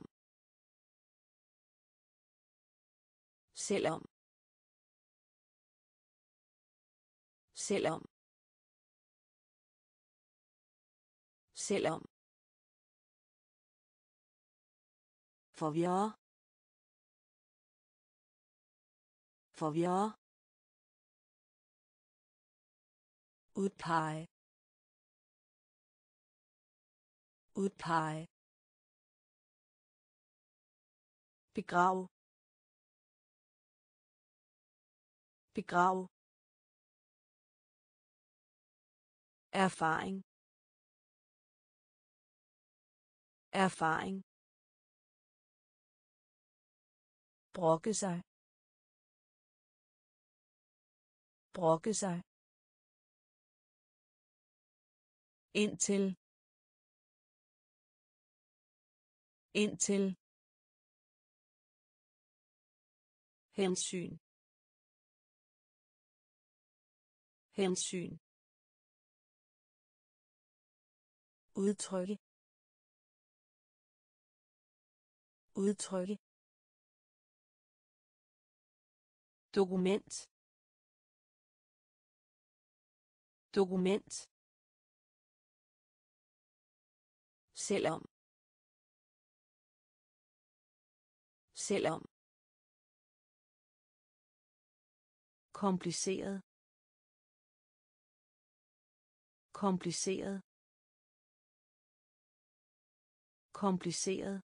selvom, selvom, selvom, forvirre, forvirre, udpege, udpege, begrav, begrav, erfaring, erfaring, brokke sig, brokke sig, indtil, indtil, hensyn, hensyn, udtrykke, udtrykke, dokument, dokument, selvom, selvom, kompliceret, kompliceret, kompliceret,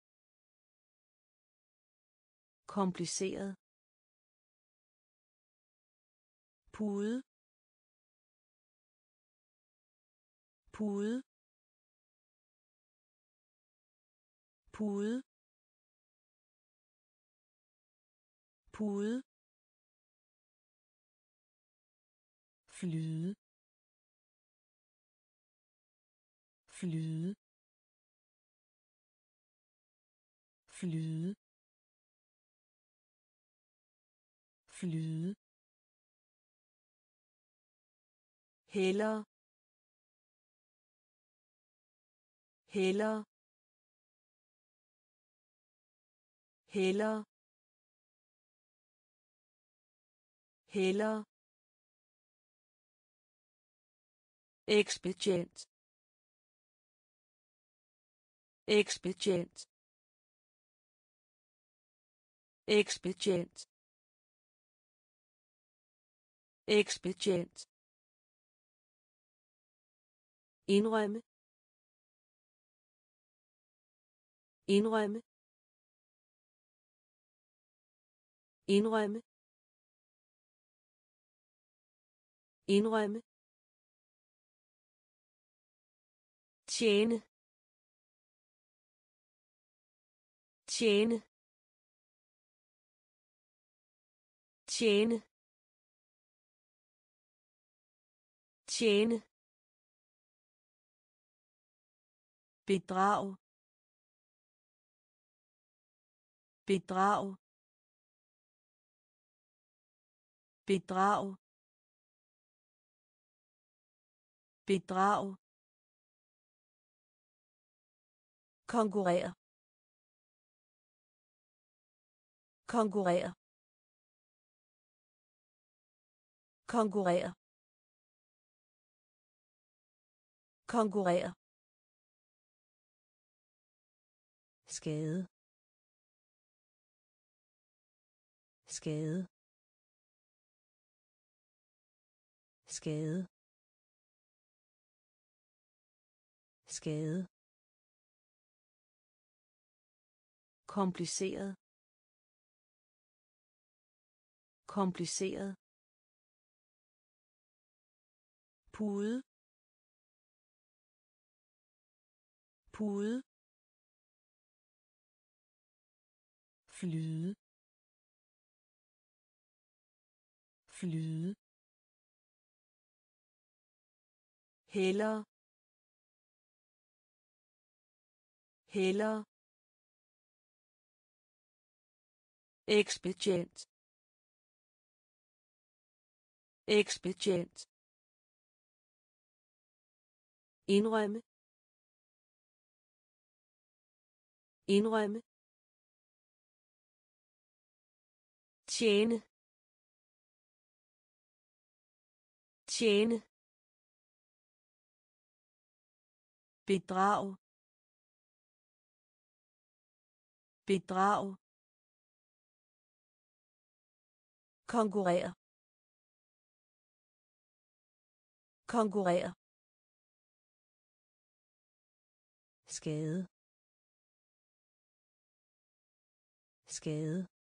kompliceret, pude, pude, pude, pude, flyde, flyde, flyde, flyde, heller, heller, heller, heller, ekspedient, ekspedient, ekspedient, ekspedient, indrømme, indrømme, indrømme, indrømme, tjene, tjene, tjene, tjene, bedrag, bedrag, bedrag, bedrag, konkurrere, konkurrere, konkurrere, konkurrere, skade, skade, skade, skade, kompliceret, kompliceret, pude, pude, flyde, flyde, hellere, hellere, ekspedient, ekspedient, indrømme, indrømme, tjene, tjene, bedrag, bedrag, konkurrere, konkurrere, skade, skade,